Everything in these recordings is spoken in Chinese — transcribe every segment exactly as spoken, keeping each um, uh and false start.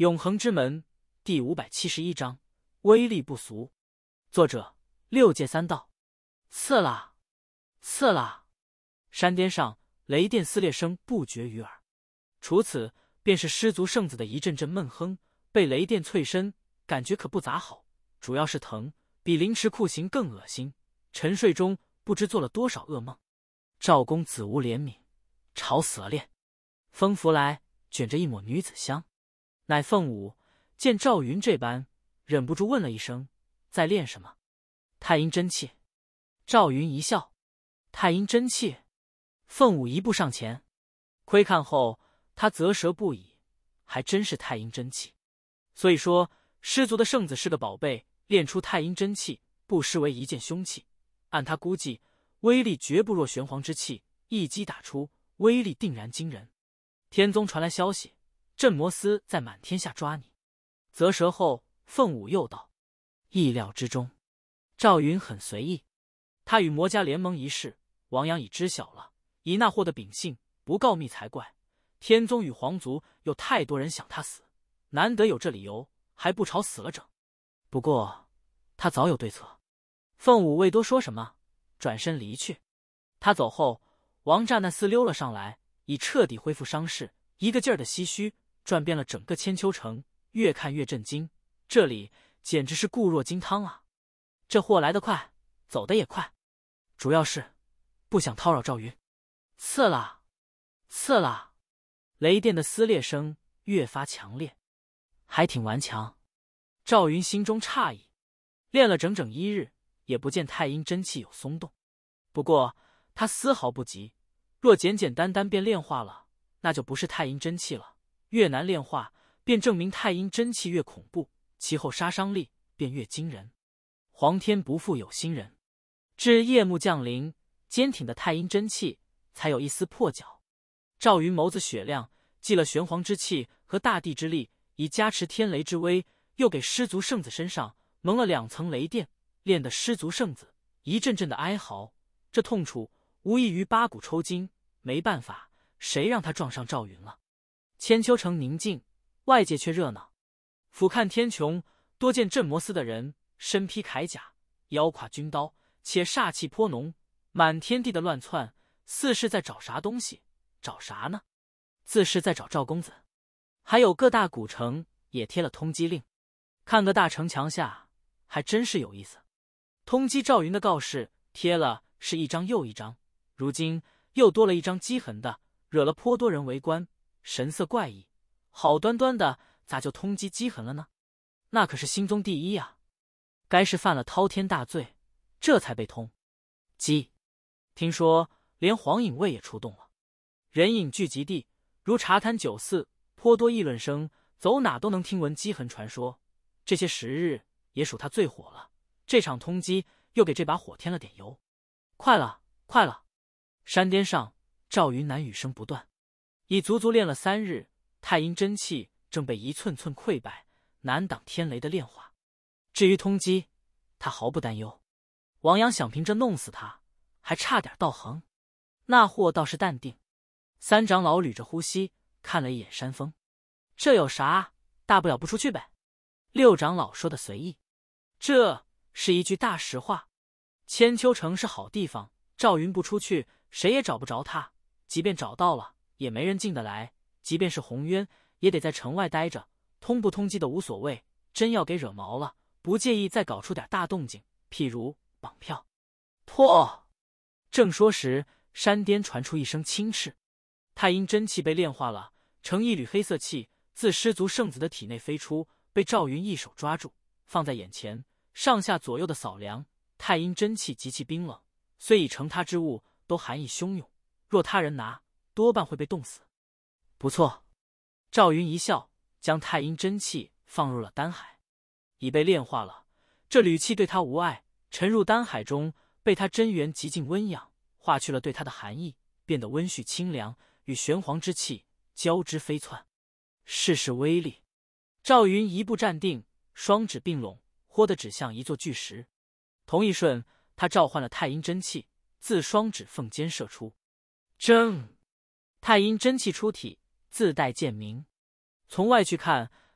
永恒之门第五百七十一章，威力不俗。作者：六界三道。刺啦，刺啦！山巅上雷电撕裂声不绝于耳。除此，便是失足圣子的一阵阵闷哼。被雷电淬身，感觉可不咋好，主要是疼，比凌迟酷刑更恶心。沉睡中不知做了多少噩梦。赵公子无怜悯，吵死了练。风拂来，卷着一抹女子香。乃凤舞见赵云这般，忍不住问了一声：“在练什么？”太阴真气。赵云一笑：“太阴真气。”凤舞一步上前，窥看后，他啧舌不已，还真是太阴真气。所以说，失足的圣子是个宝贝，练出太阴真气，不失为一件凶器。按他估计，威力绝不弱玄黄之气，一击打出，威力定然惊人。天宗传来消息，镇魔司在满天下抓你。啧舌后，凤舞又道：“意料之中。”赵云很随意，他与魔家联盟一事，王阳已知晓了。以那货的秉性，不告密才怪。天宗与皇族有太多人想他死，难得有这理由，还不朝死了整。不过他早有对策。凤舞未多说什么，转身离去。他走后，王乍那厮溜了上来，已彻底恢复伤势，一个劲儿的唏嘘，转遍了整个千秋城，越看越震惊。这里简直是固若金汤啊！这货来得快，走得也快，主要是不想叨扰赵云。刺啦，刺啦！雷电的撕裂声越发强烈，还挺顽强。赵云心中诧异，练了整整一日，也不见太阴真气有松动。不过他丝毫不急，若简简单单便炼化了，那就不是太阴真气了。越难炼化，便证明太阴真气越恐怖，其后杀伤力便越惊人。皇天不负有心人，至夜幕降临，坚挺的太阴真气才有一丝破角。赵云眸子雪亮，继了玄黄之气和大地之力，以加持天雷之威，又给失足圣子身上蒙了两层雷电，练得失足圣子一阵阵的哀嚎。这痛楚无异于八股抽筋，没办法，谁让他撞上赵云了？千秋城宁静，外界却热闹。俯瞰天穹，多见镇魔司的人身披铠甲，腰挎军刀，且煞气颇浓，满天地的乱窜，似是在找啥东西。找啥呢？自是在找赵公子。还有各大古城也贴了通缉令，看个大城墙下，还真是有意思。通缉赵云的告示贴了是一张又一张，如今又多了一张击痕的，惹了颇多人围观，神色怪异。好端端的咋就通缉击痕了呢？那可是心宗第一啊，该是犯了滔天大罪，这才被通缉。听说连黄隐卫也出动了，人影聚集地，如茶坛酒肆，颇多议论声，走哪都能听闻击痕传说。这些时日也属他最火了，这场通缉又给这把火添了点油。快了，快了！山巅上，赵云南语声不断，已足足练了三日，太阴真气正被一寸寸溃败，难挡天雷的炼化。至于通缉，他毫不担忧。王阳想凭这弄死他，还差点道行。那货倒是淡定。三长老捋着呼吸，看了一眼山峰，这有啥？大不了不出去呗。六长老说的随意，这是一句大实话。千秋城是好地方，赵云不出去，谁也找不着他。即便找到了，也没人进得来。即便是洪渊，也得在城外待着。通不通缉的无所谓，真要给惹毛了，不介意再搞出点大动静，譬如绑票。破！正说时，山巅传出一声轻斥。太阴真气被炼化了，成一缕黑色气，自失足圣子的体内飞出，被赵云一手抓住，放在眼前，上下左右的扫量。太阴真气极其冰冷，虽已成他之物，都寒意汹涌，若他人拿，多半会被冻死。不错，赵云一笑，将太阴真气放入了丹海，已被炼化了。这缕气对他无碍，沉入丹海中，被他真元极尽温养，化去了对他的寒意，变得温煦清凉，与玄黄之气交织飞窜。试试威力。赵云一步站定，双指并拢，豁地指向一座巨石。同一瞬，他召唤了太阴真气，自双指缝间射出。铮！太阴真气出体，自带剑鸣。从外去看，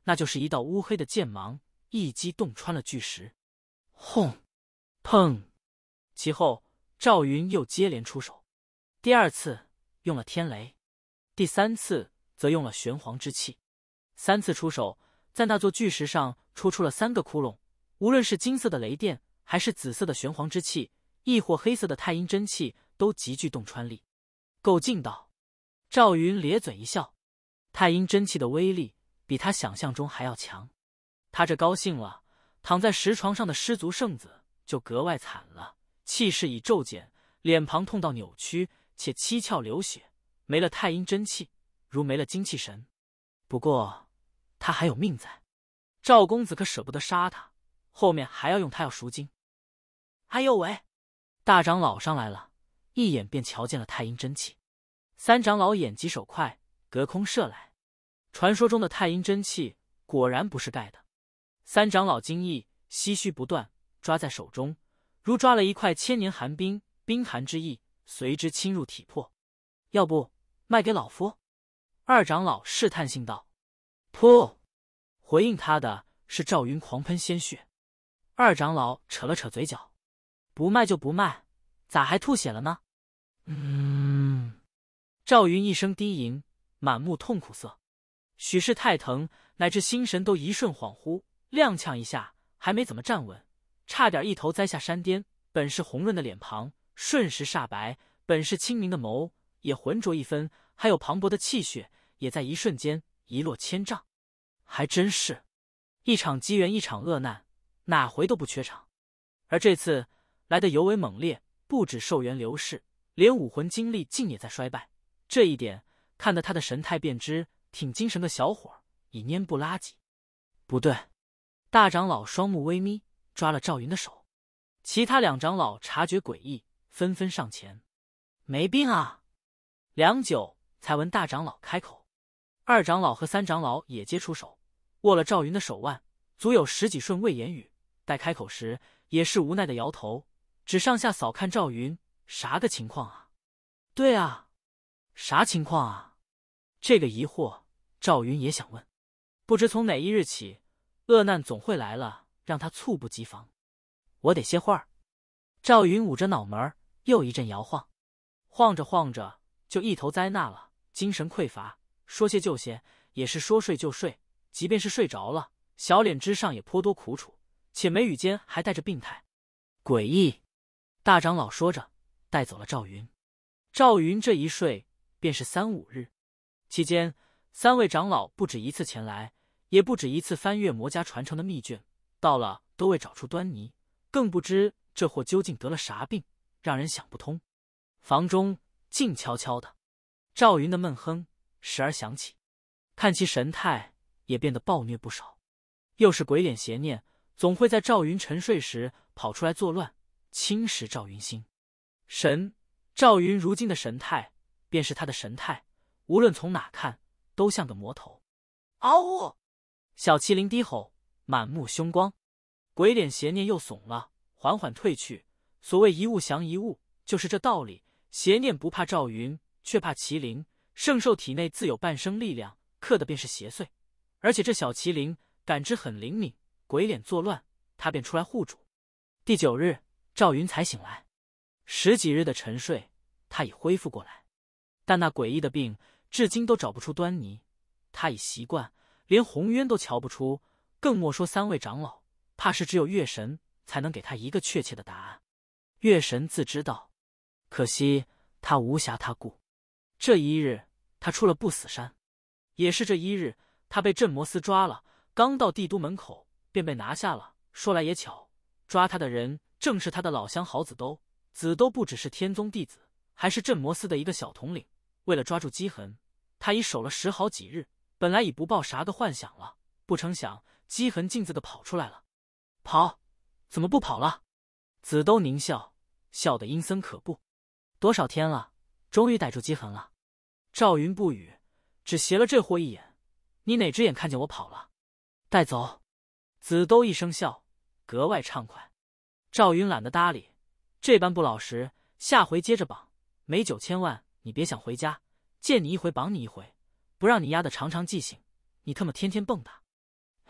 那就是一道乌黑的剑芒，一击洞穿了巨石。轰！砰！其后赵云又接连出手，第二次用了天雷，第三次则用了玄黄之气。三次出手，在那座巨石上戳出了三个窟窿，无论是金色的雷电，还是紫色的玄黄之气，亦或黑色的太阴真气，都极具洞穿力。够劲道！赵云咧嘴一笑，太阴真气的威力比他想象中还要强。他这高兴了，躺在石床上的失足圣子就格外惨了，气势已骤减，脸庞痛到扭曲，且七窍流血，没了太阴真气，如没了精气神。不过他还有命在，赵公子可舍不得杀他，后面还要用他要赎金。哎呦喂！大长老上来了，一眼便瞧见了太阴真气。三长老眼疾手快，隔空射来。传说中的太阴真气果然不是盖的。三长老惊异，唏嘘不断，抓在手中，如抓了一块千年寒冰，冰寒之意随之侵入体魄。要不卖给老夫？二长老试探性道。噗！回应他的是赵云狂喷鲜血。二长老扯了扯嘴角，不卖就不卖，咋还吐血了呢？嗯。赵云一声低吟，满目痛苦色，许是太疼，乃至心神都一瞬恍惚，踉跄一下，还没怎么站稳，差点一头栽下山巅。本是红润的脸庞瞬时煞白，本是清明的眸也浑浊一分，还有磅礴的气血也在一瞬间一落千丈。还真是一场机缘一场恶难，哪回都不缺场。而这次来得尤为猛烈，不止寿元流逝，连武魂精力竟也在衰败。这一点看得他的神态便知，挺精神的小伙已蔫不拉几。不对！大长老双目微眯，抓了赵云的手。其他两长老察觉诡异，纷纷上前。没病啊！良久才闻大长老开口。二长老和三长老也皆出手，握了赵云的手腕，足有十几瞬未言语。待开口时，也是无奈的摇头，只上下扫看赵云，啥个情况啊？对啊，啥情况啊？这个疑惑赵云也想问。不知从哪一日起，恶难总会来了，让他猝不及防。我得歇会儿。赵云捂着脑门，又一阵摇晃，晃着晃着就一头栽那了，精神匮乏，说歇就歇，也是说睡就睡，即便是睡着了，小脸之上也颇多苦楚，且眉宇间还带着病态。诡异！大长老说着，带走了赵云。赵云这一睡便是三五日，期间三位长老不止一次前来，也不止一次翻阅魔家传承的秘卷，到了都未找出端倪，更不知这货究竟得了啥病，让人想不通。房中静悄悄的，赵云的闷哼时而响起，看其神态也变得暴虐不少。又是鬼脸邪念，总会在赵云沉睡时跑出来作乱，侵蚀赵云心神。赵云如今的神态便是他的神态，无论从哪看都像个魔头。嗷呜！小麒麟低吼，满目凶光。鬼脸邪念又怂了，缓缓退去。所谓一物降一物，就是这道理。邪念不怕赵云，却怕麒麟。圣兽体内自有半生力量，克的便是邪祟。而且这小麒麟感知很灵敏，鬼脸作乱，他便出来护主。第九日，赵云才醒来。十几日的沉睡，他已恢复过来，但那诡异的病至今都找不出端倪。他已习惯，连红渊都瞧不出，更莫说三位长老。怕是只有月神才能给他一个确切的答案。月神自知道，可惜他无暇他顾。这一日，他出了不死山，也是这一日，他被镇魔司抓了。刚到帝都门口，便被拿下了。说来也巧，抓他的人正是他的老乡郝子兜。子兜不只是天宗弟子，还是镇魔司的一个小统领。为了抓住姬痕，他已守了十好几日，本来已不抱啥个幻想了，不成想姬痕径自个跑出来了。跑？怎么不跑了？子兜狞笑，笑得阴森可怖。多少天了，终于逮住姬痕了。赵云不语，只斜了这货一眼。你哪只眼看见我跑了？带走。子兜一声笑，格外畅快。赵云懒得搭理，这般不老实，下回接着绑。没九千万，你别想回家，见你一回绑你一回，不让你丫的尝尝记性，你他妈天天蹦跶。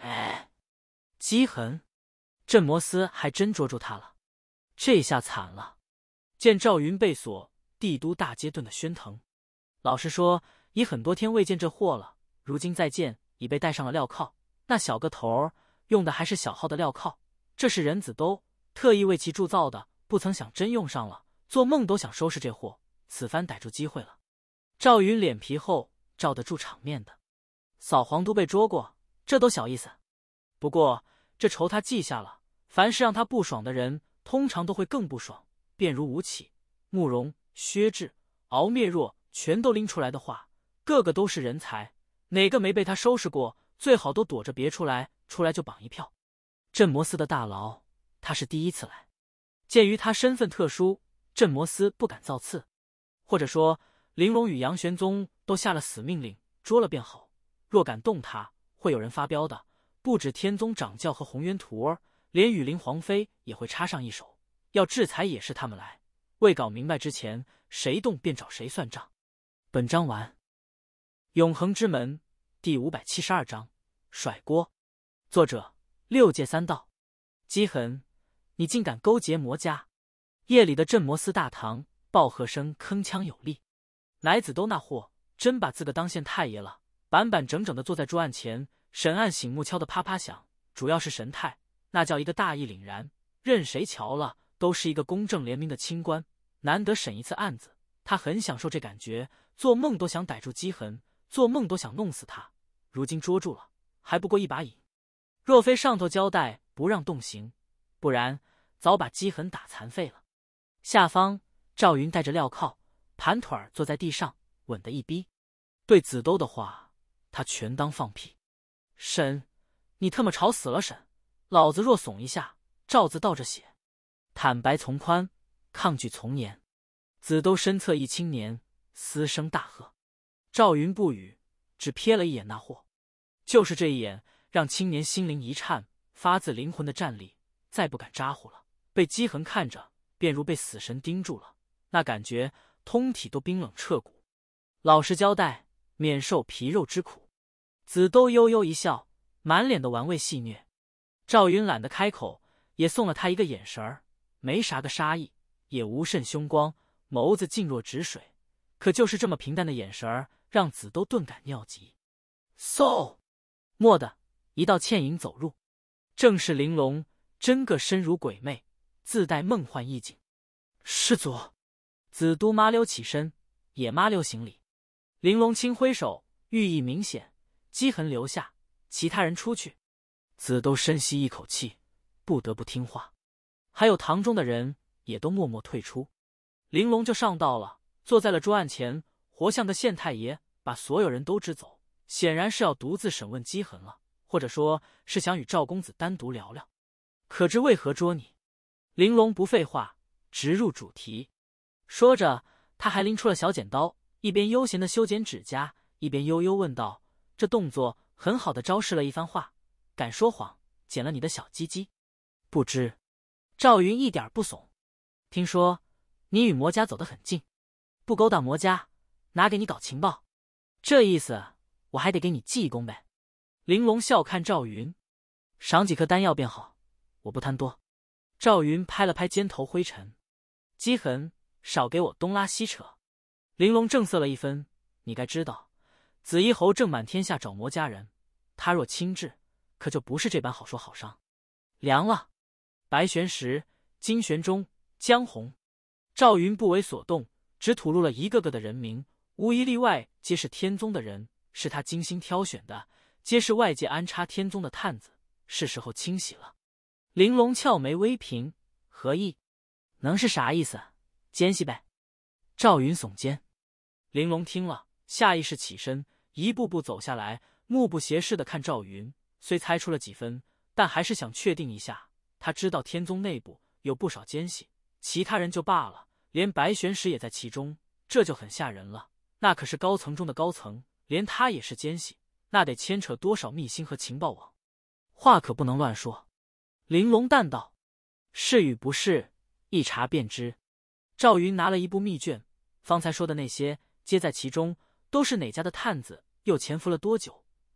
哎，姬痕，镇摩司还真捉住他了，这下惨了。见赵云被锁，帝都大街顿得喧腾。老实说，已很多天未见这货了，如今再见，已被戴上了镣铐。那小个头儿用的还是小号的镣铐，这是人子兜特意为其铸造的，不曾想真用上了，做梦都想收拾这货，此番逮住机会了。赵云脸皮厚，罩得住场面的。扫黄都被捉过，这都小意思。不过这仇他记下了，凡是让他不爽的人，通常都会更不爽。便如吴起、慕容、薛志、敖灭若全都拎出来的话，个个都是人才，哪个没被他收拾过，最好都躲着别出来，出来就绑一票。镇摩司的大牢，他是第一次来，鉴于他身份特殊，镇摩司不敢造次，或者说玲珑与杨玄宗都下了死命令，捉了便好，若敢动他，会有人发飙的，不止天宗掌教和红渊徒儿，连羽林皇妃也会插上一手，要制裁也是他们来。未搞明白之前，谁动便找谁算账。本章完。永恒之门第五百七十二章甩锅。作者六界三道。姬痕，你竟敢勾结魔家！夜里的镇摩司大堂，暴喝声铿锵有力。乃子都那货真把自个当县太爷了，板板整整的坐在桌案前，审案醒目敲得啪啪响，主要是神态，那叫一个大义凛然，任谁瞧了都是一个公正廉明的清官。难得审一次案子，他很享受这感觉，做梦都想逮住姬痕，做梦都想弄死他。如今捉住了，还不过一把瘾。若非上头交代不让动刑，不然早把姬痕打残废了。下方赵云戴着镣铐，盘腿儿坐在地上，稳得一逼。对子兜的话，他全当放屁。审，你特么吵死了审！老子若怂一下，照字倒着写。坦白从宽，抗拒从严。子兜身侧一青年，嘶声大喝。赵云不语，只瞥了一眼那货。就是这一眼，让青年心灵一颤，发自灵魂的战栗，再不敢咋呼了。被姬痕看着，便如被死神盯住了，那感觉通体都冰冷彻骨。老实交代，免受皮肉之苦。子兜悠悠一笑，满脸的玩味戏谑。赵云懒得开口，也送了他一个眼神儿，没啥个杀意，也无甚凶光，眸子静若止水。可就是这么平淡的眼神儿，让子兜顿感尿急。嗖！蓦地，一道倩影走入，正是玲珑，真个身如鬼魅，自带梦幻意境。师祖！子都麻溜起身，也麻溜行礼。玲珑轻挥手，寓意明显，姬痕留下，其他人出去。子都深吸一口气，不得不听话。还有堂中的人也都默默退出。玲珑就上道了，坐在了桌案前，活像个县太爷，把所有人都支走，显然是要独自审问姬痕了，或者说是想与赵公子单独聊聊。可知为何捉你？玲珑不废话，直入主题。说着，他还拎出了小剪刀，一边悠闲的修剪指甲，一边悠悠问道：“这动作很好的昭示了一番话，敢说谎，剪了你的小鸡鸡。”不知。赵云一点不怂。听说你与魔家走得很近，不勾搭魔家，拿给你搞情报，这意思我还得给你记一功呗。玲珑笑看赵云，赏几颗丹药便好，我不贪多。赵云拍了拍肩头灰尘，姬痕，少给我东拉西扯。玲珑正色了一分，你该知道，紫衣侯正满天下找魔家人，他若亲至，可就不是这般好说好商。凉了。白玄石、金玄中、江红。赵云不为所动，只吐露了一个个的人名，无一例外皆是天宗的人，是他精心挑选的，皆是外界安插天宗的探子，是时候清洗了。玲珑翘眉微颦，何意？能是啥意思？奸细呗。赵云耸肩。玲珑听了，下意识起身，一步步走下来，目不斜视的看赵云，虽猜出了几分，但还是想确定一下。他知道天宗内部有不少奸细，其他人就罢了，连白玄石也在其中，这就很吓人了。那可是高层中的高层，连他也是奸细，那得牵扯多少秘辛和情报网？话可不能乱说。玲珑淡道：“是与不是，一查便知。”赵云拿了一部密卷，方才说的那些，皆在其中，都是哪家的探子，又潜伏了多久，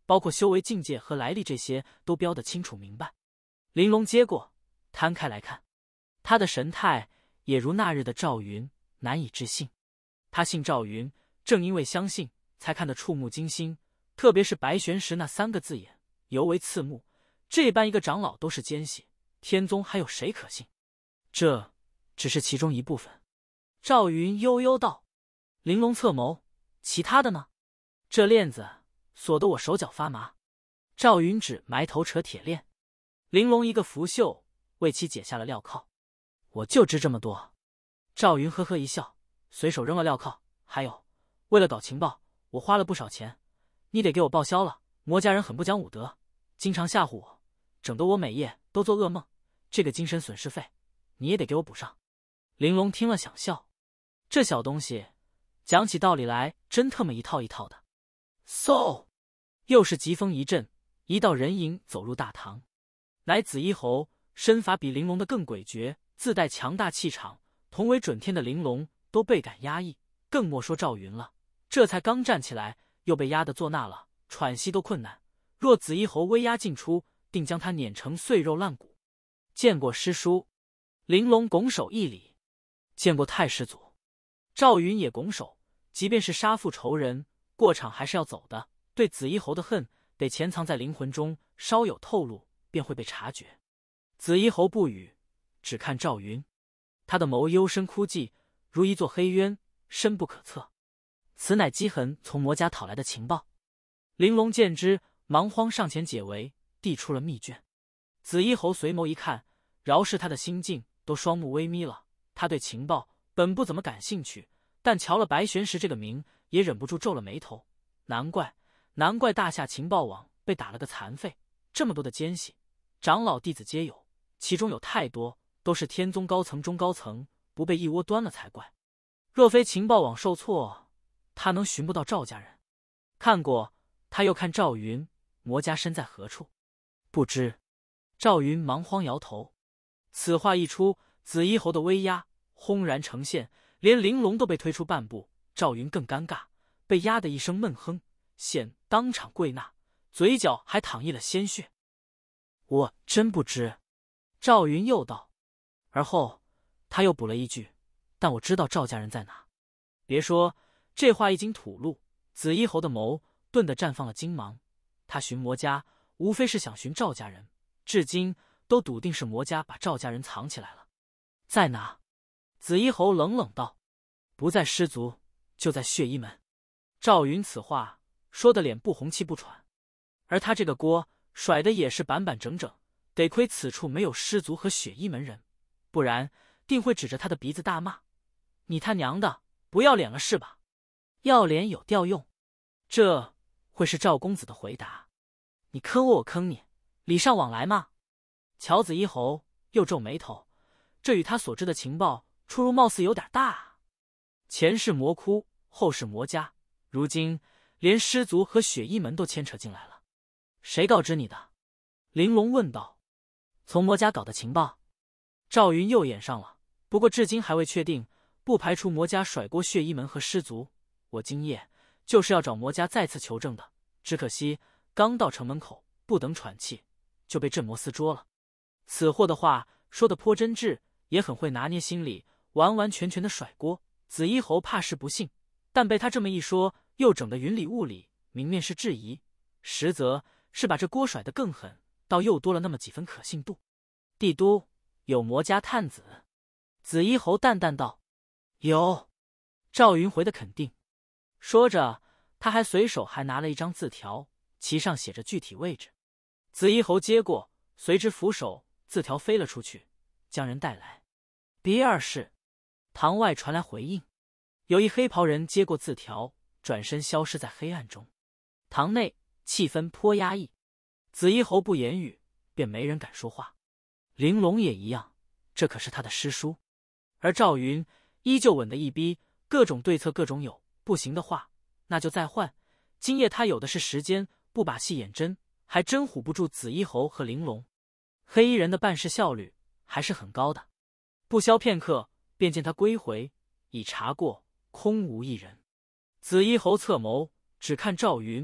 包括修为境界和来历这些都标得清楚明白。玲珑接过，摊开来看，他的神态也如那日的赵云，难以置信。他姓赵云，正因为相信，才看得触目惊心，特别是白玄石那三个字眼，尤为刺目。这般一个长老都是奸细，天宗还有谁可信？这只是其中一部分。赵云悠悠道：“玲珑侧眸，其他的呢？这链子锁得我手脚发麻。”赵云指埋头扯铁链，玲珑一个拂袖，为其解下了镣铐。我就知这么多。赵云呵呵一笑，随手扔了镣铐。还有，为了搞情报，我花了不少钱，你得给我报销了。魔家人很不讲武德，经常吓唬我，整得我每夜都做噩梦。这个精神损失费，你也得给我补上。玲珑听了想笑，这小东西讲起道理来真特么一套一套的。嗖，又是疾风一阵，一道人影走入大堂，乃紫衣侯，身法比玲珑的更诡谲，自带强大气场，同为准天的玲珑都倍感压抑，更莫说赵云了。这才刚站起来，又被压得坐那了，喘息都困难。若紫衣侯威压尽出，定将他碾成碎肉烂骨。见过师叔。玲珑拱手一礼。见过太师祖。赵云也拱手，即便是杀父仇人，过场还是要走的。对紫衣侯的恨，得潜藏在灵魂中，稍有透露，便会被察觉。紫衣侯不语，只看赵云，他的眸幽深枯寂，如一座黑渊，深不可测。此乃姬痕从魔家讨来的情报。玲珑见之，忙慌上前解围，递出了密卷。紫衣侯随眸一看，饶是他的心境都双目微眯了。他对情报本不怎么感兴趣，但瞧了白玄石这个名，也忍不住皱了眉头。难怪，难怪大夏情报网被打了个残废，这么多的奸细，长老弟子皆有，其中有太多都是天宗高层中高层，不被一窝端了才怪。若非情报网受挫，他能寻不到赵家人？看过，他又看赵云，魔家身在何处？不知。赵云忙慌摇头。此话一出，紫衣侯的威压轰然呈现，连玲珑都被推出半步。赵云更尴尬，被压得一声闷哼，现当场跪那，嘴角还淌溢了鲜血。我真不知。赵云又道，而后他又补了一句，但我知道赵家人在哪。别说，这话一经吐露，紫衣侯的眸顿地绽放了金芒。他寻魔家，无非是想寻赵家人，至今都笃定是魔家把赵家人藏起来了。在哪？紫衣侯冷冷道：“不在师族，就在血衣门。”赵云此话说的脸不红气不喘，而他这个锅甩的也是板板整整。得亏此处没有师族和血衣门人，不然定会指着他的鼻子大骂：“你他娘的，不要脸了是吧？要脸有调用。”这会是赵公子的回答。你坑我，我坑你，礼尚往来嘛。乔紫衣侯又皱眉头，这与他所知的情报出入貌似有点大啊。前世魔窟，后世魔家，如今连师族和血衣门都牵扯进来了。谁告知你的？玲珑问道。从魔家搞的情报。赵云又演上了，不过至今还未确定，不排除魔家甩锅血衣门和师族。我今夜就是要找魔家再次求证的，只可惜刚到城门口，不等喘气，就被镇魔司捉了。此货的话说得颇真挚，也很会拿捏心理，完完全全的甩锅。紫衣侯怕是不信，但被他这么一说，又整得云里雾里，明面是质疑，实则是把这锅甩得更狠，倒又多了那么几分可信度。帝都有魔家探子？紫衣侯淡淡道：“有。”赵云回的肯定。说着，他还随手还拿了一张字条，其上写着具体位置。紫衣侯接过，随之俯首，字条飞了出去，将人带来。第二是，堂外传来回应，有一黑袍人接过字条，转身消失在黑暗中。堂内气氛颇压抑，紫衣侯不言语，便没人敢说话。玲珑也一样，这可是他的师叔。而赵云依旧稳得一逼，各种对策各种有，不行的话那就再换。今夜他有的是时间，不把戏演真，还真唬不住紫衣侯和玲珑。黑衣人的办事效率还是很高的。不消片刻，便见他归回，已查过，空无一人。紫衣侯侧眸，只看赵云，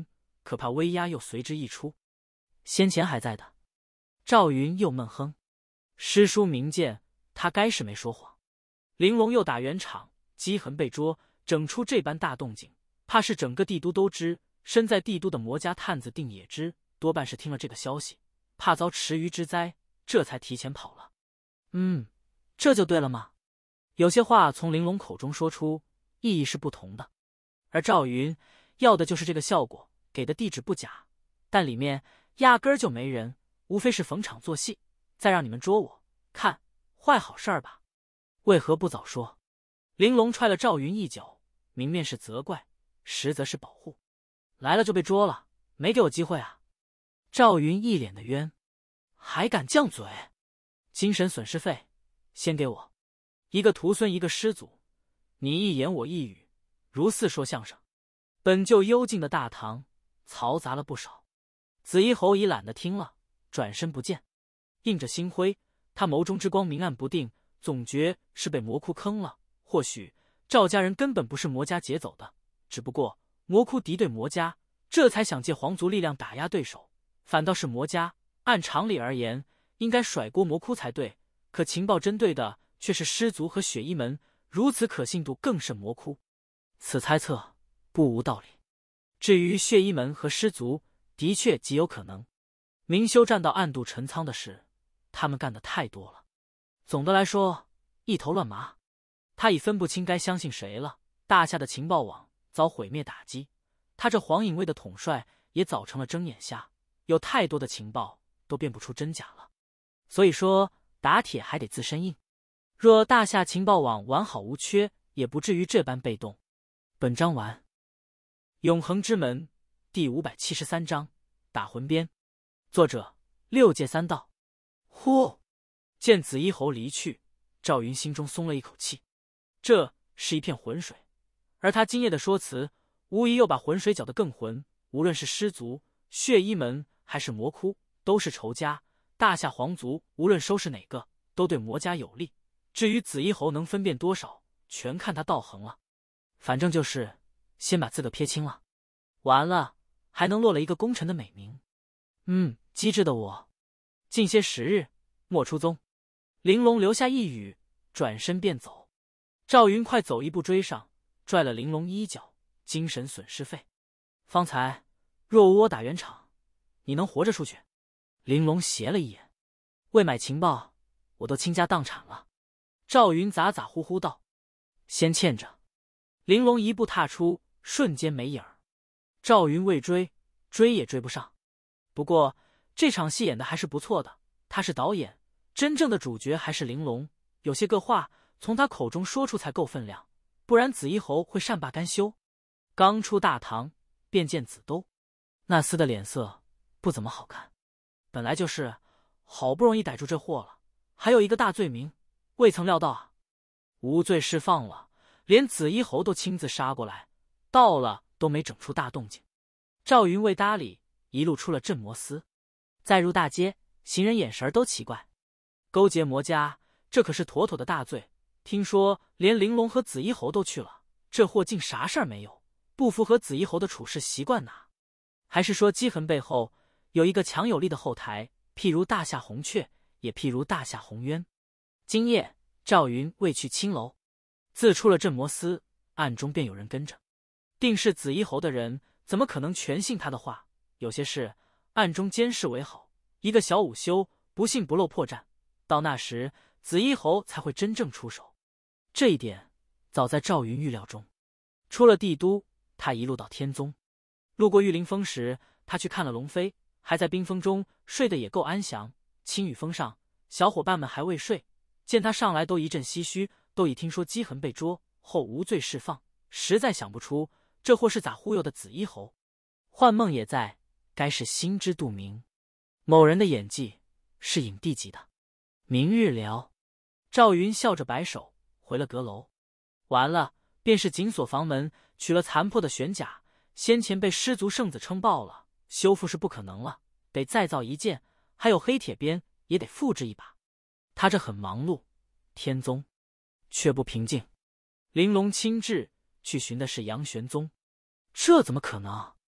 可怕威压又随之溢出。先前还在的，赵云又闷哼。师叔明鉴，他该是没说谎。玲珑又打圆场，姬痕被捉，整出这般大动静，怕是整个帝都都知。身在帝都的魔家探子定也知，多半是听了这个消息，怕遭池鱼之灾，这才提前跑了。嗯，这就对了吗？有些话从玲珑口中说出，意义是不同的。而赵云要的就是这个效果，给的地址不假，但里面压根儿就没人，无非是逢场作戏，再让你们捉我，看坏好事儿吧。为何不早说？玲珑踹了赵云一脚，明面是责怪，实则是保护。来了就被捉了，没给我机会啊！赵云一脸的冤，还敢犟嘴？精神损失费先给我。一个徒孙一个师祖，你一言我一语，如似说相声。本就幽静的大堂嘈杂了不少。紫衣侯已懒得听了，转身不见。映着星辉，他眸中之光明暗不定，总觉是被魔窟坑了。或许赵家人根本不是魔家劫走的，只不过魔窟敌对魔家，这才想借皇族力量打压对手，反倒是魔家。按常理而言，应该甩锅魔窟才对，可情报针对的却是师族和血衣门，如此可信度更甚魔窟。此猜测不无道理。至于血衣门和师族，的确极有可能。明修栈道暗度陈仓的事，他们干的太多了。总的来说，一头乱麻。他已分不清该相信谁了。大夏的情报网遭毁灭打击，他这黄隐卫的统帅也早成了睁眼瞎，有太多的情报都辨不出真假了。所以说打铁还得自身硬，若大夏情报网完好无缺，也不至于这般被动。本章完。永恒之门第五百七十三章打魂鞭。作者六界三道。呼！见紫衣侯离去，赵云心中松了一口气。这是一片浑水，而他今夜的说辞无疑又把浑水搅得更浑。无论是师族、血衣门还是魔窟，都是仇家。大夏皇族无论收拾哪个，都对魔家有利。至于紫衣侯能分辨多少，全看他道行了。反正就是先把字个撇清了，完了还能落了一个功臣的美名。嗯，机智的我。近些时日，莫出踪。玲珑留下一语，转身便走。赵云快走一步追上，拽了玲珑衣角，精神损失费。方才若无我打圆场，你能活着出去？玲珑斜了一眼，为买情报，我都倾家荡产了。赵云咋咋呼呼道：“先欠着。”玲珑一步踏出，瞬间没影儿。赵云未追，追也追不上。不过这场戏演的还是不错的，他是导演，真正的主角还是玲珑。有些个话从他口中说出才够分量，不然紫衣侯会善罢甘休。刚出大堂，便见紫兜，那厮的脸色不怎么好看。本来就是，好不容易逮住这货了，还有一个大罪名，未曾料到啊！无罪释放了，连紫衣侯都亲自杀过来，到了都没整出大动静。赵云未搭理，一路出了镇魔司，再入大街，行人眼神都奇怪。勾结魔家，这可是妥妥的大罪。听说连玲珑和紫衣侯都去了，这货竟啥事儿没有，不符合紫衣侯的处事习惯哪？还是说姬痕背后有一个强有力的后台，譬如大夏红雀，也譬如大夏红渊？今夜赵云未去青楼，自出了镇魔司，暗中便有人跟着。定是紫衣侯的人，怎么可能全信他的话？有些事暗中监视为好。一个小午休，不幸不露破绽，到那时紫衣侯才会真正出手。这一点早在赵云预料中。出了帝都，他一路到天宗，路过玉凌峰时，他去看了龙飞，还在冰封中睡得也够安详。青羽峰上，小伙伴们还未睡，见他上来都一阵唏嘘，都已听说姬痕被捉后无罪释放，实在想不出这货是咋忽悠的紫衣侯。幻梦也在，该是心知肚明。某人的演技是影帝级的。明日聊。赵云笑着摆手，回了阁楼。完了，便是紧锁房门，取了残破的玄甲，先前被师族圣子撑爆了，修复是不可能了，得再造一件，还有黑铁鞭也得复制一把。他这很忙碌，天宗却不平静。玲珑亲至去寻的是杨玄宗，这怎么可能？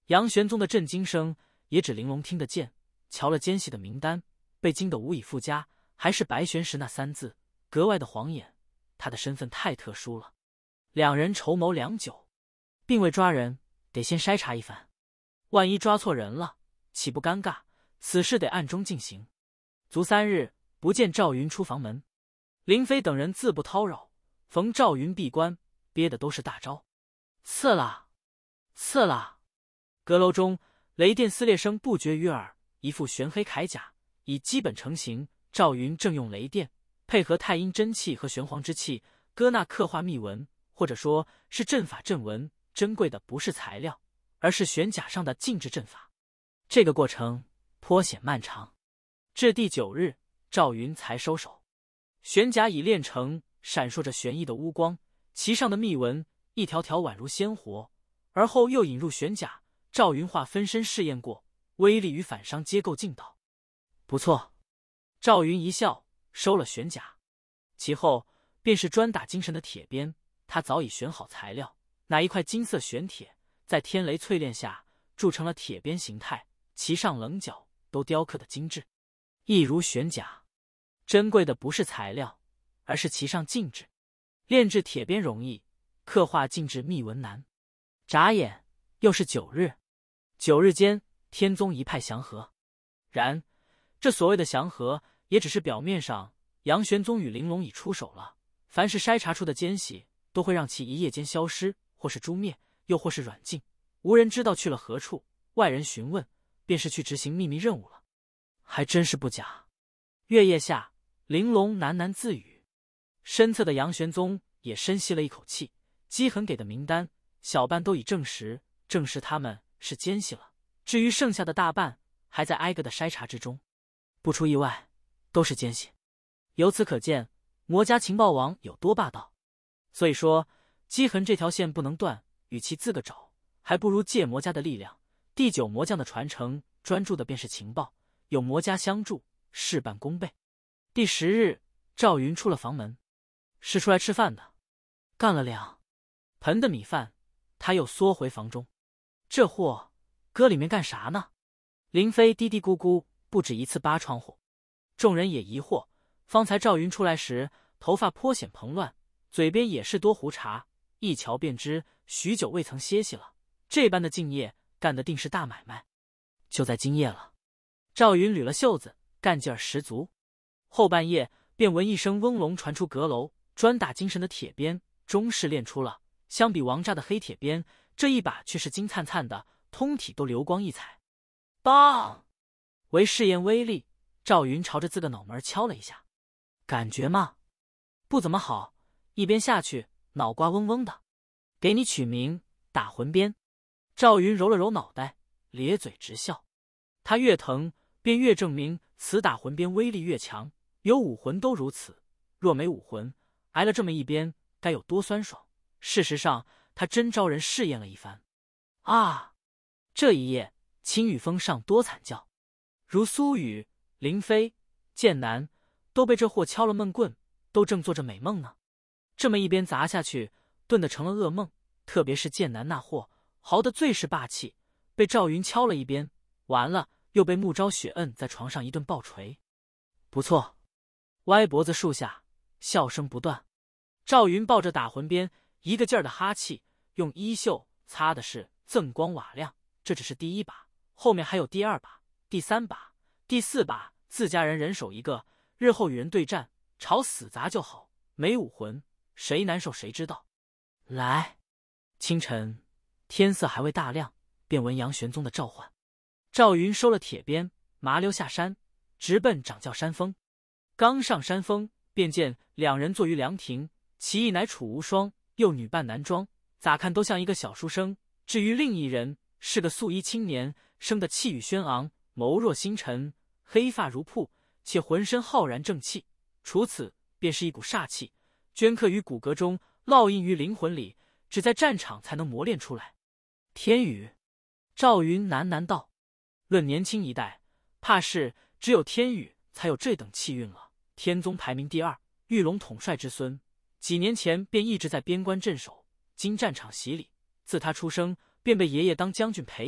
杨玄宗的震惊声也只玲珑听得见，瞧了奸细的名单，被惊得无以复加，还是白玄石那三字，格外的晃眼。他的身份太特殊了。两人筹谋良久，并未抓人，得先筛查一番。万一抓错人了，岂不尴尬？此事得暗中进行。足三日，不见赵云出房门。林飞等人自不叨扰，逢赵云闭关，憋的都是大招。刺啦，刺啦！阁楼中雷电撕裂声不绝于耳，一副玄黑铠甲已基本成型。赵云正用雷电配合太阴真气和玄黄之气，割那刻画密文，或者说是阵法阵文。珍贵的不是材料，而是玄甲上的禁制阵法。这个过程颇显漫长，至第九日，赵云才收手。玄甲已炼成，闪烁着玄异的乌光，其上的密文一条条宛如鲜活。而后又引入玄甲，赵云化分身试验过，威力与反伤皆够劲道。不错，赵云一笑，收了玄甲。其后便是专打精神的铁鞭，他早已选好材料，拿一块金色玄铁，在天雷淬炼下铸成了铁鞭形态，其上棱角都雕刻的精致，亦如玄甲。珍贵的不是材料，而是其上禁制。炼制铁鞭容易，刻画禁制密文难。眨眼又是九日，九日间天宗一派祥和。然这所谓的祥和，也只是表面上。杨玄宗与玲珑已出手了，凡是筛查出的奸细，都会让其一夜间消失，或是诛灭，又或是软禁，无人知道去了何处。外人询问，便是去执行秘密任务了。还真是不假。月夜下，玲珑喃喃自语。身侧的杨玄宗也深吸了一口气，姬恒给的名单，小半都已证实，证实他们是奸细了。至于剩下的大半，还在挨个的筛查之中。不出意外，都是奸细。由此可见，魔家情报网有多霸道。所以说，姬恒这条线不能断，与其自个找，还不如借魔家的力量。第九魔将的传承，专注的便是情报，有魔家相助，事半功倍。第十日，赵云出了房门，是出来吃饭的。干了两盆的米饭，他又缩回房中。这货搁里面干啥呢？林飞嘀嘀咕咕，不止一次扒窗户。众人也疑惑。方才赵云出来时，头发颇显蓬乱，嘴边也是多胡茬，一瞧便知许久未曾歇息了。这般的敬业，干的定是大买卖。就在今夜了。赵云捋了袖子，干劲儿十足。后半夜便闻一声嗡隆传出阁楼，专打精神的铁鞭终是练出了。相比王炸的黑铁鞭，这一把却是金灿灿的，通体都流光溢彩。棒！为试验威力，赵云朝着自个脑门敲了一下。感觉嘛，不怎么好，一鞭下去，脑瓜嗡嗡的。给你取名打魂鞭。赵云揉了揉脑袋，咧嘴直笑。他越疼，便越证明此打魂鞭威力越强，有武魂都如此。若没武魂，挨了这么一鞭，该有多酸爽。事实上，他真招人试验了一番。啊！这一夜，青羽峰上多惨叫，如苏雨、林飞、剑南。都被这货敲了闷棍，都正做着美梦呢。这么一鞭砸下去，顿得成了噩梦。特别是剑南那货，嚎得最是霸气，被赵云敲了一鞭，完了又被木昭雪摁在床上一顿暴锤。不错，歪脖子树下，笑声不断。赵云抱着打魂鞭，一个劲儿的哈气，用衣袖擦的是锃光瓦亮。这只是第一把，后面还有第二把、第三把、第四把，自家人人手一个。日后与人对战，朝死砸就好。没武魂，谁难受谁知道。来，清晨天色还未大亮，便闻杨玄宗的召唤。赵云收了铁鞭，麻溜下山，直奔掌教山峰。刚上山峰，便见两人坐于凉亭，其一乃楚无双，幼女扮男装，咋看都像一个小书生。至于另一人，是个素衣青年，生得气宇轩昂，眸若星辰，黑发如瀑，且浑身浩然正气。除此，便是一股煞气，镌刻于骨骼中，烙印于灵魂里，只在战场才能磨练出来。天宇，赵云喃喃道：“论年轻一代，怕是只有天宇才有这等气运了。天宗排名第二，玉龙统帅之孙，几年前便一直在边关镇守，经战场洗礼。自他出生，便被爷爷当将军培养，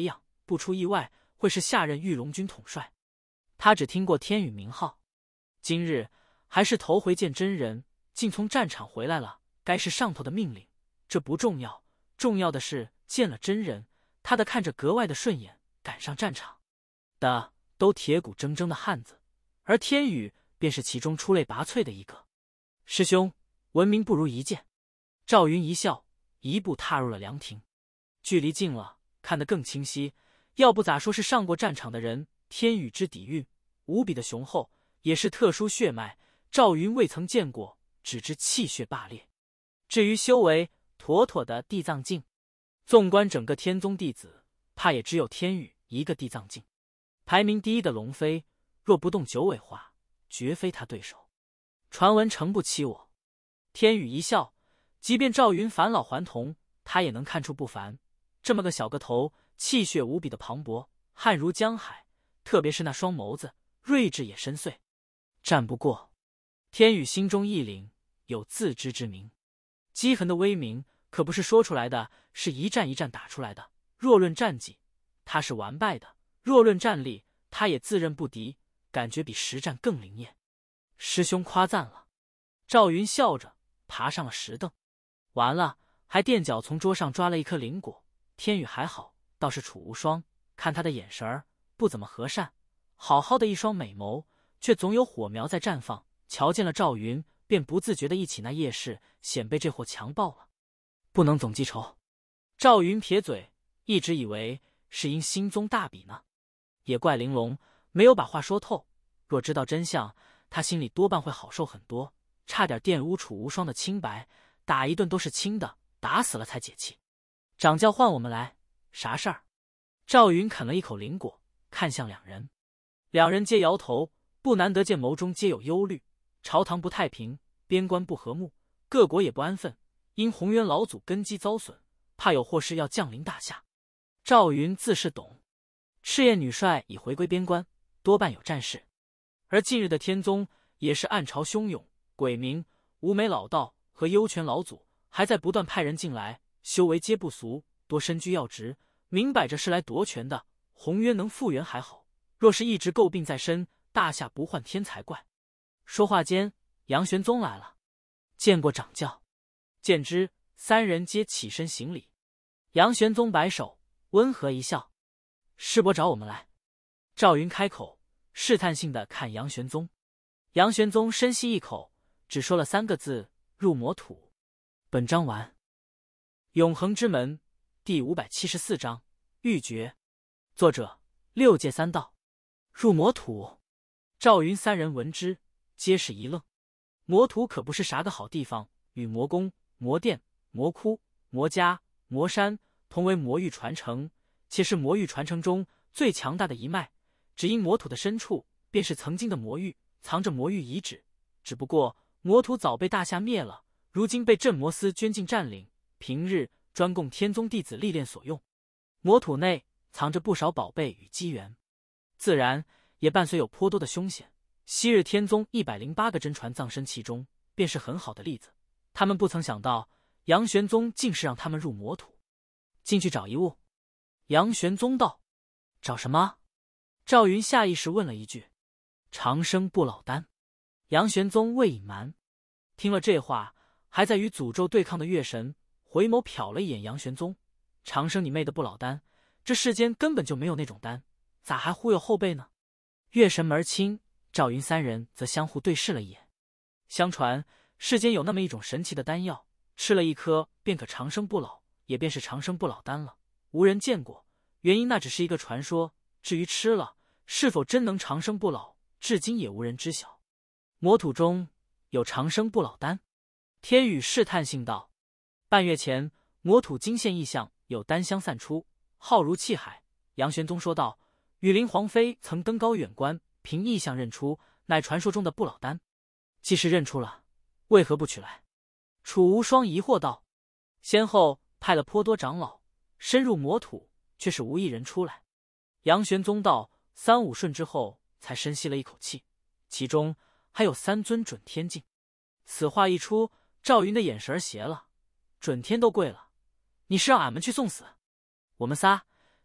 不出意外会是下任御龙军统帅。他只听过天宇名号，今日还是头回见真人，竟从战场回来了，该是上头的命令。这不重要，重要的是见了真人，他的看着格外的顺眼，赶上战场的都铁骨铮铮的汉子，而天宇便是其中出类拔萃的一个。师兄，闻名不如一见。赵云一笑，一步踏入了凉亭。距离近了，看得更清晰。要不咋说是上过战场的人？天宇之底蕴无比的雄厚，也是特殊血脉。赵云未曾见过，只知气血霸烈。至于修为，妥妥的地藏境。纵观整个天宗弟子，怕也只有天宇一个地藏境。排名第一的龙飞，若不动九尾化，绝非他对手。传闻诚不欺我。天宇一笑，即便赵云返老还童，他也能看出不凡。这么个小个头，气血无比的磅礴，汗如江海，特别是那双眸子，睿智也深邃。战不过。天宇心中一凛，有自知之明。姬痕的威名可不是说出来的，是一战一战打出来的。若论战绩，他是完败的；若论战力，他也自认不敌，感觉比实战更灵验。师兄夸赞了。赵云笑着爬上了石凳，完了还垫脚从桌上抓了一颗灵果。天宇还好，倒是楚无双，看他的眼神儿不怎么和善，好好的一双美眸，却总有火苗在绽放。瞧见了赵云，便不自觉地一起那夜市，显被这货强暴了，不能总记仇。赵云撇嘴，一直以为是因心宗大比呢，也怪玲珑没有把话说透。若知道真相，他心里多半会好受很多。差点玷污楚无双的清白，打一顿都是轻的，打死了才解气。掌教唤我们来，啥事儿？赵云啃了一口灵果，看向两人，两人皆摇头，不难得见眸中皆有忧虑。朝堂不太平，边关不和睦，各国也不安分，因宏渊老祖根基遭损，怕有祸事要降临大夏。赵云自是懂，赤焰女帅已回归边关，多半有战事。而近日的天宗也是暗潮汹涌，鬼明、无眉老道和幽泉老祖还在不断派人进来，修为皆不俗，多身居要职，明摆着是来夺权的。宏渊能复原还好，若是一直诟病在身，大夏不换天才怪。说话间，杨玄宗来了，见过掌教。见之，三人皆起身行礼。杨玄宗摆手，温和一笑：“师伯找我们来。”赵云开口，试探性的看杨玄宗。杨玄宗深吸一口，只说了三个字：“入魔土。”本章完。永恒之门第五百七十四章欲绝。作者：六界三道。入魔土。赵云三人闻之，皆是一愣。魔土可不是啥个好地方，与魔宫、魔殿、魔窟、魔家、魔山同为魔域传承，且是魔域传承中最强大的一脉。只因魔土的深处便是曾经的魔域，藏着魔域遗址。只不过魔土早被大夏灭了，如今被镇魔司捐进占领，平日专供天宗弟子历练所用。魔土内藏着不少宝贝与机缘，自然也伴随有颇多的凶险。昔日天宗一百零八个真传葬身其中，便是很好的例子。他们不曾想到，杨玄宗竟是让他们入魔土。进去找一物。杨玄宗道：“找什么？”赵云下意识问了一句：“长生不老丹。”杨玄宗未隐瞒，听了这话，还在与诅咒对抗的月神回眸瞟了一眼杨玄宗：“长生你妹的不老丹，这世间根本就没有那种丹，咋还忽悠后辈呢？”月神门清，赵云三人则相互对视了一眼。相传世间有那么一种神奇的丹药，吃了一颗便可长生不老，也便是长生不老丹了。无人见过，原因那只是一个传说。至于吃了是否真能长生不老，至今也无人知晓。魔土中有长生不老丹？天宇试探性道。半月前，魔土惊现异象，有丹香散出，浩如气海。杨玄宗说道：“羽林皇妃曾登高远观，凭异象认出，乃传说中的不老丹。既是认出了，为何不取来？”楚无双疑惑道。先后派了颇多长老深入魔土，却是无一人出来。杨玄宗道：“三五瞬之后，才深吸了一口气，其中还有三尊准天境。”此话一出，赵云的眼神斜了：“准天都跪了，你是让俺们去送死？我们仨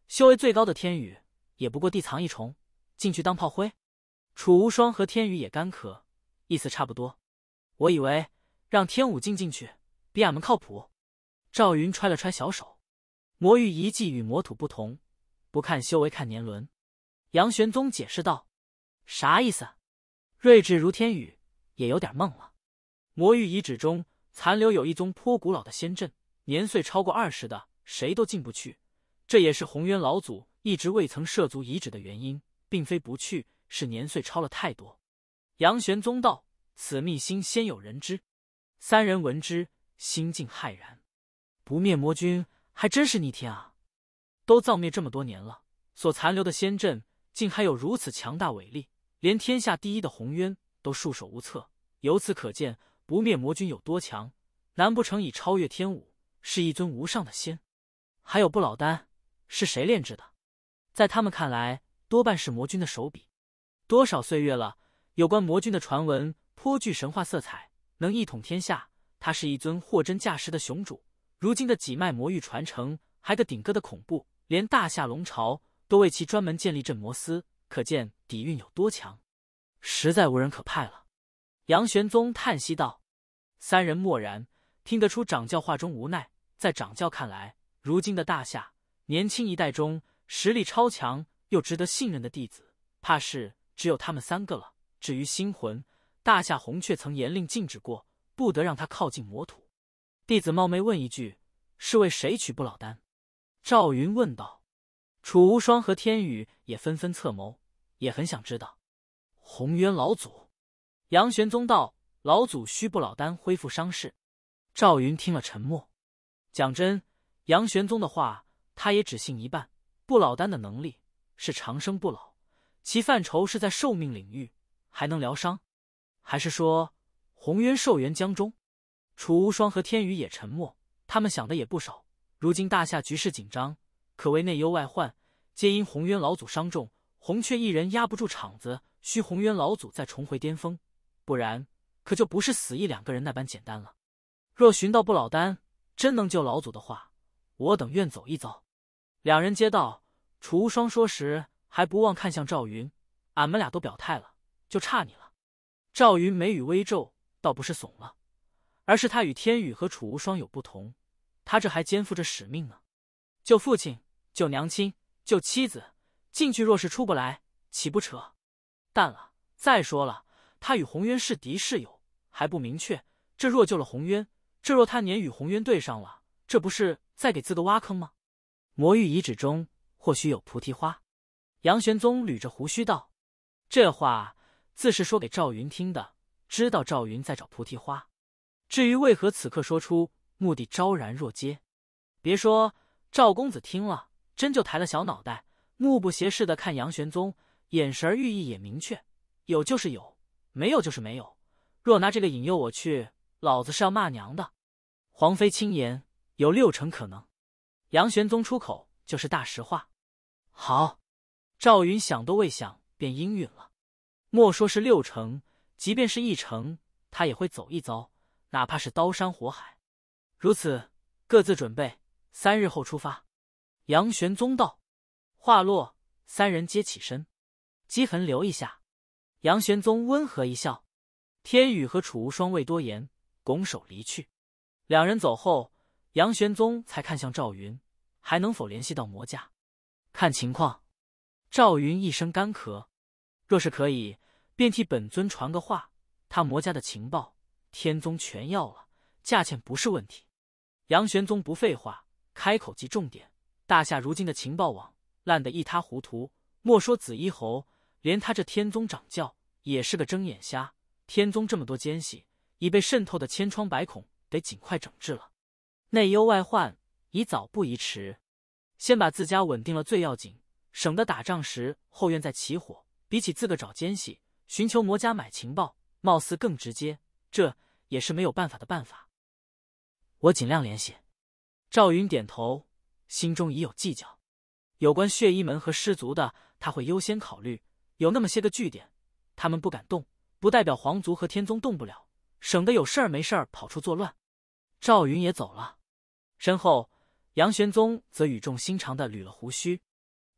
修为最高的天宇，也不过地藏一重，进去当炮灰。楚无双和天宇也干咳，意思差不多。我以为让天武进进去，比俺们靠谱。赵云揣了揣小手，魔域遗迹与魔土不同，不看修为看年轮。杨玄宗解释道：“啥意思？睿智如天宇，也有点懵了。魔域遗址中残留有一宗颇古老的仙阵，年岁超过二十的谁都进不去。这也是宏渊老祖一直未曾涉足遗址的原因，并非不去，是年岁超了太多。”杨玄宗道：“此秘辛先有人知。”三人闻之，心境骇然。不灭魔君还真是逆天啊！都葬灭这么多年了，所残留的仙阵竟还有如此强大伟力，连天下第一的宏渊都束手无策。由此可见，不灭魔君有多强，难不成已超越天武，是一尊无上的仙？还有不老丹，是谁炼制的？在他们看来，多半是魔君的手笔。多少岁月了，有关魔君的传闻颇具神话色彩，能一统天下。他是一尊货真价实的雄主，如今的几脉魔域传承还个顶个的恐怖，连大夏龙朝都为其专门建立镇魔司，可见底蕴有多强，实在无人可派了。杨玄宗叹息道。三人默然，听得出掌教话中无奈。在掌教看来，如今的大夏年轻一代中实力超强又值得信任的弟子，怕是只有他们三个了。至于星魂，大夏红雀曾严令禁止过，不得让他靠近魔土。弟子冒昧问一句，是为谁取不老丹？赵云问道。楚无双和天宇也纷纷侧眸，也很想知道。宏渊老祖。杨玄宗道：老祖需不老丹恢复伤势。赵云听了沉默。讲真，杨玄宗的话他也只信一半。不老丹的能力是长生不老，其范畴是在寿命领域，还能疗伤？还是说宏渊寿元江中？楚无双和天宇也沉默，他们想的也不少。如今大夏局势紧张，可谓内忧外患，皆因宏渊老祖伤重，红雀一人压不住场子，需宏渊老祖再重回巅峰，不然可就不是死一两个人那般简单了。若寻到不老丹，真能救老祖的话，我等愿走一遭。两人皆道。楚无双说时还不忘看向赵云，俺们俩都表态了，就差你了。赵云眉宇微皱，倒不是怂了，而是他与天宇和楚无双有不同，他这还肩负着使命呢。救父亲，救娘亲，救妻子，进去若是出不来，岂不扯淡了？再说了，他与宏渊是敌是友还不明确，这若救了宏渊，这若他年与宏渊对上了，这不是再给自个挖坑吗？魔域遗址中或许有菩提花。杨玄宗捋着胡须道。这话自是说给赵云听的，知道赵云在找菩提花。至于为何此刻说出，目的昭然若揭。别说赵公子听了，真就抬了小脑袋，目不斜视的看杨玄宗，眼神寓意也明确，有就是有，没有就是没有。若拿这个引诱我去，老子是要骂娘的。皇妃轻言，有六成可能。杨玄宗出口就是大实话。好。赵云想都未想便应允了。莫说是六成，即便是一成，他也会走一遭，哪怕是刀山火海。如此，各自准备，三日后出发。杨玄宗道。话落，三人皆起身。积痕留一下。杨玄宗温和一笑。天宇和楚无双未多言，拱手离去。两人走后，杨玄宗才看向赵云，还能否联系到魔家？看情况。赵云一声干咳，若是可以，便替本尊传个话，他魔家的情报，天宗全要了，价钱不是问题。杨玄宗不废话，开口即重点。大夏如今的情报网烂得一塌糊涂，莫说紫衣侯，连他这天宗掌教也是个睁眼瞎。天宗这么多奸细，已被渗透的千疮百孔，得尽快整治了。内忧外患，宜早不宜迟。先把自家稳定了最要紧，省得打仗时后院再起火。比起自个找奸细，寻求魔家买情报，貌似更直接，这也是没有办法的办法。我尽量联系。赵云点头，心中已有计较。有关血衣门和师族的，他会优先考虑。有那么些个据点，他们不敢动，不代表皇族和天宗动不了，省得有事儿没事儿跑出作乱。赵云也走了，身后杨玄宗则语重心长地捋了胡须。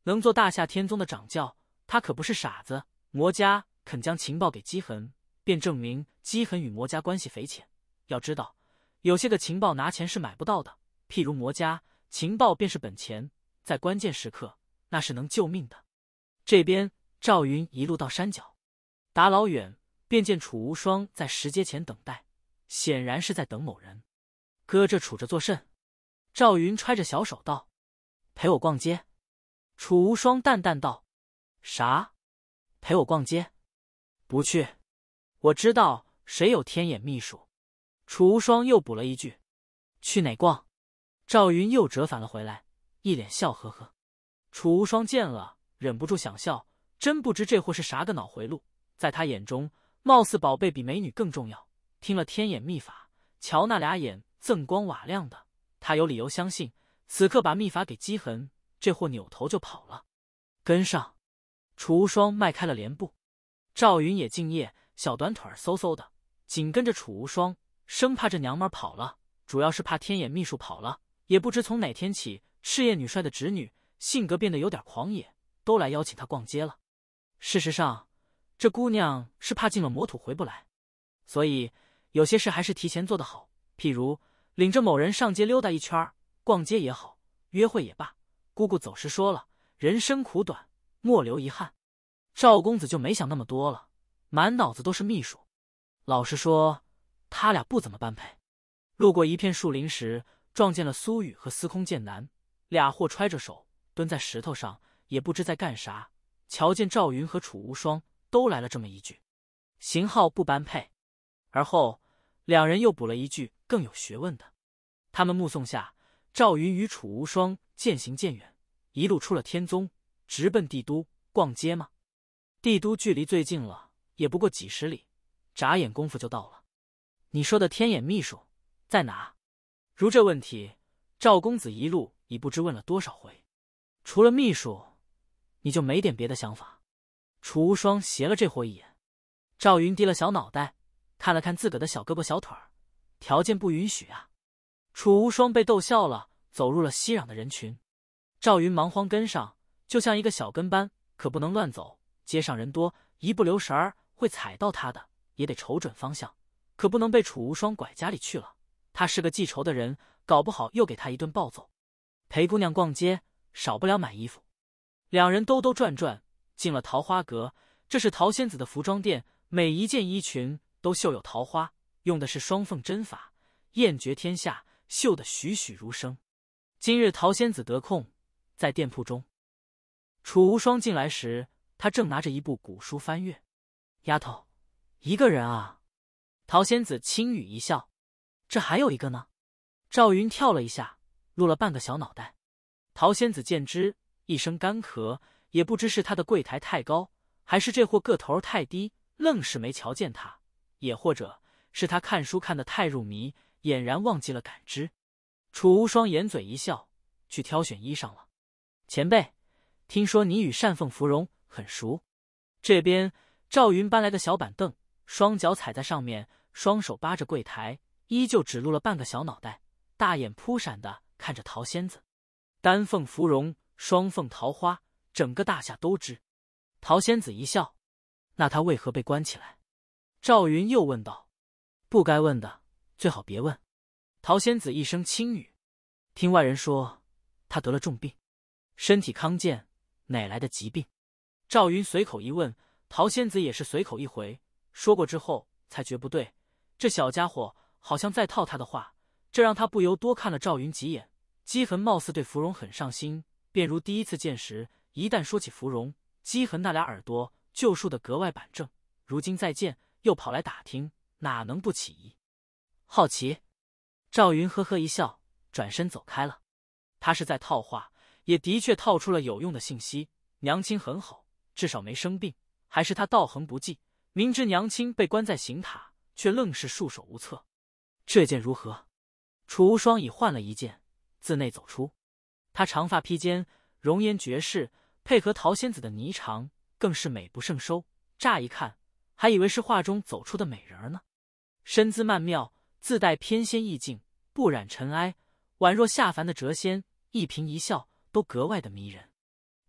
能做大夏天宗的掌教，他可不是傻子。魔家肯将情报给姬恒，便证明姬恒与魔家关系匪浅。要知道，有些个情报拿钱是买不到的，譬如魔家，情报便是本钱，在关键时刻那是能救命的。这边赵云一路到山脚，打老远便见楚无双在石阶前等待，显然是在等某人。搁这杵着作甚？赵云揣着小手道：“陪我逛街。”楚无双淡淡道：“啥？陪我逛街？不去。我知道谁有天眼秘术。”楚无双又补了一句：“去哪逛？”赵云又折返了回来，一脸笑呵呵。楚无双见了，忍不住想笑，真不知这货是啥个脑回路。在他眼中，貌似宝贝比美女更重要。听了天眼秘法，瞧那俩眼锃光瓦亮的，他有理由相信，此刻把秘法给姬恒，这货扭头就跑了。跟上。楚无双迈开了连步，赵云也敬业，小短腿嗖嗖的紧跟着楚无双，生怕这娘们跑了，主要是怕天眼秘术跑了。也不知从哪天起，赤焰女帅的侄女性格变得有点狂野，都来邀请他逛街了。事实上，这姑娘是怕进了魔土回不来，所以有些事还是提前做得好。譬如领着某人上街溜达一圈，逛街也好，约会也罢。姑姑走时说了，人生苦短，莫留遗憾。赵公子就没想那么多了，满脑子都是秘术。老实说，他俩不怎么般配。路过一片树林时，撞见了苏雨和司空剑南，俩货揣着手蹲在石头上，也不知在干啥。瞧见赵云和楚无双，都来了这么一句，型号不般配。而后两人又补了一句更有学问的。他们目送下，赵云与楚无双渐行渐远，一路出了天宗，直奔帝都。逛街吗？帝都距离最近了，也不过几十里，眨眼功夫就到了。你说的天眼秘术在哪？如这问题，赵公子一路已不知问了多少回。除了秘术，你就没点别的想法？楚无双斜了这货一眼。赵云低了小脑袋，看了看自个的小胳膊小腿儿，条件不允许啊。楚无双被逗笑了，走入了熙攘的人群。赵云忙慌跟上，就像一个小跟班，可不能乱走，街上人多，一不留神儿会踩到他的，也得瞅准方向，可不能被楚无双拐家里去了。他是个记仇的人，搞不好又给他一顿暴揍。陪姑娘逛街，少不了买衣服。两人兜兜转转，进了桃花阁，这是桃仙子的服装店，每一件衣裙都绣有桃花，用的是双凤针法，艳绝天下，绣得栩栩如生。今日桃仙子得空，在店铺中。楚无双进来时，他正拿着一部古书翻阅。丫头，一个人啊？桃仙子轻语一笑。这还有一个呢。赵云跳了一下，露了半个小脑袋。桃仙子见之，一声干咳，也不知是他的柜台太高，还是这货个头太低，愣是没瞧见他，也或者是他看书看得太入迷，俨然忘记了感知。楚无双掩嘴一笑，去挑选衣裳了。前辈，听说你与单凤芙蓉很熟。这边赵云搬来个小板凳，双脚踩在上面，双手扒着柜台，依旧只露了半个小脑袋，大眼扑闪的看着桃仙子。丹凤芙蓉，双凤桃花，整个大夏都知。桃仙子一笑，那他为何被关起来？赵云又问道。不该问的，最好别问。桃仙子一声轻语，听外人说他得了重病，身体康健，哪来的疾病？赵云随口一问，桃仙子也是随口一回，说过之后才觉不对，这小家伙好像在套他的话，这让他不由多看了赵云几眼。姬恒貌似对芙蓉很上心，便如第一次见时，一旦说起芙蓉，姬恒那俩耳朵就竖得格外板正，如今再见又跑来打听，哪能不起疑？好奇？赵云呵呵一笑，转身走开了。他是在套话，也的确套出了有用的信息。娘亲很好，至少没生病，还是他道行不济，明知娘亲被关在刑塔，却愣是束手无策。这件如何？楚无双已换了一件，自内走出。他长发披肩，容颜绝世，配合桃仙子的霓裳，更是美不胜收。乍一看，还以为是画中走出的美人呢。身姿曼妙，自带翩跹意境，不染尘埃，宛若下凡的谪仙，一颦一笑都格外的迷人。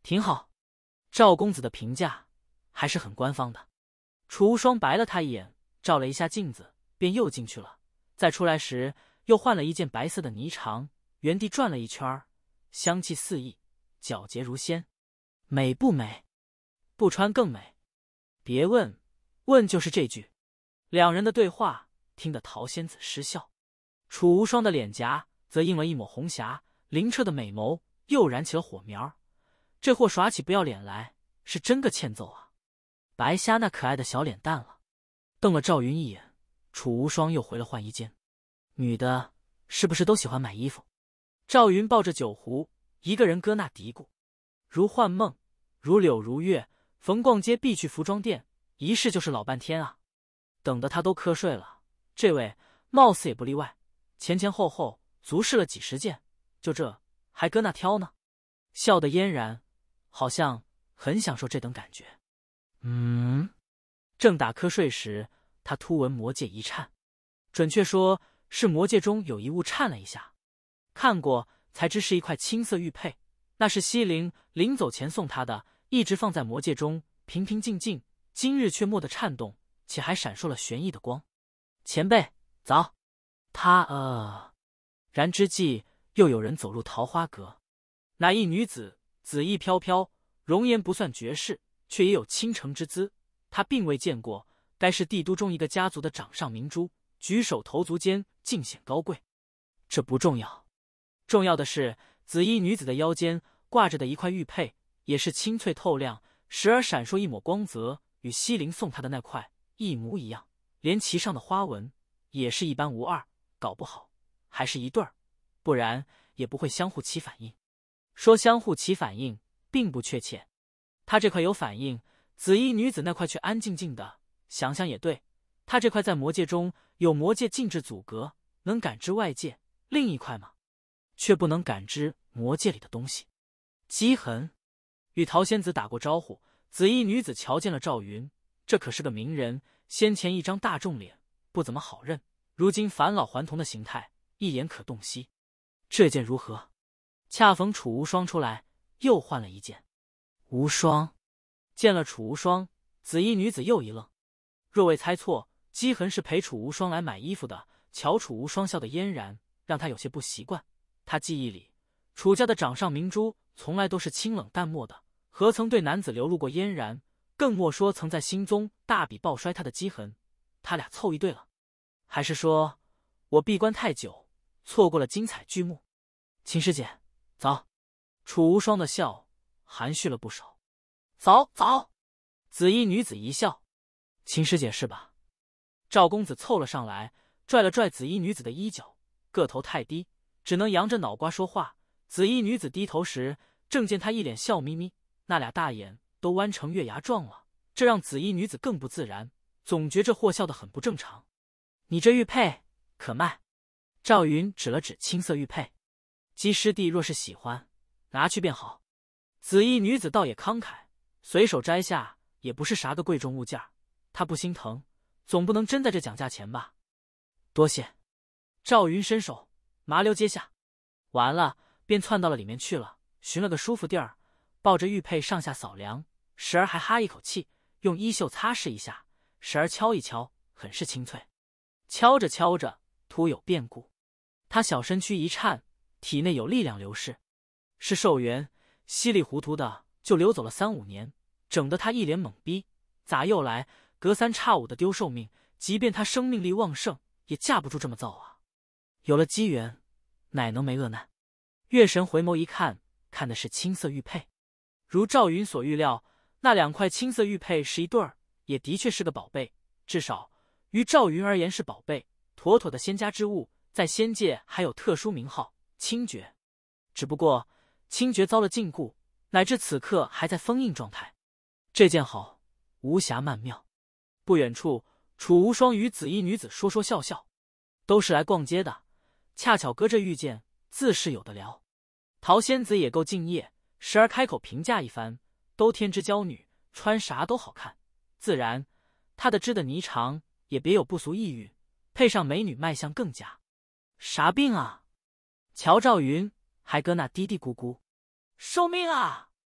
挺好。赵公子的评价还是很官方的。楚无双白了他一眼，照了一下镜子，便又进去了。再出来时，又换了一件白色的霓裳，原地转了一圈，香气四溢，皎洁如仙。美不美？不穿更美。别问，问就是这句。两人的对话听得陶仙子失笑，楚无双的脸颊则映了一抹红霞，灵澈的美眸又燃起了火苗。这货耍起不要脸来，是真个欠揍啊！白瞎那可爱的小脸蛋了。瞪了赵云一眼，楚无双又回了换衣间。女的是不是都喜欢买衣服？赵云抱着酒壶，一个人搁那嘀咕。如幻梦，如柳如月，逢逛街必去服装店，一试就是老半天啊。等得他都瞌睡了，这位貌似也不例外，前前后后足试了几十件，就这还搁那挑呢，笑得嫣然，好像很享受这等感觉。嗯，正打瞌睡时，他突闻魔界一颤，准确说是魔界中有一物颤了一下。看过才知是一块青色玉佩，那是西陵临走前送他的，一直放在魔界中平平静静，今日却蓦地颤动，且还闪烁了玄异的光。前辈早。他呃然之际，又有人走入桃花阁，乃一女子，紫衣飘飘，容颜不算绝世，却也有倾城之姿。他并未见过，该是帝都中一个家族的掌上明珠，举手投足间尽显高贵。这不重要，重要的是紫衣女子的腰间挂着的一块玉佩，也是清脆透亮，时而闪烁一抹光泽，与西陵送她的那块一模一样，连其上的花纹也是一般无二，搞不好还是一对儿，不然也不会相互起反应。说相互起反应并不确切，他这块有反应，紫衣女子那块却安静静的。想想也对，他这块在魔界中有魔界禁制阻隔，能感知外界；另一块嘛，却不能感知魔界里的东西。积痕与陶仙子打过招呼，紫衣女子瞧见了赵云，这可是个名人，先前一张大众脸，不怎么好认，如今返老还童的形态，一眼可洞悉。这件如何？恰逢楚无双出来，又换了一件。无双见了楚无双，紫衣女子又一愣，若未猜错，积痕是陪楚无双来买衣服的。瞧楚无双笑得嫣然，让他有些不习惯。他记忆里，楚家的掌上明珠从来都是清冷淡漠的，何曾对男子流露过嫣然？更莫说曾在心中大笔报衰他的积痕。他俩凑一对了，还是说我闭关太久，错过了精彩剧目？秦师姐早。楚无双的笑含蓄了不少。早早。紫衣女子一笑，秦师姐是吧？赵公子凑了上来，拽了拽紫衣女子的衣角，个头太低，只能扬着脑瓜说话。紫衣女子低头时，正见他一脸笑眯眯，那俩大眼都弯成月牙状了，这让紫衣女子更不自然，总觉这货笑得很不正常。你这玉佩可卖？赵云指了指青色玉佩，姬师弟若是喜欢，拿去便好。紫衣女子倒也慷慨，随手摘下，也不是啥个贵重物件，她不心疼，总不能真在这讲价钱吧？多谢。赵云伸手麻溜接下，完了便窜到了里面去了，寻了个舒服地儿，抱着玉佩上下扫量，时而还哈一口气，用衣袖擦拭一下，时而敲一敲，很是清脆。敲着敲着，突有变故，他小身躯一颤，体内有力量流逝，是寿元，稀里糊涂的就流走了三五年，整得他一脸懵逼，咋又来？隔三差五的丢寿命，即便他生命力旺盛，也架不住这么造啊！有了机缘，哪能没恶难？月神回眸一看，看的是青色玉佩，如赵云所预料，那两块青色玉佩是一对儿，也的确是个宝贝，至少于赵云而言是宝贝，妥妥的仙家之物，在仙界还有特殊名号青诀。只不过青诀遭了禁锢，乃至此刻还在封印状态。这件好，无暇曼妙。不远处，楚无双与紫衣女子说说笑笑，都是来逛街的，恰巧隔着遇见，自是有的聊。陶仙子也够敬业，时而开口评价一番，都天之娇女，穿啥都好看，自然她的织的霓裳也别有不俗意蕴，配上美女卖相更佳。啥病啊？瞧赵云还搁那嘀嘀咕咕，寿命啊！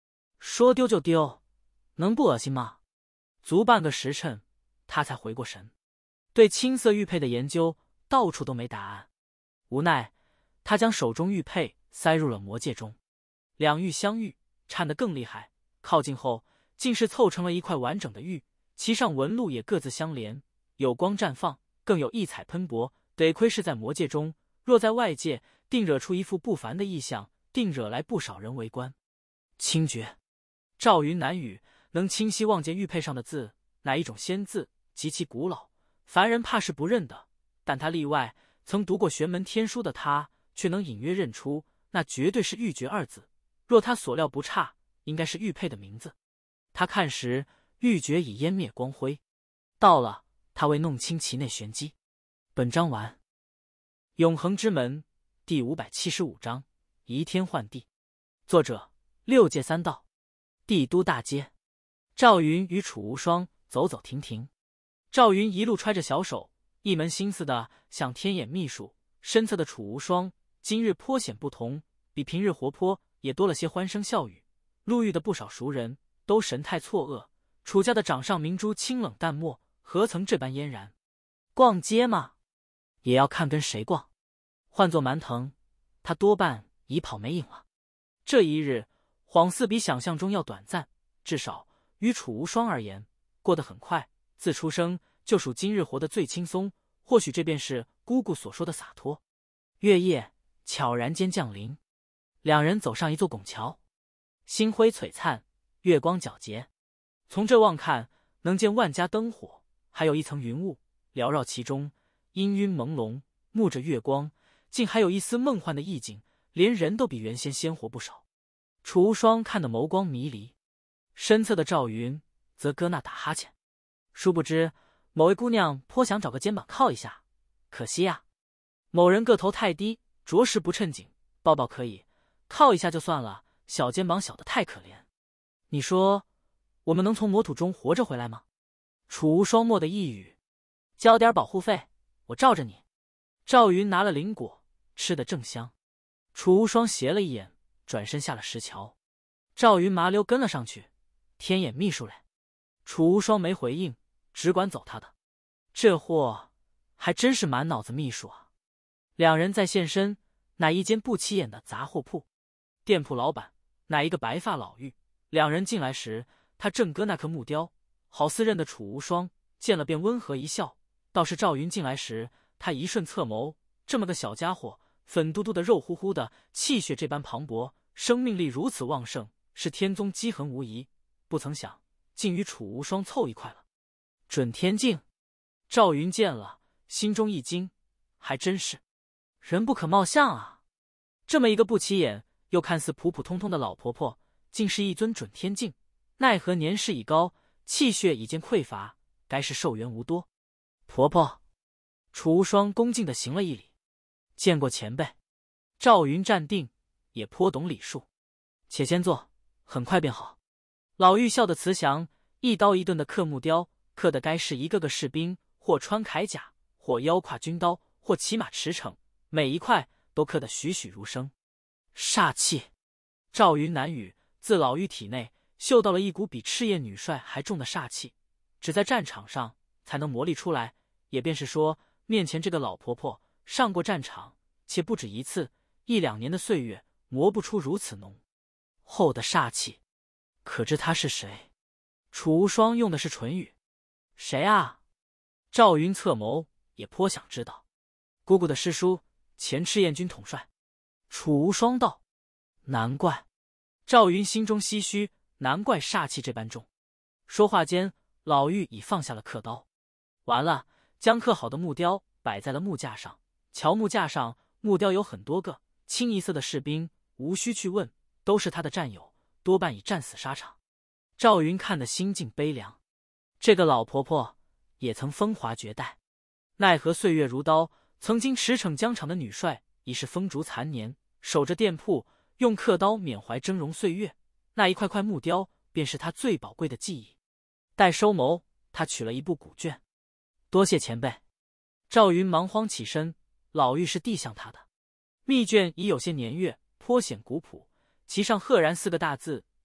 说丢就丢，能不恶心吗？足半个时辰，他才回过神。对青色玉佩的研究，到处都没答案。无奈，他将手中玉佩塞入了魔戒中。两玉相遇，颤得更厉害。靠近后，竟是凑成了一块完整的玉，其上纹路也各自相连，有光绽放，更有异彩喷薄。得亏是在魔戒中，若在外界，定惹出一副不凡的异象，定惹来不少人围观。清绝，赵云难语，能清晰望见玉佩上的字，乃一种仙字，极其古老，凡人怕是不认的。但他例外，曾读过玄门天书的他，却能隐约认出，那绝对是玉珏二字。若他所料不差，应该是玉佩的名字。他看时，玉珏已湮灭光辉。到了，他未弄清其内玄机。本章完。永恒之门第五百七十五章移天换地。作者六界三道。帝都大街，赵云与楚无双走走停停。赵云一路揣着小手，一门心思的想天眼秘术。身侧的楚无双今日颇显不同，比平日活泼，也多了些欢声笑语。路遇的不少熟人，都神态错愕。楚家的掌上明珠清冷淡漠，何曾这般嫣然？逛街嘛，也要看跟谁逛。换作蛮腾，他多半已跑没影了。这一日恍似比想象中要短暂，至少于楚无双而言，过得很快。自出生就属今日活得最轻松，或许这便是姑姑所说的洒脱。月夜悄然间降临，两人走上一座拱桥，星辉璀璨，月光皎洁。从这望看，能见万家灯火，还有一层云雾缭绕其中，氤氲朦胧，沐着月光，竟还有一丝梦幻的意境，连人都比原先鲜活不少。楚无双看得眸光迷离，身侧的赵云则搁那打哈欠。殊不知某位姑娘颇想找个肩膀靠一下，可惜啊，某人个头太低，着实不称紧，抱抱可以，靠一下就算了，小肩膀小得太可怜。你说我们能从魔土中活着回来吗？楚无双默的一语，交点保护费，我罩着你。赵云拿了灵果，吃得正香。楚无双斜了一眼，转身下了石桥。赵云麻溜跟了上去，天眼秘术嘞。楚无双没回应，只管走他的。这货还真是满脑子秘术啊。两人再现身，乃一间不起眼的杂货铺，店铺老板乃一个白发老妪。两人进来时，他正搁那颗木雕，好似认得楚无双，见了便温和一笑。倒是赵云进来时，他一瞬侧眸，这么个小家伙，粉嘟嘟的，肉乎乎的，气血这般磅礴，生命力如此旺盛，是天宗机痕无疑。不曾想竟与楚无双凑一块了。准天境，赵云见了，心中一惊，还真是人不可貌相啊。这么一个不起眼又看似普普通通的老婆婆，竟是一尊准天境，奈何年事已高，气血已见匮乏，该是寿元无多。婆婆，楚无双恭敬地行了一礼，见过前辈。赵云站定，也颇懂礼数，且先坐，很快便好。老妪笑得慈祥，一刀一顿的刻木雕，刻的该是一个个士兵，或穿铠甲，或腰挎军刀，或骑马驰骋，每一块都刻得栩栩如生。煞气，赵云难语，自老妪体内嗅到了一股比赤焰女帅还重的煞气，只在战场上才能磨砺出来。也便是说，面前这个老婆婆上过战场，且不止一次，一两年的岁月磨不出如此浓厚的煞气。可知她是谁？楚无双用的是唇语。谁啊？赵云侧眸，也颇想知道。姑姑的师叔，前赤焰军统帅。楚无双道。难怪。赵云心中唏嘘，难怪煞气这般重。说话间，老妪已放下了刻刀。完了，将刻好的木雕摆在了木架上。瞧木架上木雕有很多个，清一色的士兵，无需去问，都是他的战友，多半已战死沙场。赵云看得心境悲凉。这个老婆婆也曾风华绝代，奈何岁月如刀，曾经驰骋疆场的女帅已是风烛残年，守着店铺，用刻刀缅怀峥嵘岁月。那一块块木雕便是他最宝贵的记忆。待收眸，他取了一部古卷。多谢前辈。赵云忙慌起身，老妪是递向他的。密卷已有些年月，颇显古朴，其上赫然四个大字：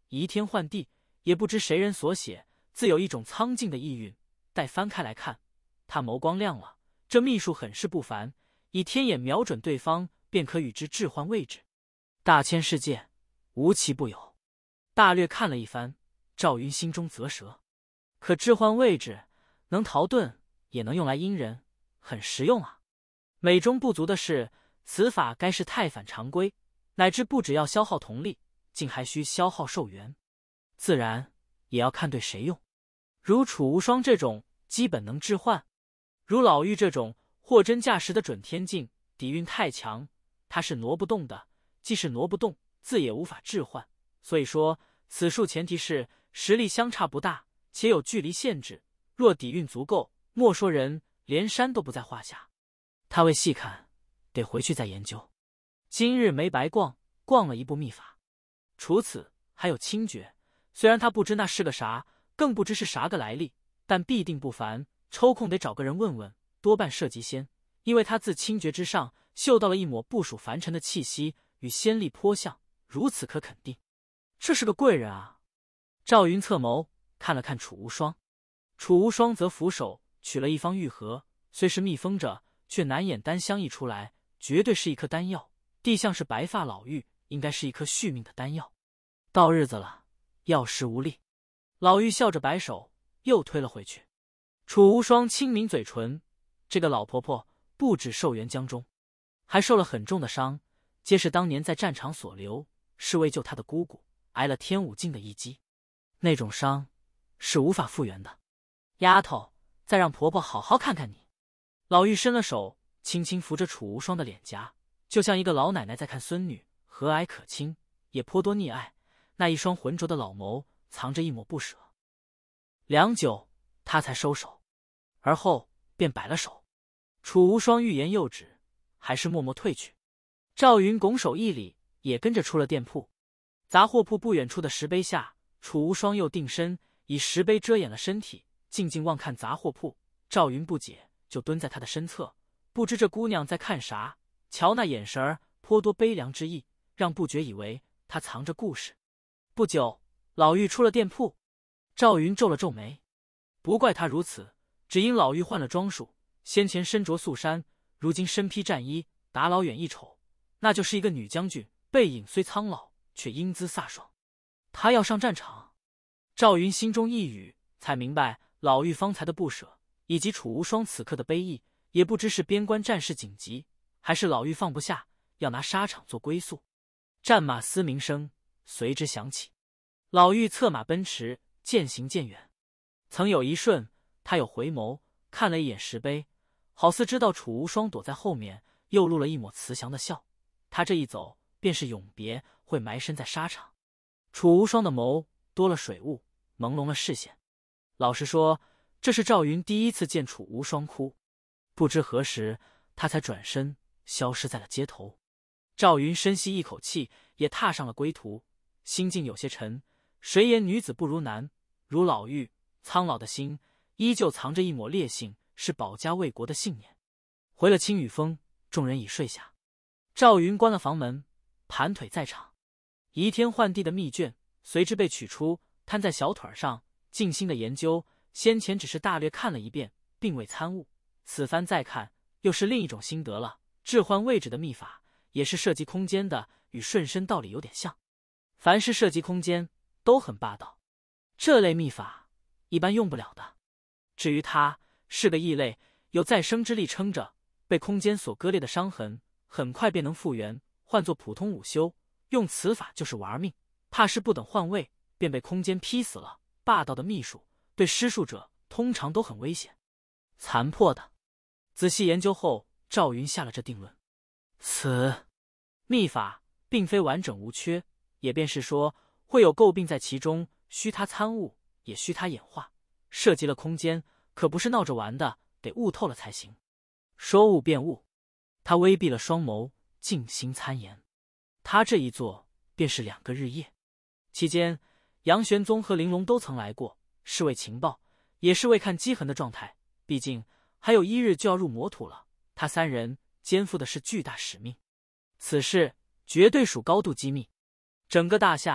移天换地，也不知谁人所写，自有一种苍劲的意蕴。待翻开来看，他眸光亮了，这秘术很是不凡，以天眼瞄准对方，便可与之置换位置。大千世界，无奇不有。大略看了一番，赵云心中啧舌。可置换位置，能逃遁，也能用来阴人，很实用啊。美中不足的是，此法该是太反常规，乃至不只要消耗瞳力，竟还需消耗寿元。自然也要看对谁用。如楚无双这种基本能置换，如老妪这种货真价实的准天境，底蕴太强，他是挪不动的。既是挪不动，自也无法置换。所以说，此术前提是实力相差不大，且有距离限制。若底蕴足够，莫说人，连山都不在话下。他未细看，得回去再研究。今日没白逛，逛了一部秘法。除此，还有清诀。虽然他不知那是个啥，更不知是啥个来历，但必定不凡。抽空得找个人问问，多半涉及仙，因为他自清诀之上嗅到了一抹不属凡尘的气息，与仙力颇像，如此可肯定，这是个贵人啊。赵云侧眸看了看楚无双，楚无双则俯手取了一方玉盒，虽是密封着，却难掩丹香溢出来，绝对是一颗丹药。地像是白发老妪，应该是一颗续命的丹药。到日子了，药石无力。老妪笑着摆手，又推了回去。楚无双轻抿嘴唇，这个老婆婆不止寿元江中，还受了很重的伤，皆是当年在战场所留，是为救她的姑姑，挨了天武境的一击。那种伤是无法复原的。丫头，再让婆婆好好看看你。老妪伸了手，轻轻扶着楚无双的脸颊，就像一个老奶奶在看孙女，和蔼可亲，也颇多溺爱。那一双浑浊的老眸藏着一抹不舍。良久，他才收手，而后便摆了手。楚无双欲言又止，还是默默退去。赵云拱手一礼，也跟着出了店铺。杂货铺不远处的石碑下，楚无双又定身，以石碑遮掩了身体，静静望看杂货铺。赵云不解，就蹲在他的身侧，不知这姑娘在看啥，瞧那眼神儿，颇多悲凉之意，让不觉以为他藏着故事。不久，老妪出了店铺，赵云皱了皱眉，不怪他如此，只因老妪换了装束，先前身着素衫，如今身披战衣，打老远一瞅，那就是一个女将军，背影虽苍老，却英姿飒爽。她要上战场。赵云心中一语，才明白老妪方才的不舍，以及楚无双此刻的悲意，也不知是边关战事紧急，还是老妪放不下，要拿沙场做归宿。战马嘶鸣声随之响起，老妪策马奔驰，渐行渐远。曾有一瞬，他有回眸看了一眼石碑，好似知道楚无双躲在后面，又露了一抹慈祥的笑。他这一走，便是永别，会埋身在沙场。楚无双的眸多了水雾，朦胧了视线。老实说，这是赵云第一次见楚无双哭。不知何时，他才转身消失在了街头。赵云深吸一口气，也踏上了归途，心境有些沉。谁言女子不如男？如老妪苍老的心，依旧藏着一抹烈性，是保家卫国的信念。回了青雨峰，众人已睡下。赵云关了房门，盘腿在场，移天换地的秘卷随之被取出，摊在小腿上，静心的研究。先前只是大略看了一遍，并未参悟，此番再看，又是另一种心得了。置换位置的秘法，也是涉及空间的，与顺身道理有点像。凡是涉及空间，都很霸道。这类秘法一般用不了的。至于他是个异类，有再生之力撑着，被空间所割裂的伤痕很快便能复原，换作普通午休，用此法就是玩命，怕是不等换位便被空间劈死了。霸道的秘术对施术者通常都很危险。残破的。仔细研究后，赵云下了这定论：此秘法并非完整无缺，也便是说会有诟病在其中，需他参悟，也需他演化。涉及了空间，可不是闹着玩的，得悟透了才行。说悟便悟。他微闭了双眸，静心参研。他这一坐便是两个日夜。期间，杨玄宗和玲珑都曾来过，是为情报，也是为看机痕的状态。毕竟还有一日就要入魔土了，他三人肩负的是巨大使命。此事绝对属高度机密。整个大夏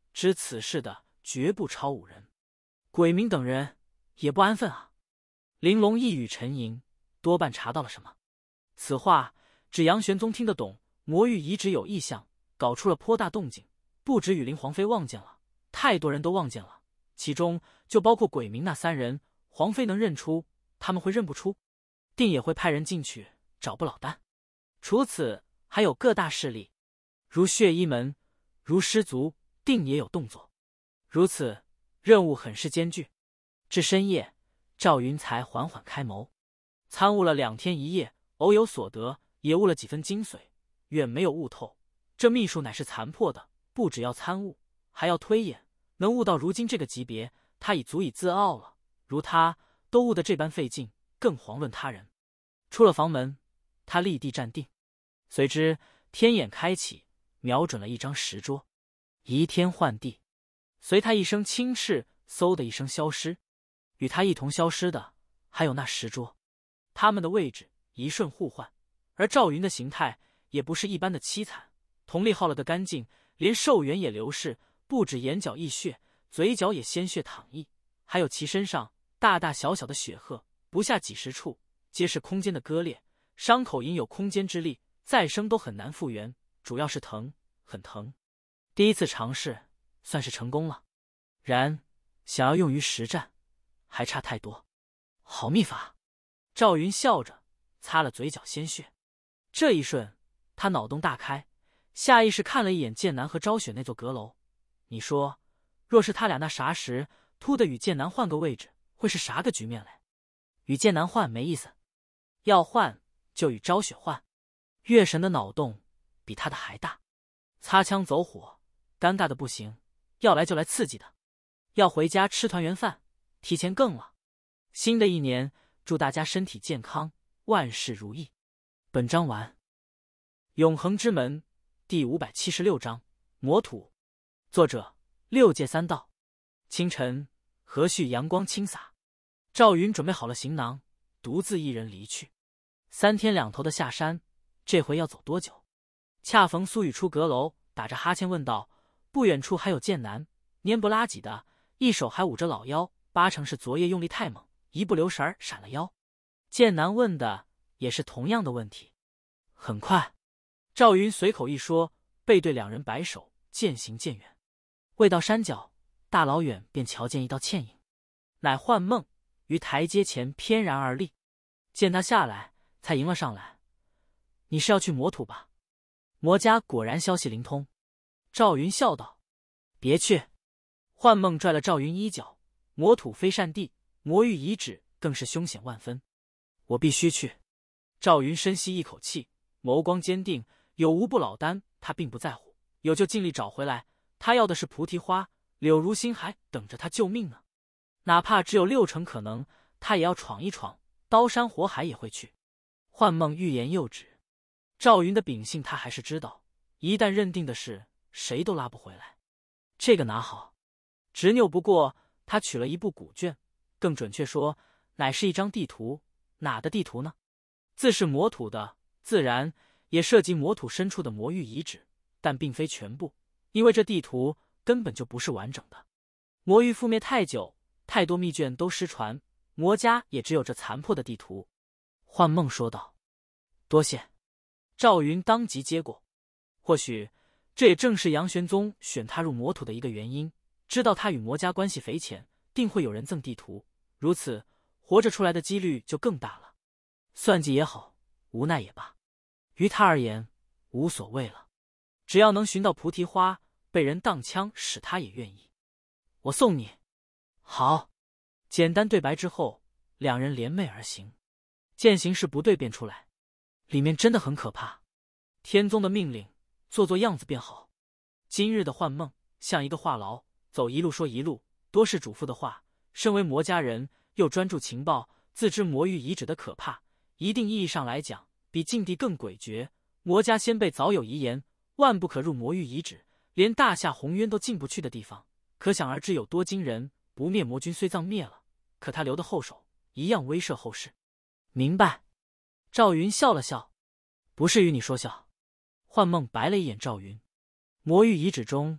知此事的绝不超五人。鬼明等人也不安分啊。玲珑一语沉吟，多半查到了什么。此话指杨玄宗听得懂，魔域遗址有异象，搞出了颇大动静，不止羽林皇妃望见了，太多人都望见了，其中就包括鬼明那三人。皇妃能认出，他们会认不出，定也会派人进去找不老丹。除此还有各大势力，如血衣门，如师族，定也有动作。如此任务很是艰巨。至深夜，赵云才缓缓开谋，参悟了两天一夜，偶有所得，也悟了几分精髓，远没有悟透。这秘术乃是残破的，不只要参悟，还要推演。能悟到如今这个级别，他已足以自傲了。如他都悟得这般费劲，更遑论他人。出了房门，他立地站定，随之天眼开启，瞄准了一张石桌，移天换地。随他一声轻斥，嗖的一声消失。与他一同消失的还有那石桌，他们的位置一瞬互换。而赵云的形态也不是一般的凄惨，瞳力耗了个干净，连寿元也流逝，不止眼角溢血，嘴角也鲜血淌溢，还有其身上大大小小的血褐，不下几十处，皆是空间的割裂，伤口隐有空间之力，再生都很难复原，主要是疼，很疼。第一次尝试算是成功了，然想要用于实战还差太多。好秘法！赵云笑着擦了嘴角鲜血。这一瞬他脑洞大开，下意识看了一眼剑南和昭雪那座阁楼。你说若是他俩那啥时突的与剑南换个位置，会是啥个局面嘞？与剑南换没意思，要换就与昭雪换。月神的脑洞比他的还大，擦枪走火，尴尬的不行，要来就来刺激的。要回家吃团圆饭，提前更了。新的一年，祝大家身体健康，万事如意。本章完。永恒之门第五百七十六章魔土。作者六界三道。清晨，和煦阳光倾洒，赵云准备好了行囊，独自一人离去。三天两头的下山，这回要走多久？恰逢苏雨出阁楼，打着哈欠问道：“不远处还有剑南，蔫不拉几的，一手还捂着老腰，八成是昨夜用力太猛，一不留神儿闪了腰。”剑南问的也是同样的问题。很快，赵云随口一说，背对两人摆手，渐行渐远。未到山脚，大老远便瞧见一道倩影，乃幻梦，于台阶前翩然而立。见他下来，才迎了上来：“你是要去魔土吧？”魔家果然消息灵通。赵云笑道：“别去。”幻梦拽了赵云衣角，魔土非善地，魔域遗址更是凶险万分，我必须去。赵云深吸一口气，眸光坚定，有无不老丹他并不在乎，有就尽力找回来。他要的是菩提花，柳如心还等着他救命呢。哪怕只有六成可能，他也要闯一闯，刀山火海也会去。幻梦欲言又止。赵云的秉性他还是知道，一旦认定的事，谁都拉不回来。这个哪好？执拗不过，他取了一部古卷，更准确说，乃是一张地图。哪的地图呢？自是魔土的，自然也涉及魔土深处的魔域遗址，但并非全部，因为这地图根本就不是完整的。魔域覆灭太久，太多秘卷都失传，魔家也只有这残破的地图。幻梦说道：“多谢。”赵云当即接过。或许这也正是杨玄宗选他入魔土的一个原因，知道他与魔家关系匪浅，定会有人赠地图，如此活着出来的几率就更大了。算计也好，无奈也罢，于他而言无所谓了，只要能寻到菩提花，被人当枪使他也愿意。我送你。好。简单对白之后，两人联袂而行。见形势不对便出来，里面真的很可怕。天宗的命令，做做样子便好。今日的幻梦像一个话痨，走一路说一路，多是嘱咐的话。身为魔家人，又专注情报，自知魔域遗址的可怕，一定意义上来讲，比境地更诡谲。魔家先辈早有遗言，万不可入魔域遗址，连大夏红渊都进不去的地方，可想而知有多惊人。不灭魔君虽葬灭了，可他留的后手一样威慑后世。明白。赵云笑了笑，不是与你说笑。幻梦白了一眼赵云。魔域遗址中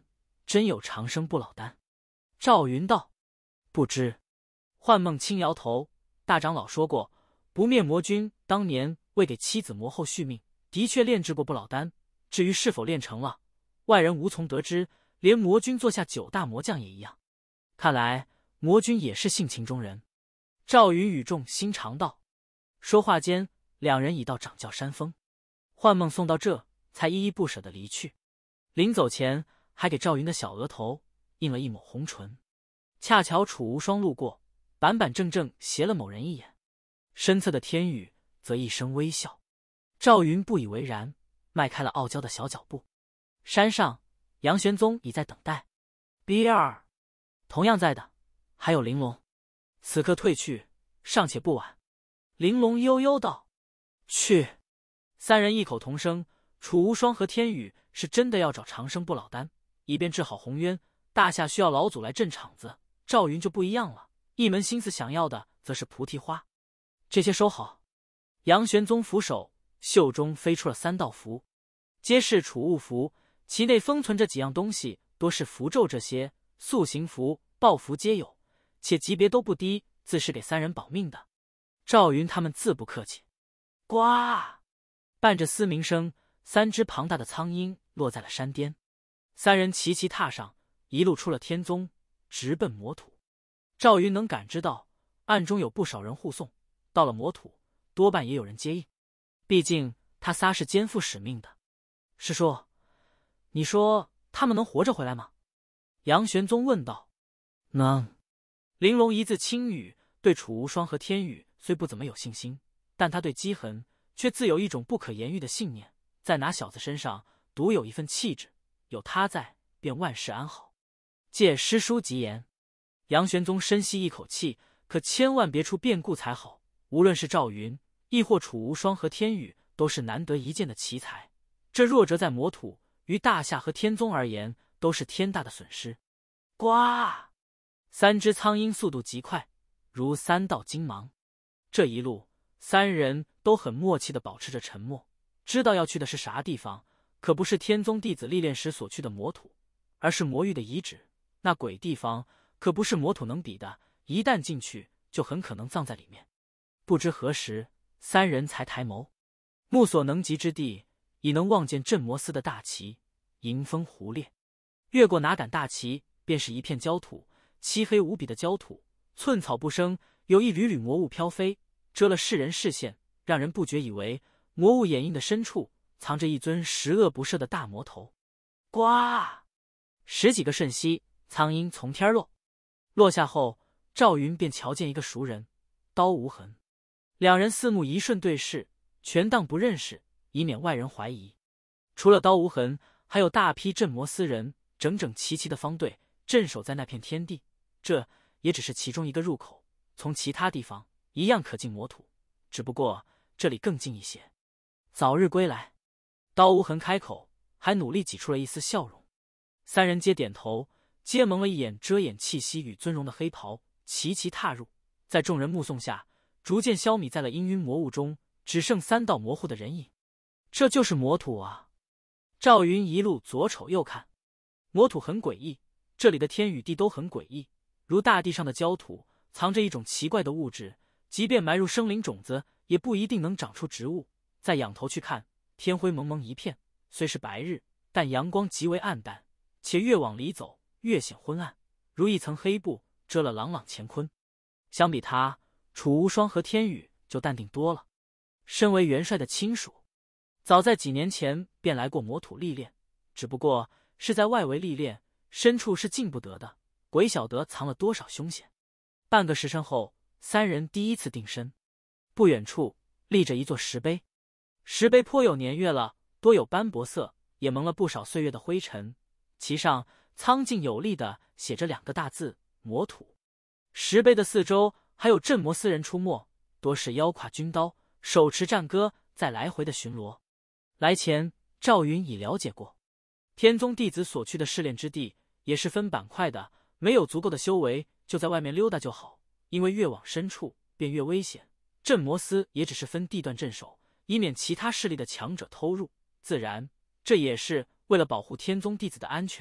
真有长生不老丹？赵云道：不知。幻梦轻摇头，大长老说过，不灭魔君当年为给妻子魔后续命，的确炼制过不老丹，至于是否炼成了，外人无从得知，连魔君座下九大魔将也一样。看来魔君也是性情中人。赵云语重心长道。说话间，两人已到掌教山峰。幻梦送到这，才依依不舍地离去。临走前，还给赵云的小额头印了一抹红唇。恰巧楚无双路过，板板正正斜了某人一眼。身侧的天宇则一声微笑。赵云不以为然，迈开了傲娇的小脚步。山上，杨玄宗已在等待。B 二同样在的，还有玲珑。此刻退去，尚且不晚。玲珑悠悠道：去。三人异口同声，楚无双和天宇是真的要找长生不老丹，以便治好红渊。大夏需要老祖来镇场子，赵云就不一样了，一门心思想要的则是菩提花。这些收好。杨玄宗俯首，袖中飞出了三道符，皆是储物符，其内封存着几样东西，多是符咒，这些速行符、报符皆有，且级别都不低，自是给三人保命的。赵云他们自不客气。呱！伴着嘶鸣声，三只庞大的苍鹰落在了山巅。三人齐齐踏上，一路出了天宗，直奔魔土。赵云能感知到，暗中有不少人护送。到了魔土，多半也有人接应。毕竟他仨是肩负使命的。师叔，你说他们能活着回来吗？杨玄宗问道。能。玲珑一字轻语，对楚无双和天宇虽不怎么有信心，但他对姬痕却自有一种不可言喻的信念，在那小子身上独有一份气质，有他在，便万事安好。借师叔吉言。杨玄宗深吸一口气，可千万别出变故才好。无论是赵云，亦或楚无双和天宇，都是难得一见的奇才。这若折在魔土，于大夏和天宗而言，都是天大的损失。呱！三只苍鹰速度极快，如三道金芒。这一路，三人都很默契地保持着沉默，知道要去的是啥地方，可不是天宗弟子历练时所去的魔土，而是魔域的遗址。那鬼地方可不是魔土能比的，一旦进去，就很可能葬在里面。不知何时，三人才抬眸，目所能及之地，已能望见镇魔司的大旗，迎风胡列。越过哪杆大旗，便是一片焦土，漆黑无比的焦土，寸草不生，有一缕缕魔雾飘飞，遮了世人视线，让人不觉以为魔雾掩映的深处藏着一尊十恶不赦的大魔头。呱！十几个瞬息，苍鹰从天落，落下后，赵云便瞧见一个熟人，刀无痕。两人四目一瞬对视，全当不认识，以免外人怀疑。除了刀无痕，还有大批镇魔司人，整整齐齐的方队镇守在那片天地。这也只是其中一个入口，从其他地方一样可进魔土，只不过这里更近一些。早日归来。刀无痕开口，还努力挤出了一丝笑容。三人皆点头，皆蒙了一眼遮掩气息与尊容的黑袍，齐齐踏入，在众人目送下，逐渐消弭在了氤氲魔雾中，只剩三道模糊的人影。这就是魔土啊！赵云一路左瞅右看，魔土很诡异，这里的天与地都很诡异，如大地上的焦土，藏着一种奇怪的物质，即便埋入生灵种子，也不一定能长出植物。再仰头去看，天灰蒙蒙一片，虽是白日，但阳光极为暗淡，且越往里走越显昏暗，如一层黑布遮了朗朗乾坤。相比他，楚无双和天宇就淡定多了。身为元帅的亲属，早在几年前便来过魔土历练，只不过是在外围历练，深处是进不得的，鬼晓得藏了多少凶险。半个时辰后，三人第一次定身。不远处立着一座石碑，石碑颇有年月了，多有斑驳色，也蒙了不少岁月的灰尘，其上苍劲有力地写着两个大字：魔土。石碑的四周还有镇魔司人出没，多是腰挎军刀，手持战戈，在来回的巡逻。来前赵云已了解过，天宗弟子所去的试炼之地也是分板块的，没有足够的修为，就在外面溜达就好，因为越往深处便越危险。镇魔司也只是分地段镇守，以免其他势力的强者偷入，自然这也是为了保护天宗弟子的安全。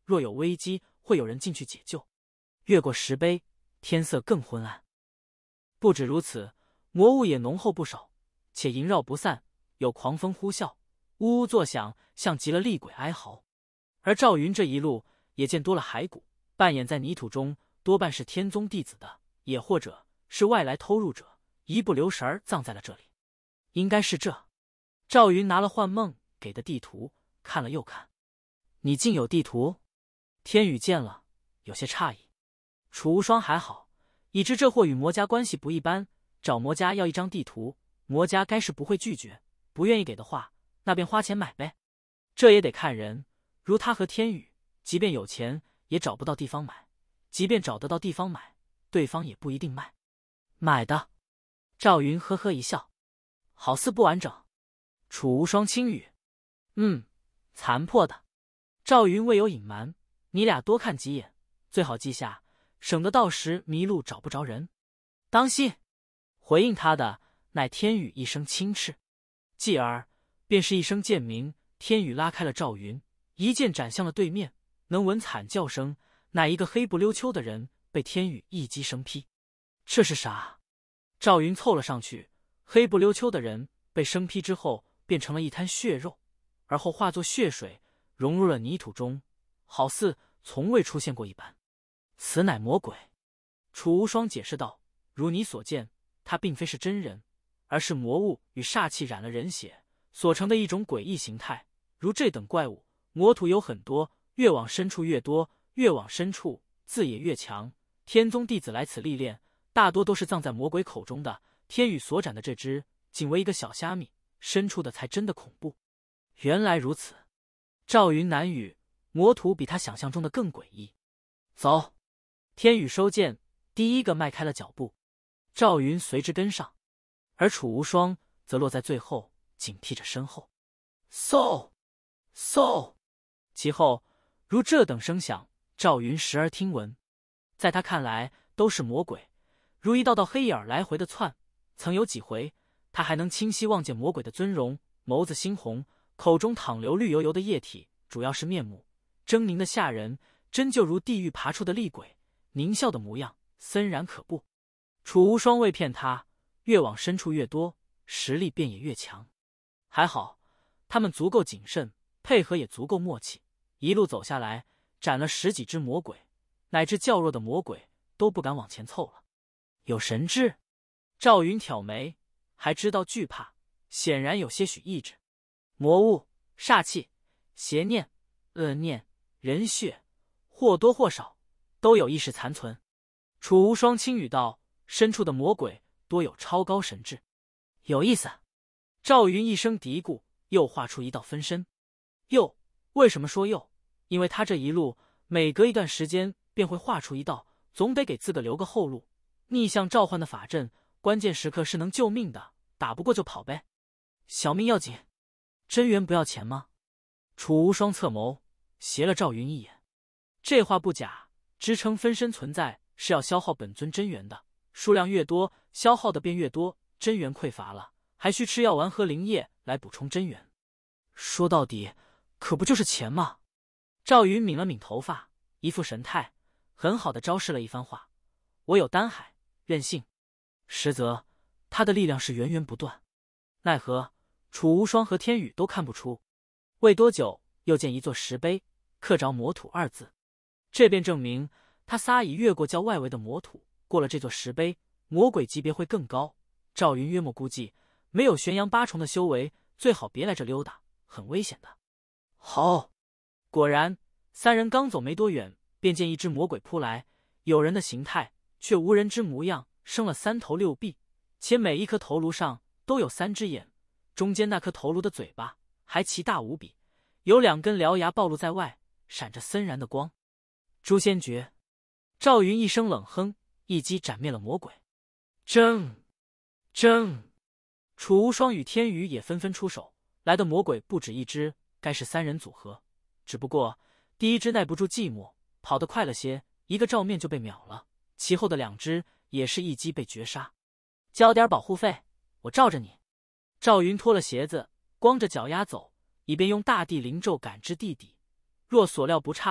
若有危机，会有人进去解救。越过石碑，天色更昏暗。不止如此，魔雾也浓厚不少，且萦绕不散，有狂风呼啸，呜呜作响，像极了厉鬼哀嚎。而赵云这一路也见多了骸骨，扮演在泥土中，多半是天宗弟子的，也或者是外来偷入者，一不留神儿葬在了这里。应该是这。赵云拿了幻梦给的地图，看了又看。你竟有地图？天宇见了，有些诧异。楚无双还好，已知这货与魔家关系不一般，找魔家要一张地图，魔家该是不会拒绝，不愿意给的话，那便花钱买呗。这也得看人，如他和天宇，即便有钱也找不到地方买，即便找得到地方买，对方也不一定卖。买的。赵云呵呵一笑，好似不完整。楚无双轻语，嗯，残破的。赵云未有隐瞒，你俩多看几眼，最好记下，省得到时迷路找不着人。当心！回应他的乃天宇一声轻斥，继而便是一声剑鸣，天宇拉开了赵云，一剑斩向了对面，能闻惨叫声，乃一个黑不溜秋的人被天宇一击生劈。这是啥？赵云凑了上去，黑不溜秋的人被生劈之后变成了一滩血肉，而后化作血水融入了泥土中，好似从未出现过一般。此乃魔鬼。楚无双解释道，如你所见，他并非是真人，而是魔物与煞气染了人血所成的一种诡异形态。如这等怪物，魔土有很多，越往深处越多，越往深处自也越强。天宗弟子来此历练，大多都是葬在魔鬼口中的。天宇所斩的这只仅为一个小虾米，深处的才真的恐怖。原来如此。赵云难语，魔土比他想象中的更诡异。走。天宇收剑，第一个迈开了脚步，赵云随之跟上，而楚无双则落在最后，警惕着身后。嗖嗖，其后如这等声响，赵云时而听闻，在他看来都是魔鬼，如一道道黑影来回的窜。曾有几回，他还能清晰望见魔鬼的尊容，眸子猩红，口中淌流绿油油的液体，主要是面目狰狞的吓人，真就如地狱爬出的厉鬼，狞笑的模样，森然可怖。楚无双未骗他，越往深处越多，实力便也越强。还好他们足够谨慎，配合也足够默契，一路走下来，斩了十几只魔鬼，乃至较弱的魔鬼都不敢往前凑了。有神智？赵云挑眉，还知道惧怕，显然有些许意志。魔物、煞气、邪念、恶念、人血，或多或少都有意识残存。楚无双轻语道，深处的魔鬼多有超高神智。有意思。赵云一声嘀咕，又画出一道分身。又为什么说又？因为他这一路每隔一段时间便会画出一道，总得给自个留个后路。逆向召唤的法阵，关键时刻是能救命的，打不过就跑呗，小命要紧。真元不要钱吗？楚无双侧眸斜了赵云一眼。这话不假，支撑分身存在是要消耗本尊真元的，数量越多，消耗的便越多，真元匮乏了，还需吃药丸和灵液来补充真元。说到底，可不就是钱吗？赵云抿了抿头发，一副神态，很好的昭示了一番话。我有丹海，任性。实则他的力量是源源不断，奈何楚无双和天宇都看不出。未多久，又见一座石碑，刻着魔土二字，这便证明他仨已越过较外围的魔土，过了这座石碑，魔鬼级别会更高。赵云约莫估计，没有玄阳八重的修为，最好别来这溜达，很危险的。好，果然，三人刚走没多远，便见一只魔鬼扑来，有人的形态，却无人之模样，生了三头六臂，且每一颗头颅上都有三只眼，中间那颗头颅的嘴巴还奇大无比，有两根獠牙暴露在外，闪着森然的光。诛仙诀！赵云一声冷哼，一击斩灭了魔鬼。争争！楚无双与天宇也纷纷出手，来的魔鬼不止一只，该是三人组合。只不过第一只耐不住寂寞，跑得快了些，一个照面就被秒了，其后的两只也是一击被绝杀。交点保护费，我罩着你。赵云脱了鞋子，光着脚丫走，以便用大地灵咒感知地底。若所料不差，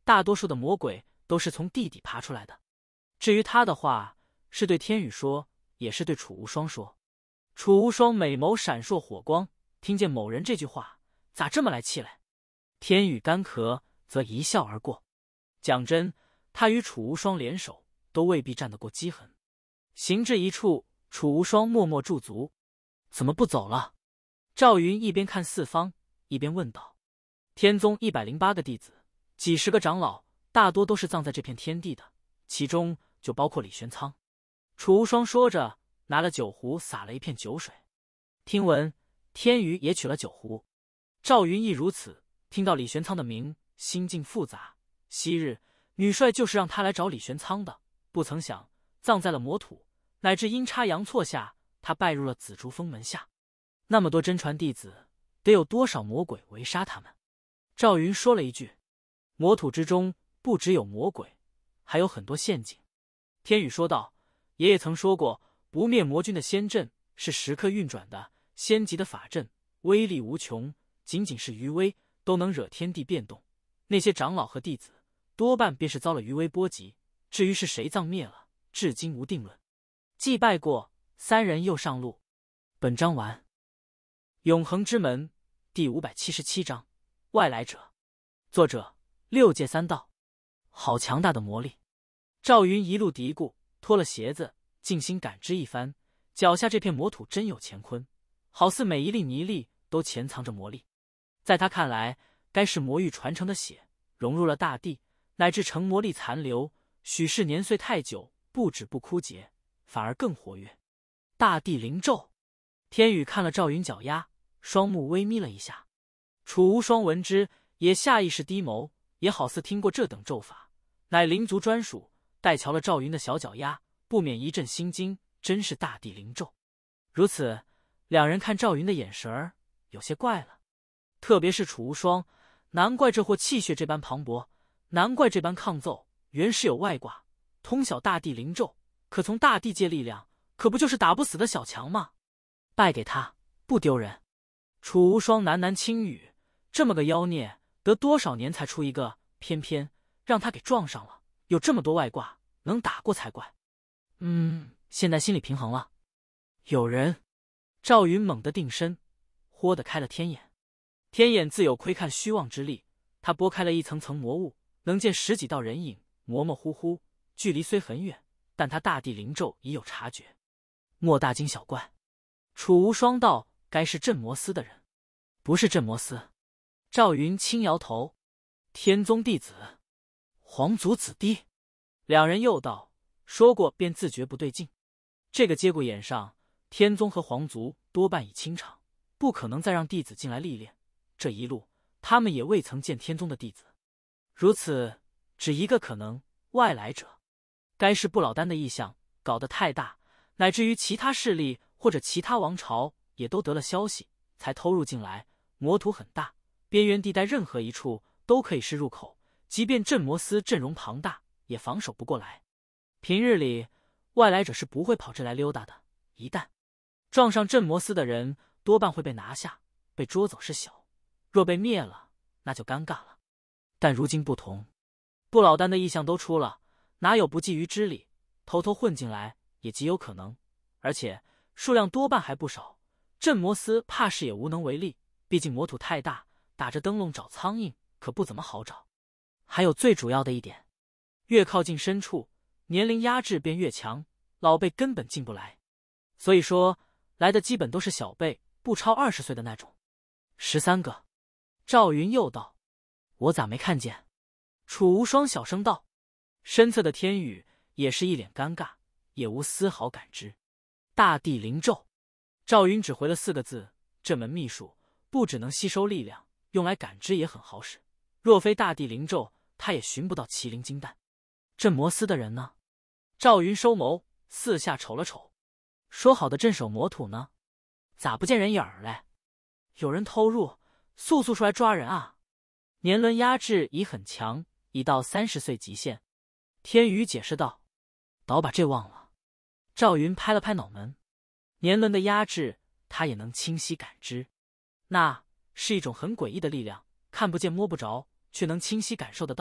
大多数的魔鬼都是从地底爬出来的。至于他的话，是对天宇说，也是对楚无双说。楚无双美眸闪烁火光，听见某人这句话，咋这么来气来？天宇干咳，则一笑而过。讲真，他与楚无双联手，都未必战得过姬痕。行至一处，楚无双默默驻足，怎么不走了？赵云一边看四方，一边问道。天宗一百零八个弟子，几十个长老，大多都是葬在这片天地的，其中就包括李玄苍。楚无双说着，拿了酒壶洒了一片酒水。听闻天宇也取了酒壶。赵云亦如此，听到李玄苍的名，心境复杂。昔日女帅就是让他来找李玄苍的，不曾想葬在了魔土，乃至阴差阳错下，他拜入了紫竹峰门下。那么多真传弟子，得有多少魔鬼围杀他们？赵云说了一句：魔土之中不只有魔鬼，还有很多陷阱。天宇说道：爷爷曾说过，不灭魔君的仙阵是时刻运转的仙级的法阵，威力无穷，仅仅是余威都能惹天地变动。那些长老和弟子多半便是遭了余威波及，至于是谁葬灭了，至今无定论。祭拜过，三人又上路。本章完。永恒之门第五百七十七章外来者。作者六界三道。好强大的魔力！赵云一路嘀咕，脱了鞋子，静心感知一番，脚下这片魔土真有乾坤，好似每一粒泥粒都潜藏着魔力。在他看来，该是魔域传承的血融入了大地，乃至成魔力残留，许是年岁太久，不止不枯竭，反而更活跃。大地灵咒。天宇看了赵云脚丫，双目微眯了一下。楚无双闻之，也下意识低眸，也好似听过这等咒法，乃灵族专属，待瞧了赵云的小脚丫，不免一阵心惊，真是大地灵咒。如此，两人看赵云的眼神儿有些怪了，特别是楚无双，难怪这货气血这般磅礴，难怪这般抗奏，原是有外挂，通晓大地灵咒，可从大地界力量，可不就是打不死的小强吗？败给他不丢人。楚无双喃喃轻语，这么个妖孽，得多少年才出一个，偏偏让他给撞上了，有这么多外挂，能打过才怪。嗯，现在心里平衡了。有人。赵云猛地定身，豁地开了天眼。天眼自有窥看虚妄之力，他拨开了一层层魔雾，能见十几道人影，模模糊糊，距离虽很远，但他大地灵咒已有察觉，莫大惊小怪。楚无双道：该是镇魔司的人。不是镇魔司。赵云轻摇头。天宗弟子，皇族子弟。两人又道：说过便自觉不对劲。这个节骨眼上，天宗和皇族多半已清场，不可能再让弟子进来历练。这一路他们也未曾见天宗的弟子。如此，只一个可能，外来者。该是不老丹的意象搞得太大，乃至于其他势力或者其他王朝也都得了消息，才偷入进来。魔土很大，边缘地带任何一处都可以是入口，即便镇魔司阵容庞大，也防守不过来。平日里，外来者是不会跑这来溜达的，一旦撞上镇魔司的人，多半会被拿下，被捉走是小，若被灭了，那就尴尬了。但如今不同，不老丹的意象都出了，哪有不觊觎之理？偷偷混进来也极有可能，而且数量多半还不少。镇魔司怕是也无能为力，毕竟魔土太大，打着灯笼找苍蝇可不怎么好找。还有最主要的一点，越靠近深处，年龄压制便越强，老辈根本进不来。所以说，来的基本都是小辈，不超二十岁的那种。十三个。赵云又道：我咋没看见？楚无双小声道。身侧的天宇也是一脸尴尬，也无丝毫感知。大地灵咒。赵云只回了四个字：这门秘术不只能吸收力量，用来感知也很好使。若非大地灵咒，他也寻不到麒麟金蛋。镇魔司的人呢？赵云收眸，四下瞅了瞅。说好的镇守魔土呢？咋不见人影儿嘞？有人偷入，速速出来抓人啊！年轮压制已很强，已到三十岁极限。天宇解释道：倒把这忘了。赵云拍了拍脑门，年轮的压制他也能清晰感知，那是一种很诡异的力量，看不见摸不着，却能清晰感受得到，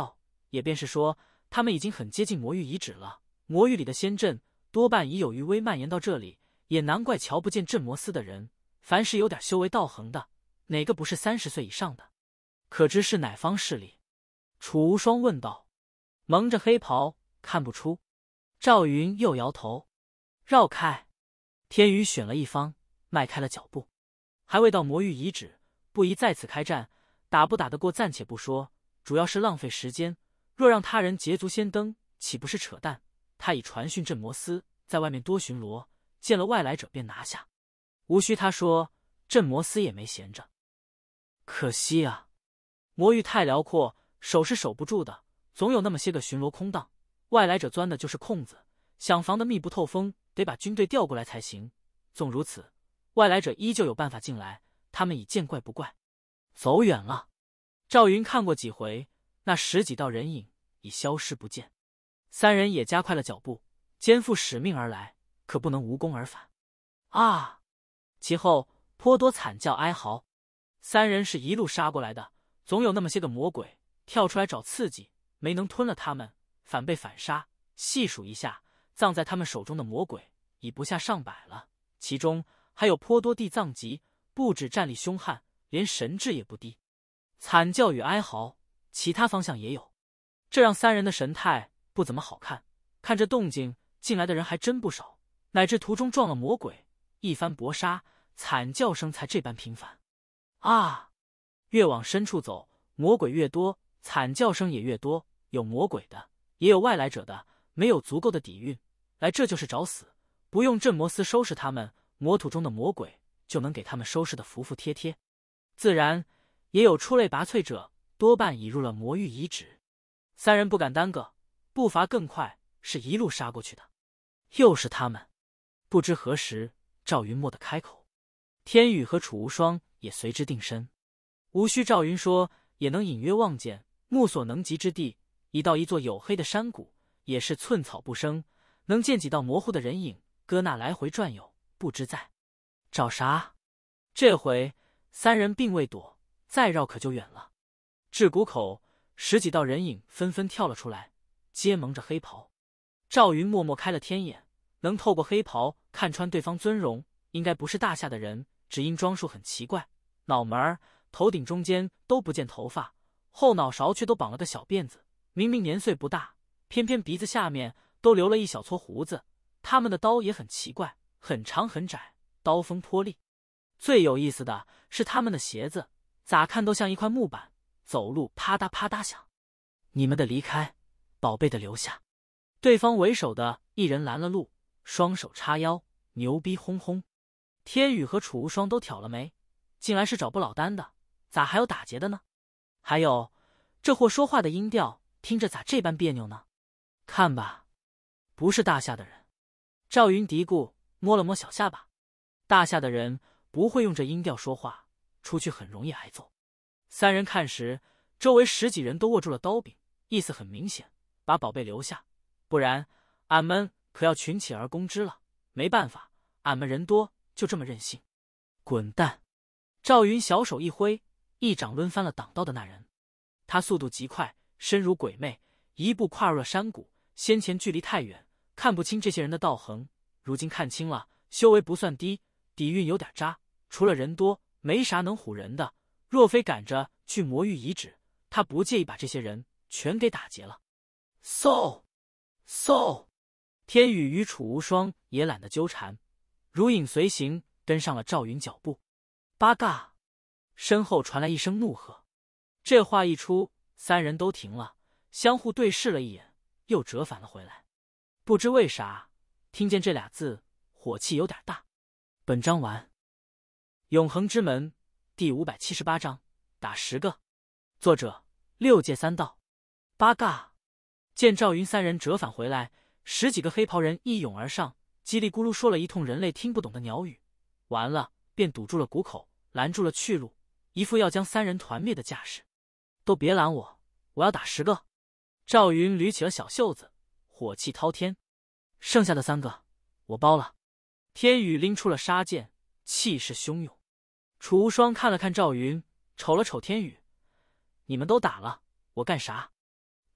也便是说，他们已经很接近魔域遗址了。魔域里的仙阵多半已有余威蔓延到这里，也难怪瞧不见镇魔司的人。凡是有点修为道行的，哪个不是三十岁以上的？可知是哪方势力？楚无双问道。蒙着黑袍，看不出。赵云又摇头。绕开。天宇选了一方，迈开了脚步。还未到魔域遗址，不宜在此开战。打不打得过暂且不说，主要是浪费时间。若让他人捷足先登，岂不是扯淡？他已传讯镇魔司，在外面多巡逻，见了外来者便拿下。无需他说，镇魔司也没闲着。可惜啊，魔域太辽阔，守是守不住的，总有那么些个巡逻空档，外来者钻的就是空子，想防得密不透风，得把军队调过来才行。纵如此，外来者依旧有办法进来，他们已见怪不怪。走远了。赵云看过几回，那十几道人影已消失不见。三人也加快了脚步，肩负使命而来，可不能无功而返。啊！其后颇多惨叫哀嚎。三人是一路杀过来的，总有那么些个魔鬼跳出来找刺激，没能吞了他们，反被反杀。细数一下，葬在他们手中的魔鬼已不下上百了，其中还有颇多地藏级，不止战力凶悍，连神智也不低。惨叫与哀嚎，其他方向也有，这让三人的神态不怎么好看。看这动静，进来的人还真不少，乃至途中撞了魔鬼，一番搏杀，惨叫声才这般频繁。啊！越往深处走，魔鬼越多，惨叫声也越多。有魔鬼的，也有外来者的，没有足够的底蕴，来这就是找死。不用镇魔司收拾他们，魔土中的魔鬼就能给他们收拾得服服帖帖。自然也有出类拔萃者，多半已入了魔域遗址。三人不敢耽搁，步伐更快，是一路杀过去的。又是他们！不知何时，赵云蓦地开口，天宇和楚无双也随之定身。无需赵云说，也能隐约望见，目所能及之地，已到一座黝黑的山谷，也是寸草不生，能见几道模糊的人影，搁那来回转悠，不知在找啥。这回三人并未躲，再绕可就远了。至谷口，十几道人影纷纷跳了出来，皆蒙着黑袍。赵云默默开了天眼，能透过黑袍看穿对方尊容，应该不是大夏的人，只因装束很奇怪，脑门儿、头顶中间都不见头发，后脑勺却都绑了个小辫子，明明年岁不大，偏偏鼻子下面都留了一小撮胡子。他们的刀也很奇怪，很长很窄，刀锋颇利。最有意思的是他们的鞋子，咋看都像一块木板，走路啪嗒啪嗒响。你们的离开，宝贝的留下。对方为首的一人拦了路，双手叉腰，牛逼哄哄。天宇和楚无双都挑了眉，进来是找不老丹的，咋还有打劫的呢？还有这货说话的音调，听着咋这般别扭呢？看吧，不是大夏的人。赵云嘀咕，摸了摸小下巴。大夏的人不会用这音调说话，出去很容易挨揍。三人看时，周围十几人都握住了刀柄，意思很明显，把宝贝留下，不然俺们可要群起而攻之了。没办法，俺们人多，就这么任性。滚蛋！赵云小手一挥，一掌抡翻了挡刀的那人。他速度极快，身如鬼魅，一步跨入了山谷。先前距离太远，看不清这些人的道行，如今看清了，修为不算低，底蕴有点渣。除了人多，没啥能唬人的。若非赶着去魔域遗址，他不介意把这些人全给打劫了。嗖嗖！天宇与楚无双也懒得纠缠，如影随形，跟上了赵云脚步。八嘎！身后传来一声怒喝。这话一出，三人都停了，相互对视了一眼，又折返了回来。不知为啥，听见这俩字，火气有点大。本章完。永恒之门第五百七十八章，打十个。作者六界三道。八嘎！见赵云三人折返回来，十几个黑袍人一涌而上，叽里咕噜说了一通人类听不懂的鸟语，完了便堵住了谷口，拦住了去路，一副要将三人团灭的架势。都别拦我，我要打十个！赵云捋起了小袖子，火气滔天。剩下的三个我包了。天宇拎出了杀剑，气势汹涌。楚无双看了看赵云，瞅了瞅天宇，你们都打了，我干啥？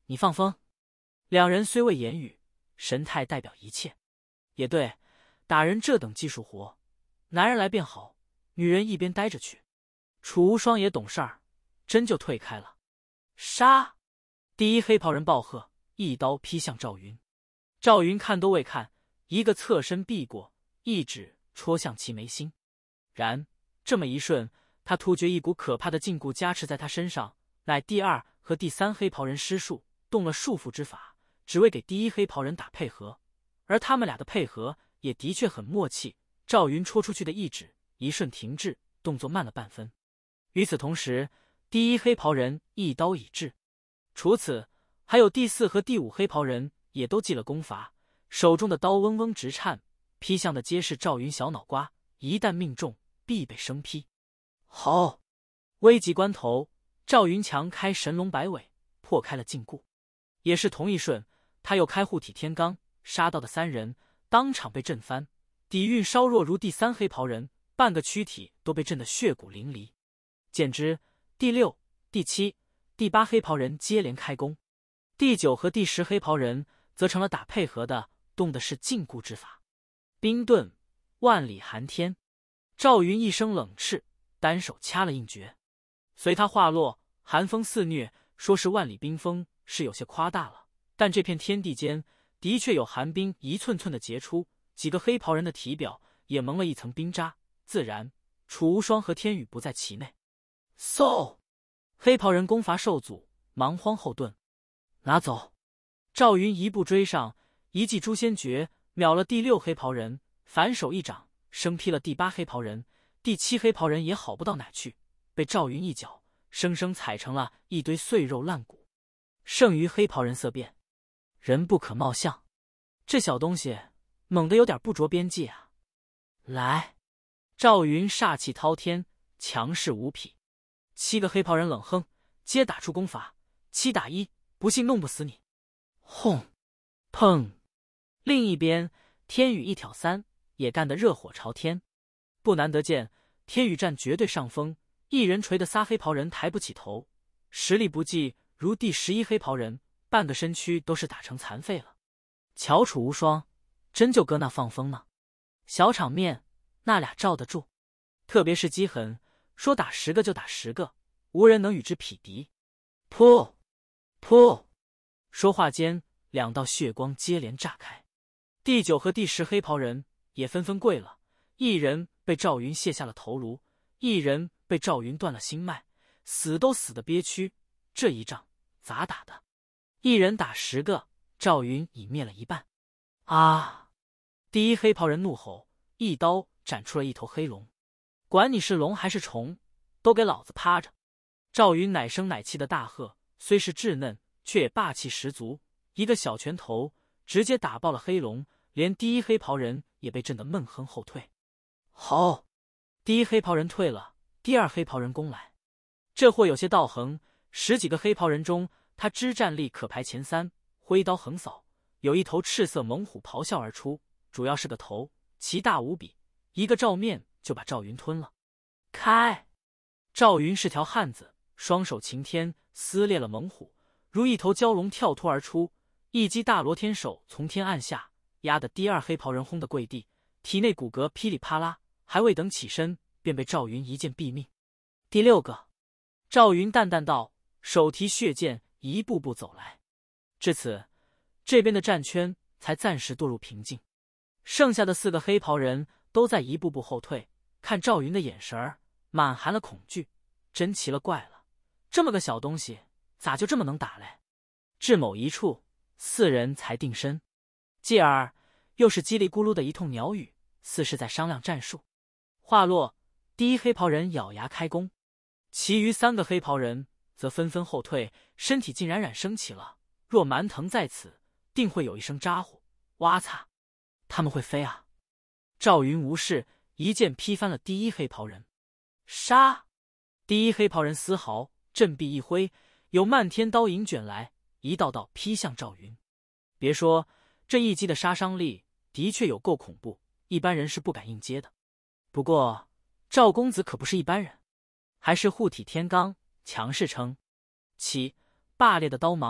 你放风。两人虽未言语，神态代表一切。也对，打人这等技术活，男人来便好，女人一边待着去。楚无双也懂事儿，真就退开了。杀！第一黑袍人暴喝，一刀劈向赵云。赵云看都未看，一个侧身避过，一指戳向其眉心。然这么一瞬，他突觉一股可怕的禁锢加持在他身上，乃第二和第三黑袍人施术，动了束缚之法，只为给第一黑袍人打配合。而他们俩的配合也的确很默契。赵云戳出去的一指一瞬停滞，动作慢了半分。与此同时，第一黑袍人一刀已至。除此，还有第四和第五黑袍人也都记了功法，手中的刀嗡嗡直颤，劈向的皆是赵云小脑瓜，一旦命中，必被生劈。好！危急关头，赵云强开神龙摆尾，破开了禁锢。也是同一瞬，他又开护体天罡，杀到的三人当场被震翻，底蕴稍弱如第三黑袍人，半个躯体都被震得血骨淋漓。简之第六、第七、第八黑袍人接连开弓，第九和第十黑袍人则成了打配合的，动的是禁锢之法。冰遁，万里寒天。赵云一声冷斥，单手掐了应诀。随他话落，寒风肆虐，说是万里冰封是有些夸大了，但这片天地间的确有寒冰一寸寸的结出，几个黑袍人的体表也蒙了一层冰渣，自然楚无双和天宇不在其内。嗖！黑袍人功法受阻，忙慌后遁。拿走！赵云一步追上，一记诛仙诀秒了第六黑袍人，反手一掌生劈了第八黑袍人。第七黑袍人也好不到哪去，被赵云一脚生生踩成了一堆碎肉烂骨。剩余黑袍人色变，人不可貌相，这小东西猛得有点不着边际啊！来！赵云煞气滔天，强势无匹。七个黑袍人冷哼，皆打出功法，七打一，不信弄不死你！轰！砰！另一边，天宇一挑三也干得热火朝天。不难得见，天宇占绝对上风，一人锤得仨黑袍人抬不起头，实力不济，如第十一黑袍人，半个身躯都是打成残废了。乔楚无双，真就搁那放风呢？小场面，那俩罩得住。特别是姬痕，说打十个就打十个，无人能与之匹敌。噗噗！说话间，两道血光接连炸开。第九和第十黑袍人也纷纷跪了，一人被赵云卸下了头颅，一人被赵云断了心脉，死都死得憋屈。这一仗咋打的？一人打十个，赵云已灭了一半。啊！第一黑袍人怒吼，一刀斩出了一头黑龙。管你是龙还是虫，都给老子趴着！赵云奶声奶气的大喝，虽是稚嫩，却也霸气十足，一个小拳头直接打爆了黑龙，连第一黑袍人也被震得闷哼后退。好！第一黑袍人退了，第二黑袍人攻来。这货有些道行，十几个黑袍人中，他之战力可排前三，挥刀横扫，有一头赤色猛虎咆哮而出，主要是个头，其大无比，一个照面就把赵云吞了。开！赵云是条汉子，双手擎天撕裂了猛虎，如一头蛟龙跳脱而出，一击大罗天手从天按下，压得第二黑袍人轰得跪地，体内骨骼噼里啪啦，还未等起身，便被赵云一剑毙命。第六个！赵云淡淡道，手提血剑一步步走来。至此，这边的战圈才暂时堕入平静，剩下的四个黑袍人都在一步步后退，看赵云的眼神儿满含了恐惧，真奇了怪了，这么个小东西咋就这么能打嘞？至某一处，四人才定身，继而又是叽里咕噜的一通鸟语，似是在商量战术。话落，第一黑袍人咬牙开弓，其余三个黑袍人则纷纷后退，身体竟然冉升起了，若蛮腾在此，定会有一声咋呼，哇擦，他们会飞啊！赵云无视，一剑劈翻了第一黑袍人。杀！第一黑袍人嘶嚎，振臂一挥，有漫天刀影卷来，一道道劈向赵云。别说这一击的杀伤力的确有够恐怖，一般人是不敢应接的。不过赵公子可不是一般人，还是护体天罡强势撑起，霸烈的刀芒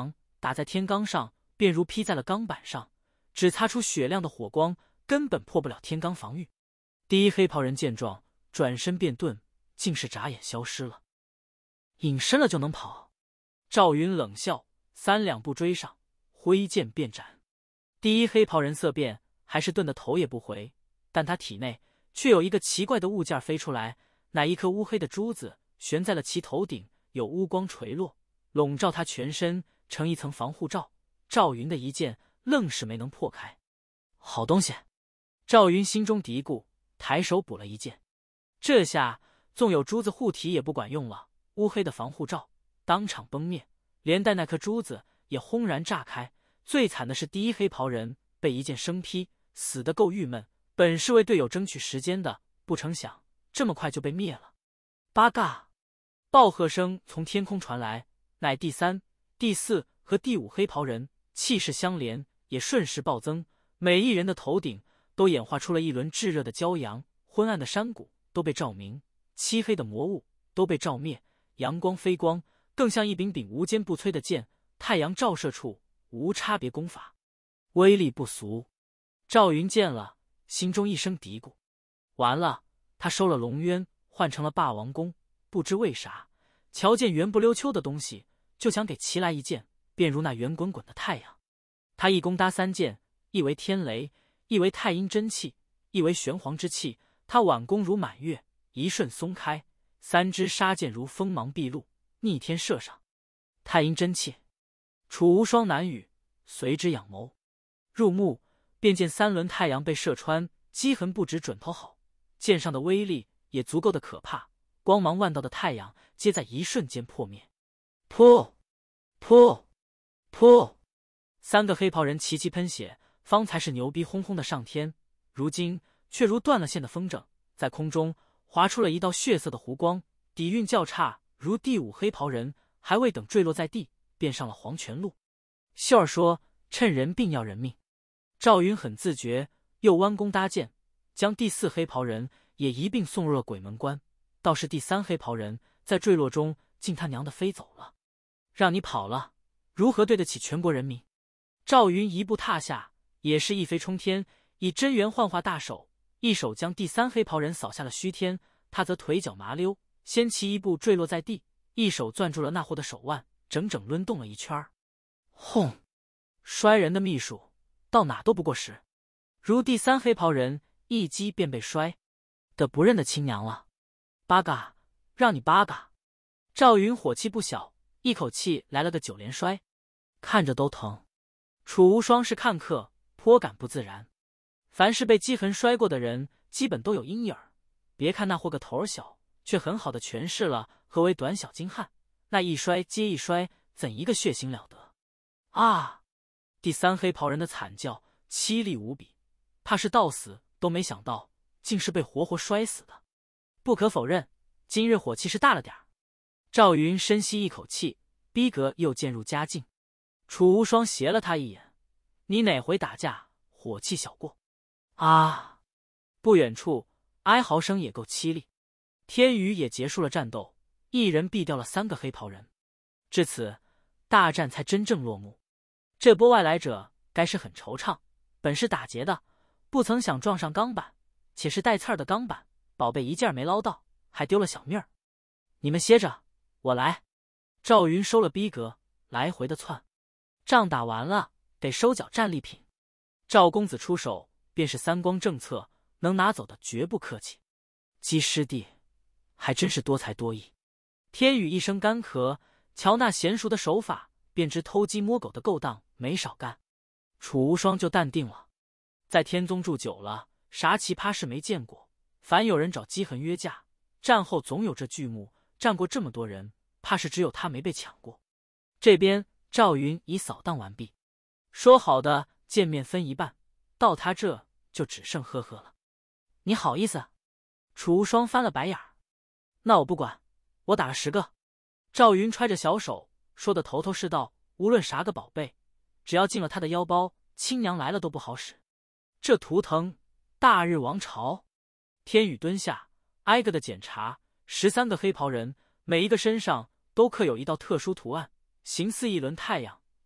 打在天罡上，便如劈在了钢板上，只擦出雪亮的火光，根本破不了天罡防御。第一黑袍人见状，转身便遁，竟是眨眼消失了。隐身了就能跑？赵云冷笑，三两步追上，挥剑便斩。第一黑袍人色变，还是遁得头也不回，但他体内却有一个奇怪的物件飞出来，乃一颗乌黑的珠子，悬在了其头顶，有乌光垂落，笼罩他全身，成一层防护罩。赵云的一剑愣是没能破开。好东西！赵云心中嘀咕，抬手补了一剑。这下纵有珠子护体也不管用了，乌黑的防护罩当场崩灭，连带那颗珠子也轰然炸开。最惨的是第一黑袍人被一剑生劈，死得够郁闷，本是为队友争取时间的，不成想这么快就被灭了。八嘎！暴喝声从天空传来，乃第三、第四和第五黑袍人气势相连，也瞬时暴增，每一人的头顶都演化出了一轮炙热的骄阳，昏暗的山谷都被照明，漆黑的魔物都被照灭，阳光飞光，更像一柄柄无坚不摧的剑，太阳照射处无差别攻法，威力不俗。赵云见了，心中一声嘀咕，完了，他收了龙渊，换成了霸王弓，不知为啥，瞧见圆不溜秋的东西，就想给齐来一剑，便如那圆滚滚的太阳。他一弓搭三箭，一为天雷，一为太阴真气，一为玄黄之气。他挽弓如满月，一瞬松开，三支杀箭如锋芒毕露，逆天射上。太阴真气，楚无双难语，随之仰眸入目，便见三轮太阳被射穿，击痕不止准头好，剑上的威力也足够的可怕，光芒万道的太阳皆在一瞬间破灭。噗噗噗！三个黑袍人齐齐喷血，方才是牛逼哄哄的上天，如今却如断了线的风筝，在空中划出了一道血色的弧光，底蕴较差，如第五黑袍人还未等坠落在地，便上了黄泉路。秀儿说：“趁人病要人命。”赵云很自觉，又弯弓搭箭，将第四黑袍人也一并送入了鬼门关。倒是第三黑袍人在坠落中竟他娘的飞走了，让你跑了，如何对得起全国人民？赵云一步踏下，也是一飞冲天，以真元幻化大手，一手将第三黑袍人扫下了虚天，他则腿脚麻溜，先其一步坠落在地，一手攥住了那货的手腕，整整抡动了一圈。轰！摔人的秘术到哪都不过时，如第三黑袍人一击便被摔的不认得亲娘了。八嘎，让你八嘎！赵云火气不小，一口气来了个九连摔，看着都疼。楚无双是看客，颇感不自然。凡是被击痕摔过的人，基本都有阴影儿。别看那货个头小，却很好的诠释了何为短小精悍。那一摔接一摔，怎一个血腥了得！啊！第三黑袍人的惨叫凄厉无比，怕是到死都没想到，竟是被活活摔死的。不可否认，今日火气是大了点儿。赵云深吸一口气，逼格又渐入佳境。楚无双斜了他一眼：“你哪回打架火气小过？”啊！不远处哀嚎声也够凄厉。天宇也结束了战斗，一人毙掉了三个黑袍人。至此，大战才真正落幕。这波外来者该是很惆怅，本是打劫的，不曾想撞上钢板，且是带刺儿的钢板，宝贝一件没捞到，还丢了小命儿。你们歇着，我来。赵云收了逼格，来回的窜。仗打完了，得收缴战利品。赵公子出手，便是三光政策，能拿走的绝不客气。鸡师弟还真是多才多艺。天宇一声干咳，瞧那娴熟的手法，便知偷鸡摸狗的勾当没少干。楚无双就淡定了，在天宗住久了，啥奇葩事没见过。凡有人找姬痕约架，战后总有这剧目，战过这么多人，怕是只有他没被抢过。这边赵云已扫荡完毕，说好的见面分一半，到他这就只剩呵呵了。你好意思？楚无双翻了白眼儿。那我不管，我打了十个。赵云揣着小手，说的头头是道，无论啥个宝贝，只要进了他的腰包，亲娘来了都不好使。这图腾大日王朝。天宇蹲下，挨个的检查，十三个黑袍人，每一个身上都刻有一道特殊图案，形似一轮太阳，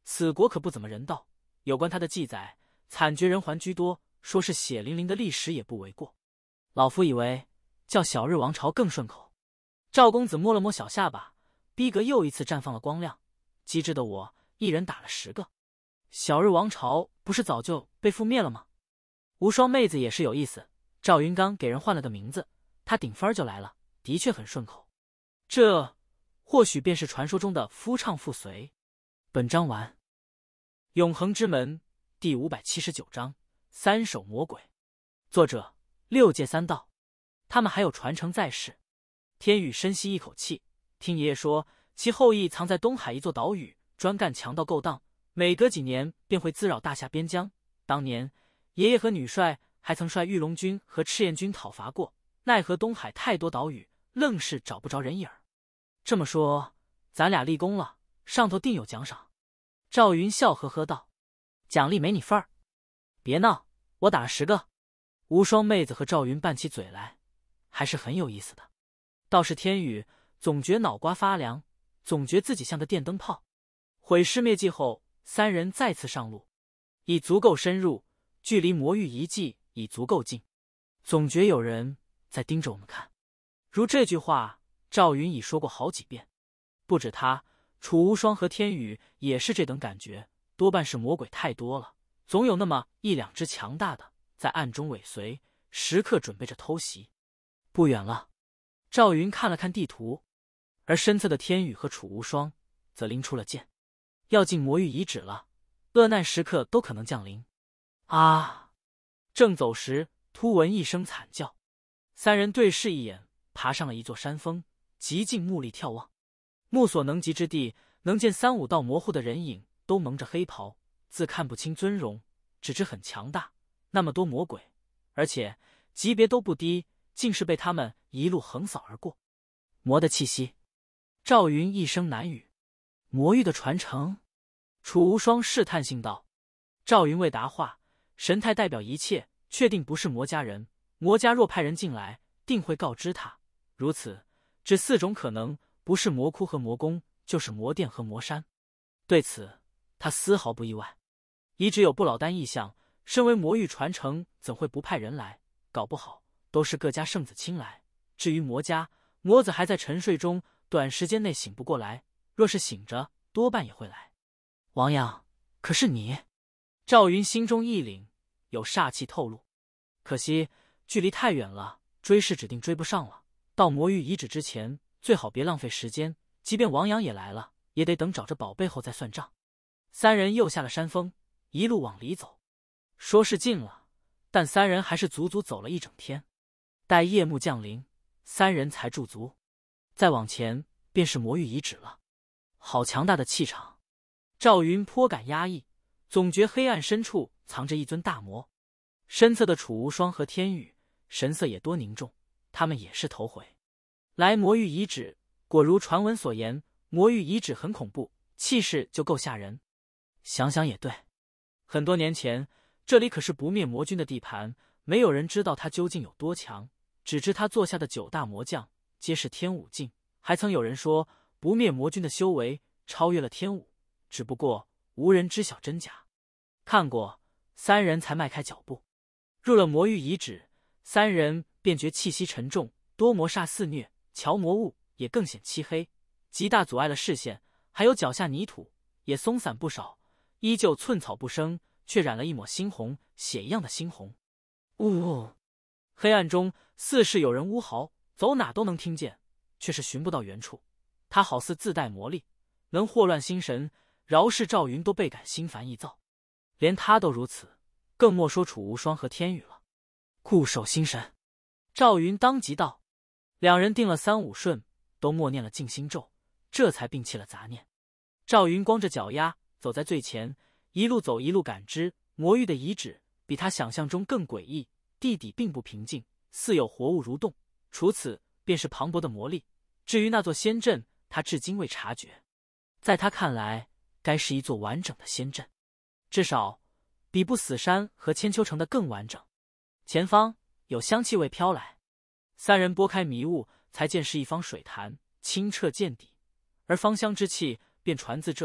此国可不怎么人道，有关他的记载，惨绝人寰居多，说是血淋淋的历史也不为过。老夫以为叫小日王朝更顺口。赵公子摸了摸小下巴，逼格又一次绽放了光亮。机智的我，一人打了十个。小日王朝不是早就被覆灭了吗？无双妹子也是有意思，赵云刚给人换了个名字，他顶分就来了，的确很顺口。这或许便是传说中的夫唱妇随。本章完。永恒之门第五百七十九章三手魔鬼。作者六界三道。他们还有传承在世。天宇深吸一口气，听爷爷说，其后裔藏在东海一座岛屿，专干强盗勾当，每隔几年便会滋扰大夏边疆。当年爷爷和女帅还曾率玉龙军和赤焰军讨伐过，奈何东海太多岛屿，愣是找不着人影儿。这么说，咱俩立功了，上头定有奖赏。赵云笑呵呵道：“奖励没你份儿。”别闹，我打了十个。无双妹子和赵云拌起嘴来，还是很有意思的。倒是天宇总觉脑瓜发凉，总觉自己像个电灯泡。毁尸灭迹后，三人再次上路，已足够深入，距离魔域遗迹已足够近，总觉有人在盯着我们看。如这句话，赵云已说过好几遍。不止他，楚无双和天宇也是这等感觉，多半是魔鬼太多了，总有那么一两只强大的在暗中尾随，时刻准备着偷袭。不远了，赵云看了看地图，而身侧的天宇和楚无双则拎出了剑，要进魔域遗址了，恶难时刻都可能降临。啊！正走时，突闻一声惨叫，三人对视一眼，爬上了一座山峰，极尽目力眺望。目所能及之地，能见三五道模糊的人影，都蒙着黑袍，自看不清尊容，只知很强大。那么多魔鬼，而且级别都不低，竟是被他们一路横扫而过。魔的气息。赵云一声难语。魔域的传承。楚无双试探性道。赵云未答话，神态代表一切，确定不是魔家人。魔家若派人进来，定会告知他。如此，只四种可能，不是魔窟和魔宫，就是魔殿和魔山。对此，他丝毫不意外。一直有不老丹意象，身为魔域传承，怎会不派人来？搞不好都是各家圣子亲来。至于魔家，魔子还在沉睡中，短时间内醒不过来。若是醒着，多半也会来。王阳，可是你？赵云心中一凛，有煞气透露。可惜距离太远了，追是指定追不上了。到魔域遗址之前，最好别浪费时间。即便王阳也来了，也得等找着宝贝后再算账。三人又下了山峰，一路往里走。说是近了，但三人还是足足走了一整天。待夜幕降临，三人才驻足。再往前便是魔域遗址了。好强大的气场！赵云颇感压抑，总觉黑暗深处藏着一尊大魔。身侧的楚无双和天宇神色也多凝重，他们也是头回来魔域遗址。果如传闻所言，魔域遗址很恐怖，气势就够吓人。想想也对，很多年前这里可是不灭魔君的地盘，没有人知道他究竟有多强，只知他座下的九大魔将皆是天武境，还曾有人说不灭魔君的修为超越了天武，只不过无人知晓真假。看过，三人才迈开脚步。入了魔域遗址，三人便觉气息沉重，多魔煞肆虐，瞧魔物也更显漆黑，极大阻碍了视线。还有脚下泥土也松散不少，依旧寸草不生，却染了一抹猩红，血一样的猩红。呜呜！黑暗中似是有人呜嚎，走哪都能听见，却是寻不到原处。他好似自带魔力，能惑乱心神，饶是赵云都倍感心烦意躁。连他都如此，更莫说楚无双和天宇了。固守心神。赵云当即道。两人定了三五瞬，都默念了静心咒，这才摒弃了杂念。赵云光着脚丫走在最前，一路走一路感知魔域的遗址，比他想象中更诡异。地底并不平静，似有活物蠕动，除此便是磅礴的魔力。至于那座仙阵，他至今未察觉。在他看来，该是一座完整的仙阵，至少比不死山和千秋城的更完整。前方有香气味飘来，三人拨开迷雾，才见是一方水潭，清澈见底，而芳香之气便传自这。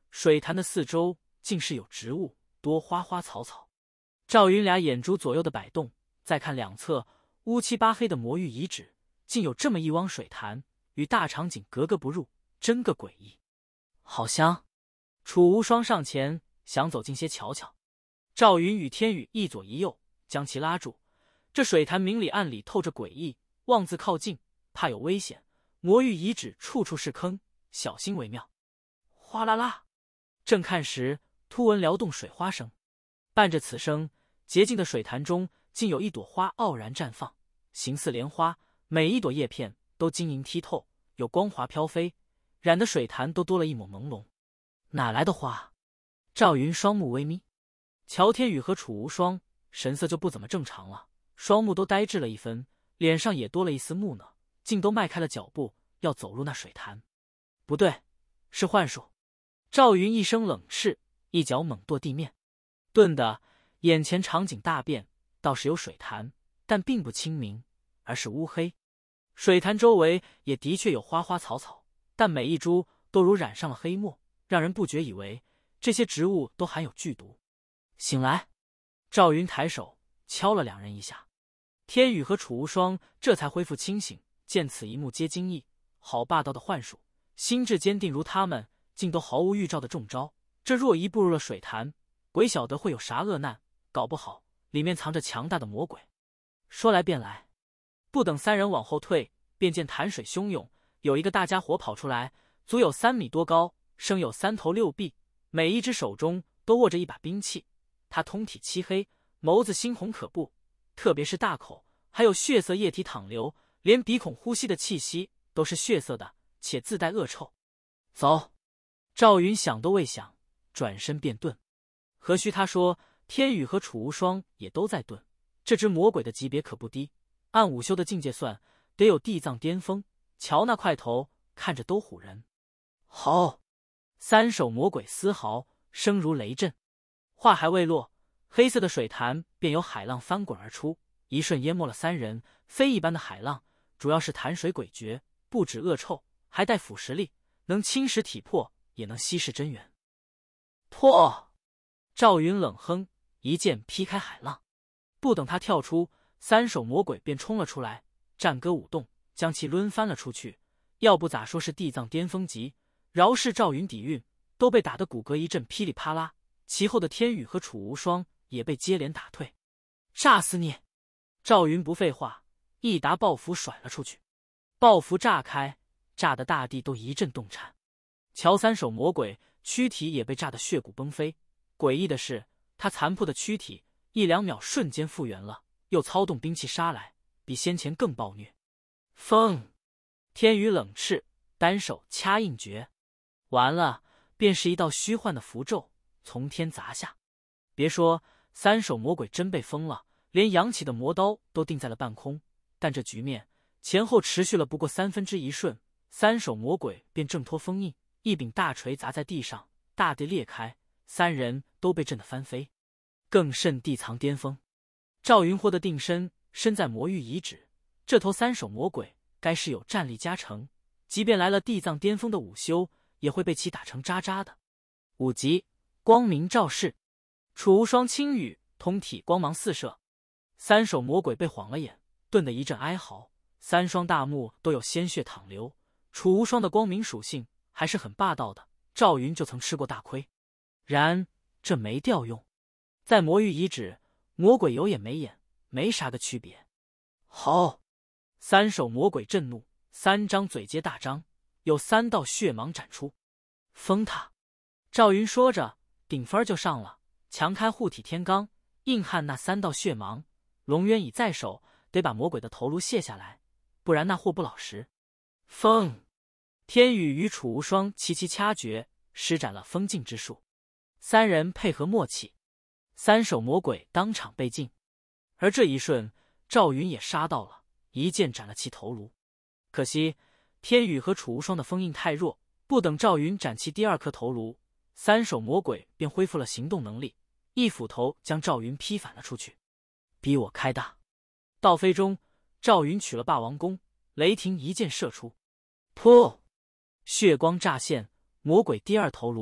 水潭的四周竟是有植物，多花花草草。赵云俩眼珠左右的摆动，再看两侧乌漆八黑的魔域遗址，竟有这么一汪水潭，与大场景格格不入，真个诡异。好香！楚无双上前想走近些瞧瞧，赵云与天宇一左一右将其拉住。这水潭明里暗里透着诡异，妄自靠近，怕有危险。魔域遗址处处是坑，小心为妙。哗啦啦！正看时，突闻撩动水花声，伴着此声，洁净的水潭中竟有一朵花傲然绽放，形似莲花，每一朵叶片都晶莹剔透，有光华飘飞，染得水潭都多了一抹朦胧。哪来的花？赵云双目微眯，乔天宇和楚无双神色就不怎么正常了，双目都呆滞了一分，脸上也多了一丝木讷，竟都迈开了脚步要走入那水潭。不对，是幻术！赵云一声冷斥，一脚猛跺地面，顿的眼前场景大变，倒是有水潭，但并不清明，而是乌黑。水潭周围也的确有花花草草，但每一株都如染上了黑墨，让人不觉以为这些植物都含有剧毒。醒来！赵云抬手敲了两人一下，天宇和楚无双这才恢复清醒，见此一幕皆惊异，好霸道的幻术，心智坚定如他们，竟都毫无预兆的中招。这若一步入了水潭，鬼晓得会有啥恶难，搞不好里面藏着强大的魔鬼。说来便来，不等三人往后退，便见潭水汹涌，有一个大家伙跑出来，足有三米多高，生有三头六臂，每一只手中都握着一把兵器。他通体漆黑，眸子猩红可怖，特别是大口，还有血色液体淌流，连鼻孔呼吸的气息都是血色的，且自带恶臭。走！赵云想都未想，转身便遁。何须他说，天宇和楚无双也都在遁。这只魔鬼的级别可不低，按午休的境界算，得有地藏巅峰。瞧那块头，看着都唬人。吼！三手魔鬼嘶嚎，声如雷震。话还未落，黑色的水潭便有海浪翻滚而出，一瞬淹没了三人。非一般的海浪，主要是潭水诡谲，不止恶臭，还带腐蚀力，能侵蚀体魄，也能稀释真元。破！赵云冷哼，一剑劈开海浪。不等他跳出，三手魔鬼便冲了出来，战歌舞动，将其抡翻了出去。要不咋说是地藏巅峰级，饶是赵云底蕴，都被打得骨骼一阵噼里啪啦。其后的天宇和楚无双也被接连打退。炸死你！赵云不废话，一沓爆符甩了出去，爆符炸开，炸得大地都一阵动颤。乔三手魔鬼躯体也被炸得血骨崩飞。诡异的是，他残破的躯体一两秒瞬间复原了，又操纵兵器杀来，比先前更暴虐。风！天宇冷斥，单手掐印诀，完了，便是一道虚幻的符咒从天砸下。别说三手魔鬼真被封了，连扬起的魔刀都定在了半空。但这局面前后持续了不过三分之一瞬，三手魔鬼便挣脱封印，一柄大锤砸在地上，大地裂开，三人都被震得翻飞。更甚地藏巅峰，赵云获得定身，身在魔域遗址，这头三手魔鬼该是有战力加成，即便来了地藏巅峰的午休，也会被其打成渣渣的。五级光明照世，楚无双轻语，通体光芒四射。三手魔鬼被晃了眼，顿的一阵哀嚎，三双大目都有鲜血淌流。楚无双的光明属性还是很霸道的，赵云就曾吃过大亏。然这没调用，在魔域遗址，魔鬼有眼没眼，没啥个区别。好！三手魔鬼震怒，三张嘴皆大张，有三道血芒展出。封他！赵云说着，顶分就上了，强开护体天罡，硬汉那三道血芒。龙渊已在手，得把魔鬼的头颅卸下来，不然那货不老实。封！天宇与楚无双齐齐掐诀，施展了封禁之术。三人配合默契，三手魔鬼当场被禁。而这一瞬，赵云也杀到了，一剑斩了其头颅。可惜天宇和楚无双的封印太弱，不等赵云斩其第二颗头颅，三手魔鬼便恢复了行动能力，一斧头将赵云劈反了出去。逼我开大！倒飞中，赵云取了霸王弓，雷霆一箭射出，噗！血光乍现，魔鬼第二头颅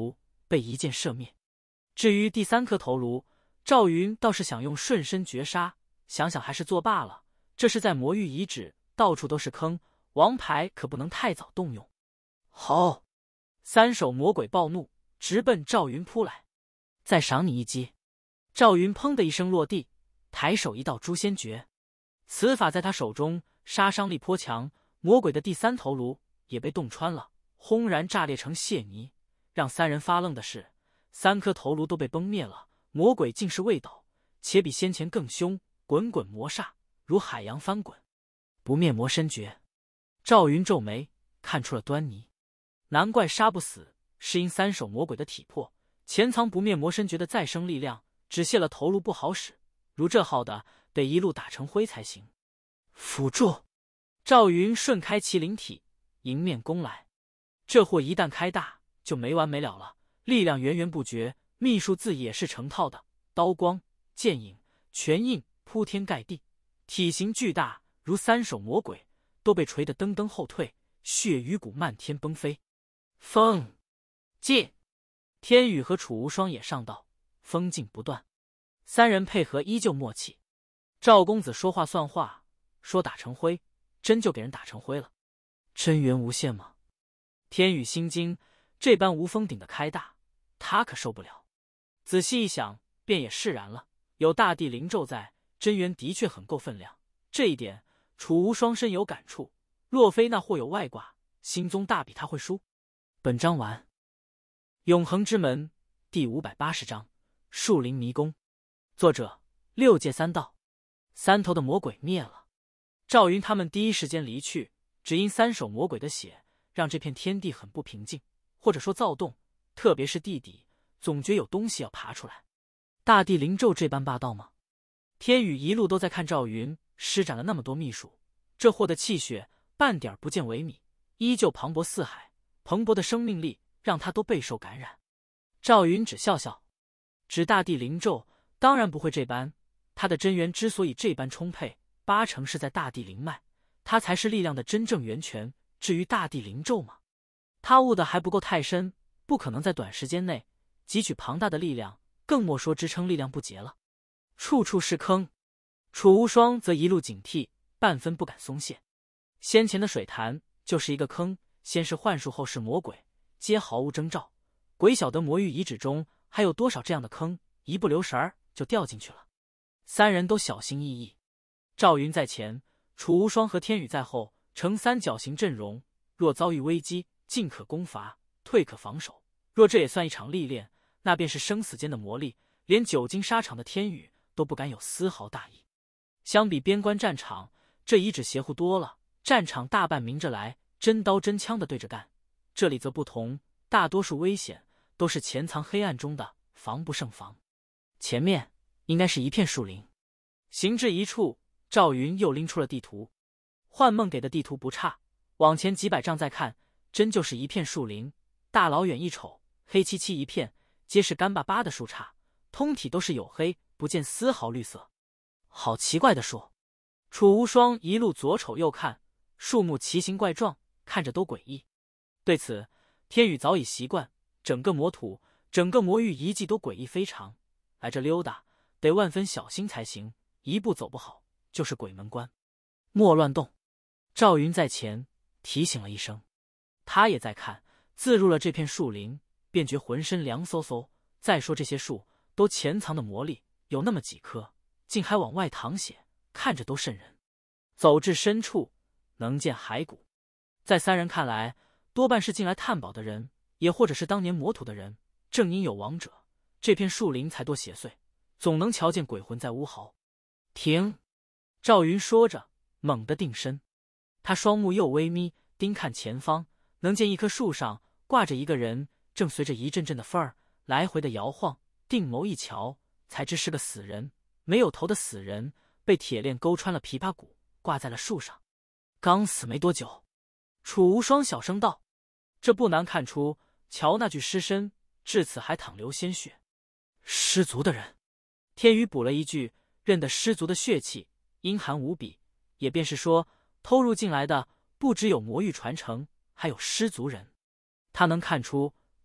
被一箭射灭。至于第三颗头颅，赵云倒是想用瞬身绝杀，想想还是作罢了。这是在魔域遗址，到处都是坑，王牌可不能太早动用。吼！三手魔鬼暴怒，直奔赵云扑来。再赏你一击！赵云砰的一声落地，抬手一道诛仙诀，此法在他手中杀伤力颇强。魔鬼的第三头颅也被洞穿了，轰然炸裂成血泥。让三人发愣的是，三颗头颅都被崩灭了，魔鬼竟是未倒，且比先前更凶，滚滚魔煞如海洋翻滚。不灭魔身诀！赵云皱眉，看出了端倪，难怪杀不死，是因三手魔鬼的体魄潜藏不灭魔身诀的再生力量，只卸了头颅不好使，如这号的得一路打成灰才行。辅助！赵云瞬开麒麟体，迎面攻来。这货一旦开大，就没完没了了，力量源源不绝，秘术字也是成套的，刀光、剑影、拳印铺天盖地，体型巨大，如三手魔鬼，都被锤得噔噔后退，血鱼骨漫天崩飞。风劲！天宇和楚无双也上道，风劲不断，三人配合依旧默契。赵公子说话算话，说打成灰，真就给人打成灰了。真元无限吗？天宇心惊，这般无封顶的开大，他可受不了。仔细一想，便也释然了。有大地灵咒在，真元的确很够分量。这一点，楚无双深有感触。若非那或有外挂，心宗大比他会输。本章完。永恒之门第五百八十章树林迷宫。作者：六界三道。三头的魔鬼灭了，赵云他们第一时间离去，只因三手魔鬼的血让这片天地很不平静，或者说躁动，特别是地底，总觉有东西要爬出来。大地灵咒这般霸道吗？天宇一路都在看赵云施展了那么多秘术，这货的气血半点不见萎靡，依旧磅礴四海，蓬勃的生命力让他都备受感染。赵云只笑笑，指大地灵咒当然不会这般，他的真元之所以这般充沛，八成是在大地灵脉，他才是力量的真正源泉。至于大地灵咒嘛，他悟的还不够太深，不可能在短时间内汲取庞大的力量，更莫说支撑力量不竭了。处处是坑，楚无双则一路警惕，半分不敢松懈。先前的水潭就是一个坑，先是幻术，后是魔鬼，皆毫无征兆。鬼晓得魔域遗址中还有多少这样的坑，一不留神儿就掉进去了。三人都小心翼翼，赵云在前，楚无双和天宇在后，呈三角形阵容。若遭遇危机，进可攻伐，退可防守。若这也算一场历练，那便是生死间的磨砺，连久经沙场的天宇都不敢有丝毫大意。相比边关战场，这遗址邪乎多了。战场大半明着来，真刀真枪的对着干，这里则不同，大多数危险都是潜藏黑暗中的，防不胜防。前面应该是一片树林，行至一处，赵云又拎出了地图。幻梦给的地图不差，往前几百丈再看，真就是一片树林。大老远一瞅，黑漆漆一片，皆是干巴巴的树杈，通体都是黝黑，不见丝毫绿色。好奇怪的树！楚无双一路左瞅右看，树木奇形怪状，看着都诡异。对此，天宇早已习惯，整个魔土、整个魔域遗迹都诡异非常。来这溜达，得万分小心才行，一步走不好，就是鬼门关。莫乱动！赵云在前提醒了一声，他也在看，自入了这片树林，便觉浑身凉飕飕。再说这些树都潜藏的魔力，有那么几棵，竟还往外淌血，看着都瘆人。走至深处，能见骸骨。在三人看来，多半是进来探宝的人，也或者是当年魔土的人。正因有亡者，这片树林才多邪祟，总能瞧见鬼魂在呜嚎。停！赵云说着，猛地定身。他双目又微眯，盯看前方，能见一棵树上挂着一个人，正随着一阵阵的风儿来回的摇晃。定眸一瞧，才知是个死人，没有头的死人，被铁链勾穿了琵琶骨，挂在了树上。刚死没多久。楚无双小声道：“这不难看出，瞧那具尸身，至此还淌流鲜血。失足的人。”天宇补了一句，认得失足的血气阴寒无比，也便是说，偷入进来的不只有魔域传承，还有失足人。他能看出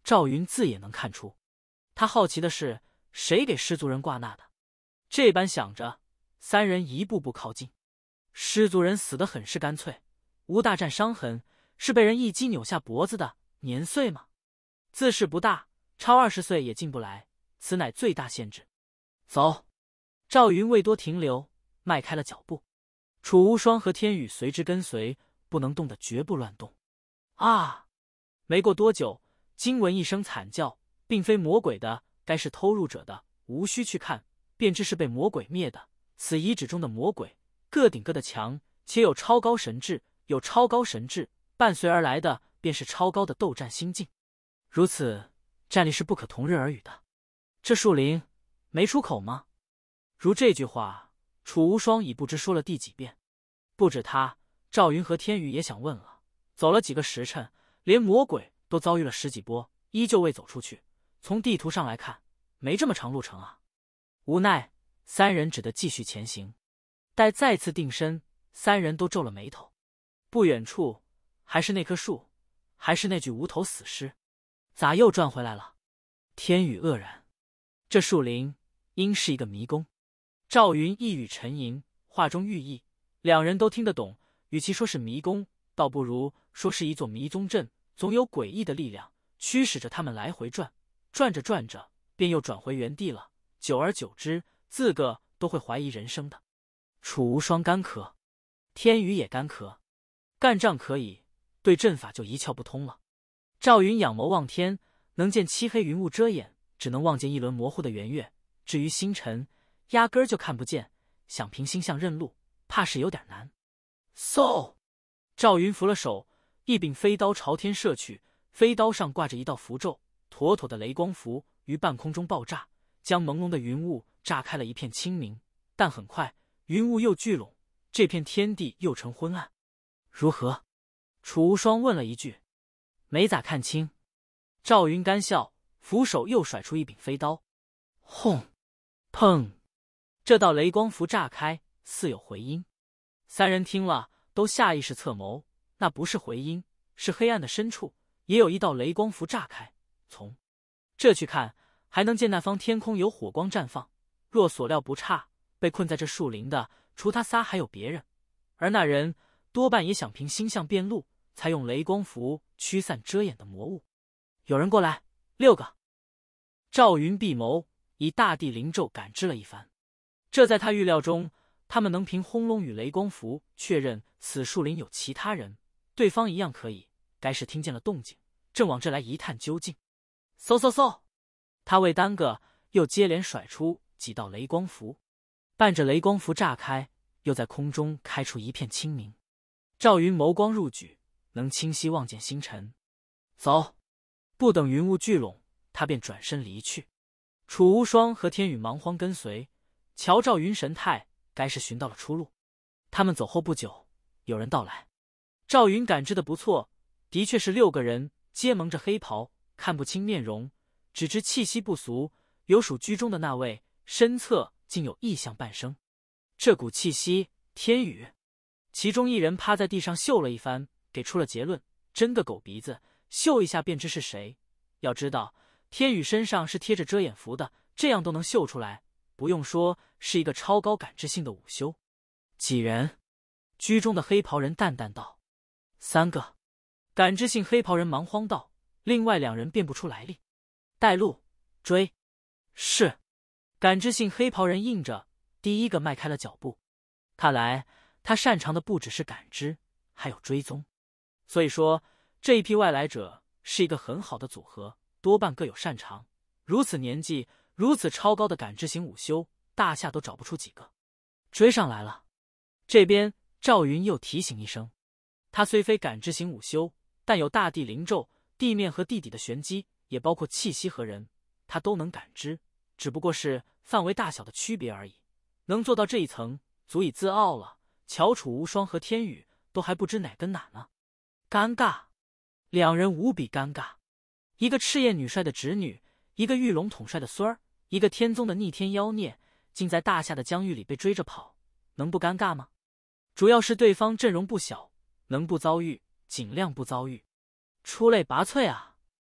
赵云自也能看出。他好奇的是，谁给失族人挂那的？这般想着，三人一步步靠近。失族人死得很是干脆，无大战伤痕，是被人一击扭下脖子的。年岁吗？自是不大，超二十岁也进不来，此乃最大限制。走！赵云未多停留，迈开了脚步。楚无双和天宇随之跟随，不能动的绝不乱动。啊！没过多久，惊闻一声惨叫，并非魔鬼的，该是偷入者的，无需去看，便知是被魔鬼灭的。此遗址中的魔鬼，各顶各的强，且有超高神智，有超高神智，伴随而来的便是超高的斗战心境。如此战力是不可同日而语的。这树林没出口吗？如这句话，楚无双已不知说了第几遍。不止他，赵云和天宇也想问了。走了几个时辰，连魔鬼都遭遇了十几波，依旧未走出去。从地图上来看，没这么长路程啊。无奈，三人只得继续前行。待再次定身，三人都皱了眉头。不远处，还是那棵树，还是那具无头死尸，咋又转回来了？天宇愕然，这树林应是一个迷宫。赵云一语沉吟，话中寓意，两人都听得懂。与其说是迷宫，倒不如说是一座迷踪阵，总有诡异的力量驱使着他们来回转，转着转着，便又转回原地了。久而久之，自个都会怀疑人生的。楚无双干咳，天宇也干咳。干仗可以，对阵法就一窍不通了。赵云仰眸望天，能见漆黑云雾遮掩，只能望见一轮模糊的圆月。至于星辰，压根儿就看不见，想凭星象认路，怕是有点难。嗖！赵云扶了手，一柄飞刀朝天射去，飞刀上挂着一道符咒，妥妥的雷光符，于半空中爆炸，将朦胧的云雾炸开了一片清明。但很快，云雾又聚拢，这片天地又成昏暗。如何？楚无双问了一句。没咋看清。赵云干笑，扶手又甩出一柄飞刀。轰！砰！这道雷光符炸开，似有回音。三人听了，都下意识侧眸，那不是回音，是黑暗的深处也有一道雷光符炸开。从这去看，还能见那方天空有火光绽放。若所料不差，被困在这树林的，除他仨还有别人，而那人多半也想凭星象辨路，才用雷光符驱散遮掩的魔物。有人过来，六个。赵云闭眸，以大地灵咒感知了一番，这在他预料中。他们能凭轰隆与雷光符确认此树林有其他人，对方一样可以，该是听见了动静，正往这来一探究竟。嗖嗖嗖！他未耽搁，又接连甩出几道雷光符，伴着雷光符炸开，又在空中开出一片清明。赵云眸光入举，能清晰望见星辰。走！不等云雾聚拢，他便转身离去。楚无双和天宇忙慌跟随，瞧赵云神态，该是寻到了出路。他们走后不久，有人到来。赵云感知的不错，的确是六个人，皆蒙着黑袍，看不清面容，只知气息不俗，有属居中的那位，身侧竟有异象半生。这股气息，天宇。其中一人趴在地上嗅了一番，给出了结论：真个狗鼻子，嗅一下便知是谁。要知道，天宇身上是贴着遮掩符的，这样都能嗅出来，不用说是一个超高感知性的武修。几人？居中的黑袍人淡淡道：三个。感知性黑袍人忙慌道：另外两人辨不出来历。带路，追。是。感知性黑袍人应着，第一个迈开了脚步。看来他擅长的不只是感知，还有追踪。所以说，这一批外来者是一个很好的组合，多半各有擅长。如此年纪，如此超高的感知型武修，大夏都找不出几个。追上来了。这边赵云又提醒一声，他虽非感知型武修，但有大地灵咒，地面和地底的玄机，也包括气息和人，他都能感知，只不过是范围大小的区别而已。能做到这一层，足以自傲了。乔楚无双和天宇都还不知哪跟哪呢。尴尬，两人无比尴尬。一个赤焰女帅的侄女，一个玉龙统帅的孙儿，一个天宗的逆天妖孽，竟在大夏的疆域里被追着跑，能不尴尬吗？主要是对方阵容不小，能不遭遇尽量不遭遇。出类拔萃啊！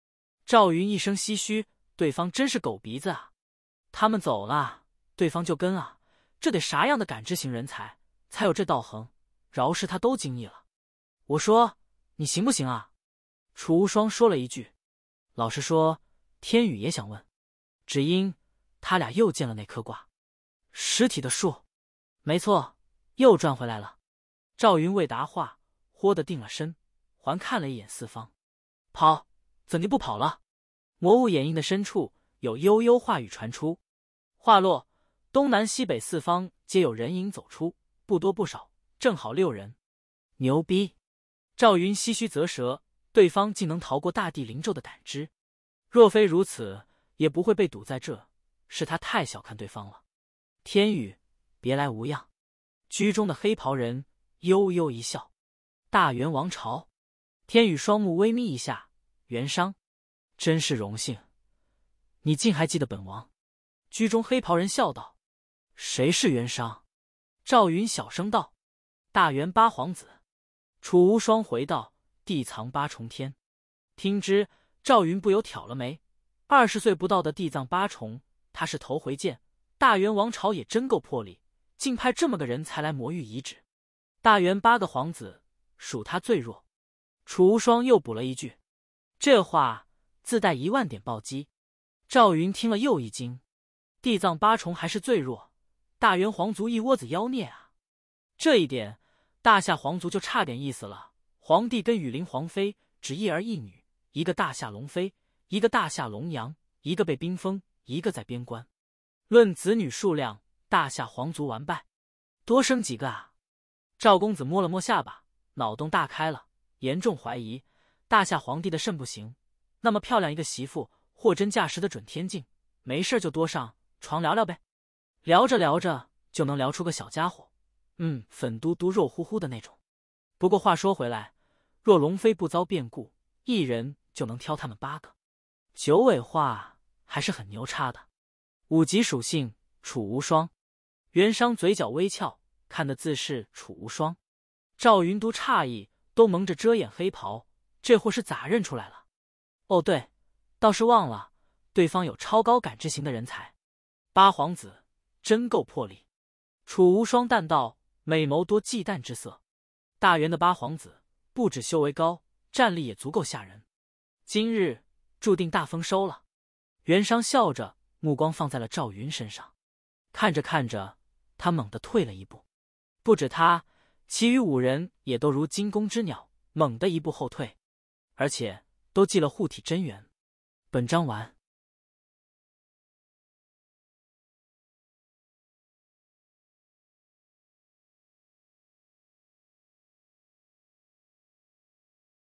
赵云一声唏嘘，对方真是狗鼻子啊！他们走了，对方就跟啊，这得啥样的感知型人才才有这道行？饶是他都惊异了。我说你行不行啊？楚无双说了一句。老实说，天宇也想问，只因他俩又见了那颗卦，实体的树。没错，又转回来了。赵云未答话，豁地定了身，环看了一眼四方。跑，怎地不跑了？魔物眼印的深处有悠悠话语传出。话落，东南西北四方皆有人影走出，不多不少，正好六人。牛逼！赵云唏嘘啧舌，对方竟能逃过大地灵咒的感知。若非如此，也不会被堵在这，是他太小看对方了。天宇，别来无恙。居中的黑袍人悠悠一笑。大元王朝。天宇双目微眯一下。袁商，真是荣幸，你竟还记得本王。居中黑袍人笑道：谁是袁商？赵云小声道：大元八皇子。楚无双回道：地藏八重天。听之，赵云不由挑了眉。二十岁不到的地藏八重，他是头回见。大元王朝也真够魄力，竟派这么个人才来魔域遗址。大元八个皇子，属他最弱。楚无双又补了一句，这话自带一万点暴击。赵云听了又一惊，地藏八重还是最弱，大元皇族一窝子妖孽啊！这一点，大夏皇族就差点意思了。皇帝跟羽林皇妃只一儿一女，一个大夏龙妃，一个大夏龙阳，一个被冰封，一个在边关。论子女数量，大夏皇族完败，多生几个啊！赵公子摸了摸下巴，脑洞大开了，严重怀疑大夏皇帝的肾不行。那么漂亮一个媳妇，货真价实的准天境，没事就多上床聊聊呗。聊着聊着就能聊出个小家伙，嗯，粉嘟嘟肉乎乎的那种。不过话说回来，若龙妃不遭变故，一人就能挑他们八个。九尾话还是很牛叉的。五级属性楚无双。袁商嘴角微翘，看得自是楚无双。赵云都诧异，都蒙着遮掩黑袍，这货是咋认出来了？哦对，倒是忘了，对方有超高感知型的人才。八皇子真够魄力。楚无双淡道，美眸多忌惮之色。大元的八皇子不止修为高，战力也足够吓人。今日注定大丰收了。袁商笑着，目光放在了赵云身上。看着看着，他猛地退了一步。不止他，其余五人也都如惊弓之鸟，猛地一步后退，而且都记了护体真元。本章完。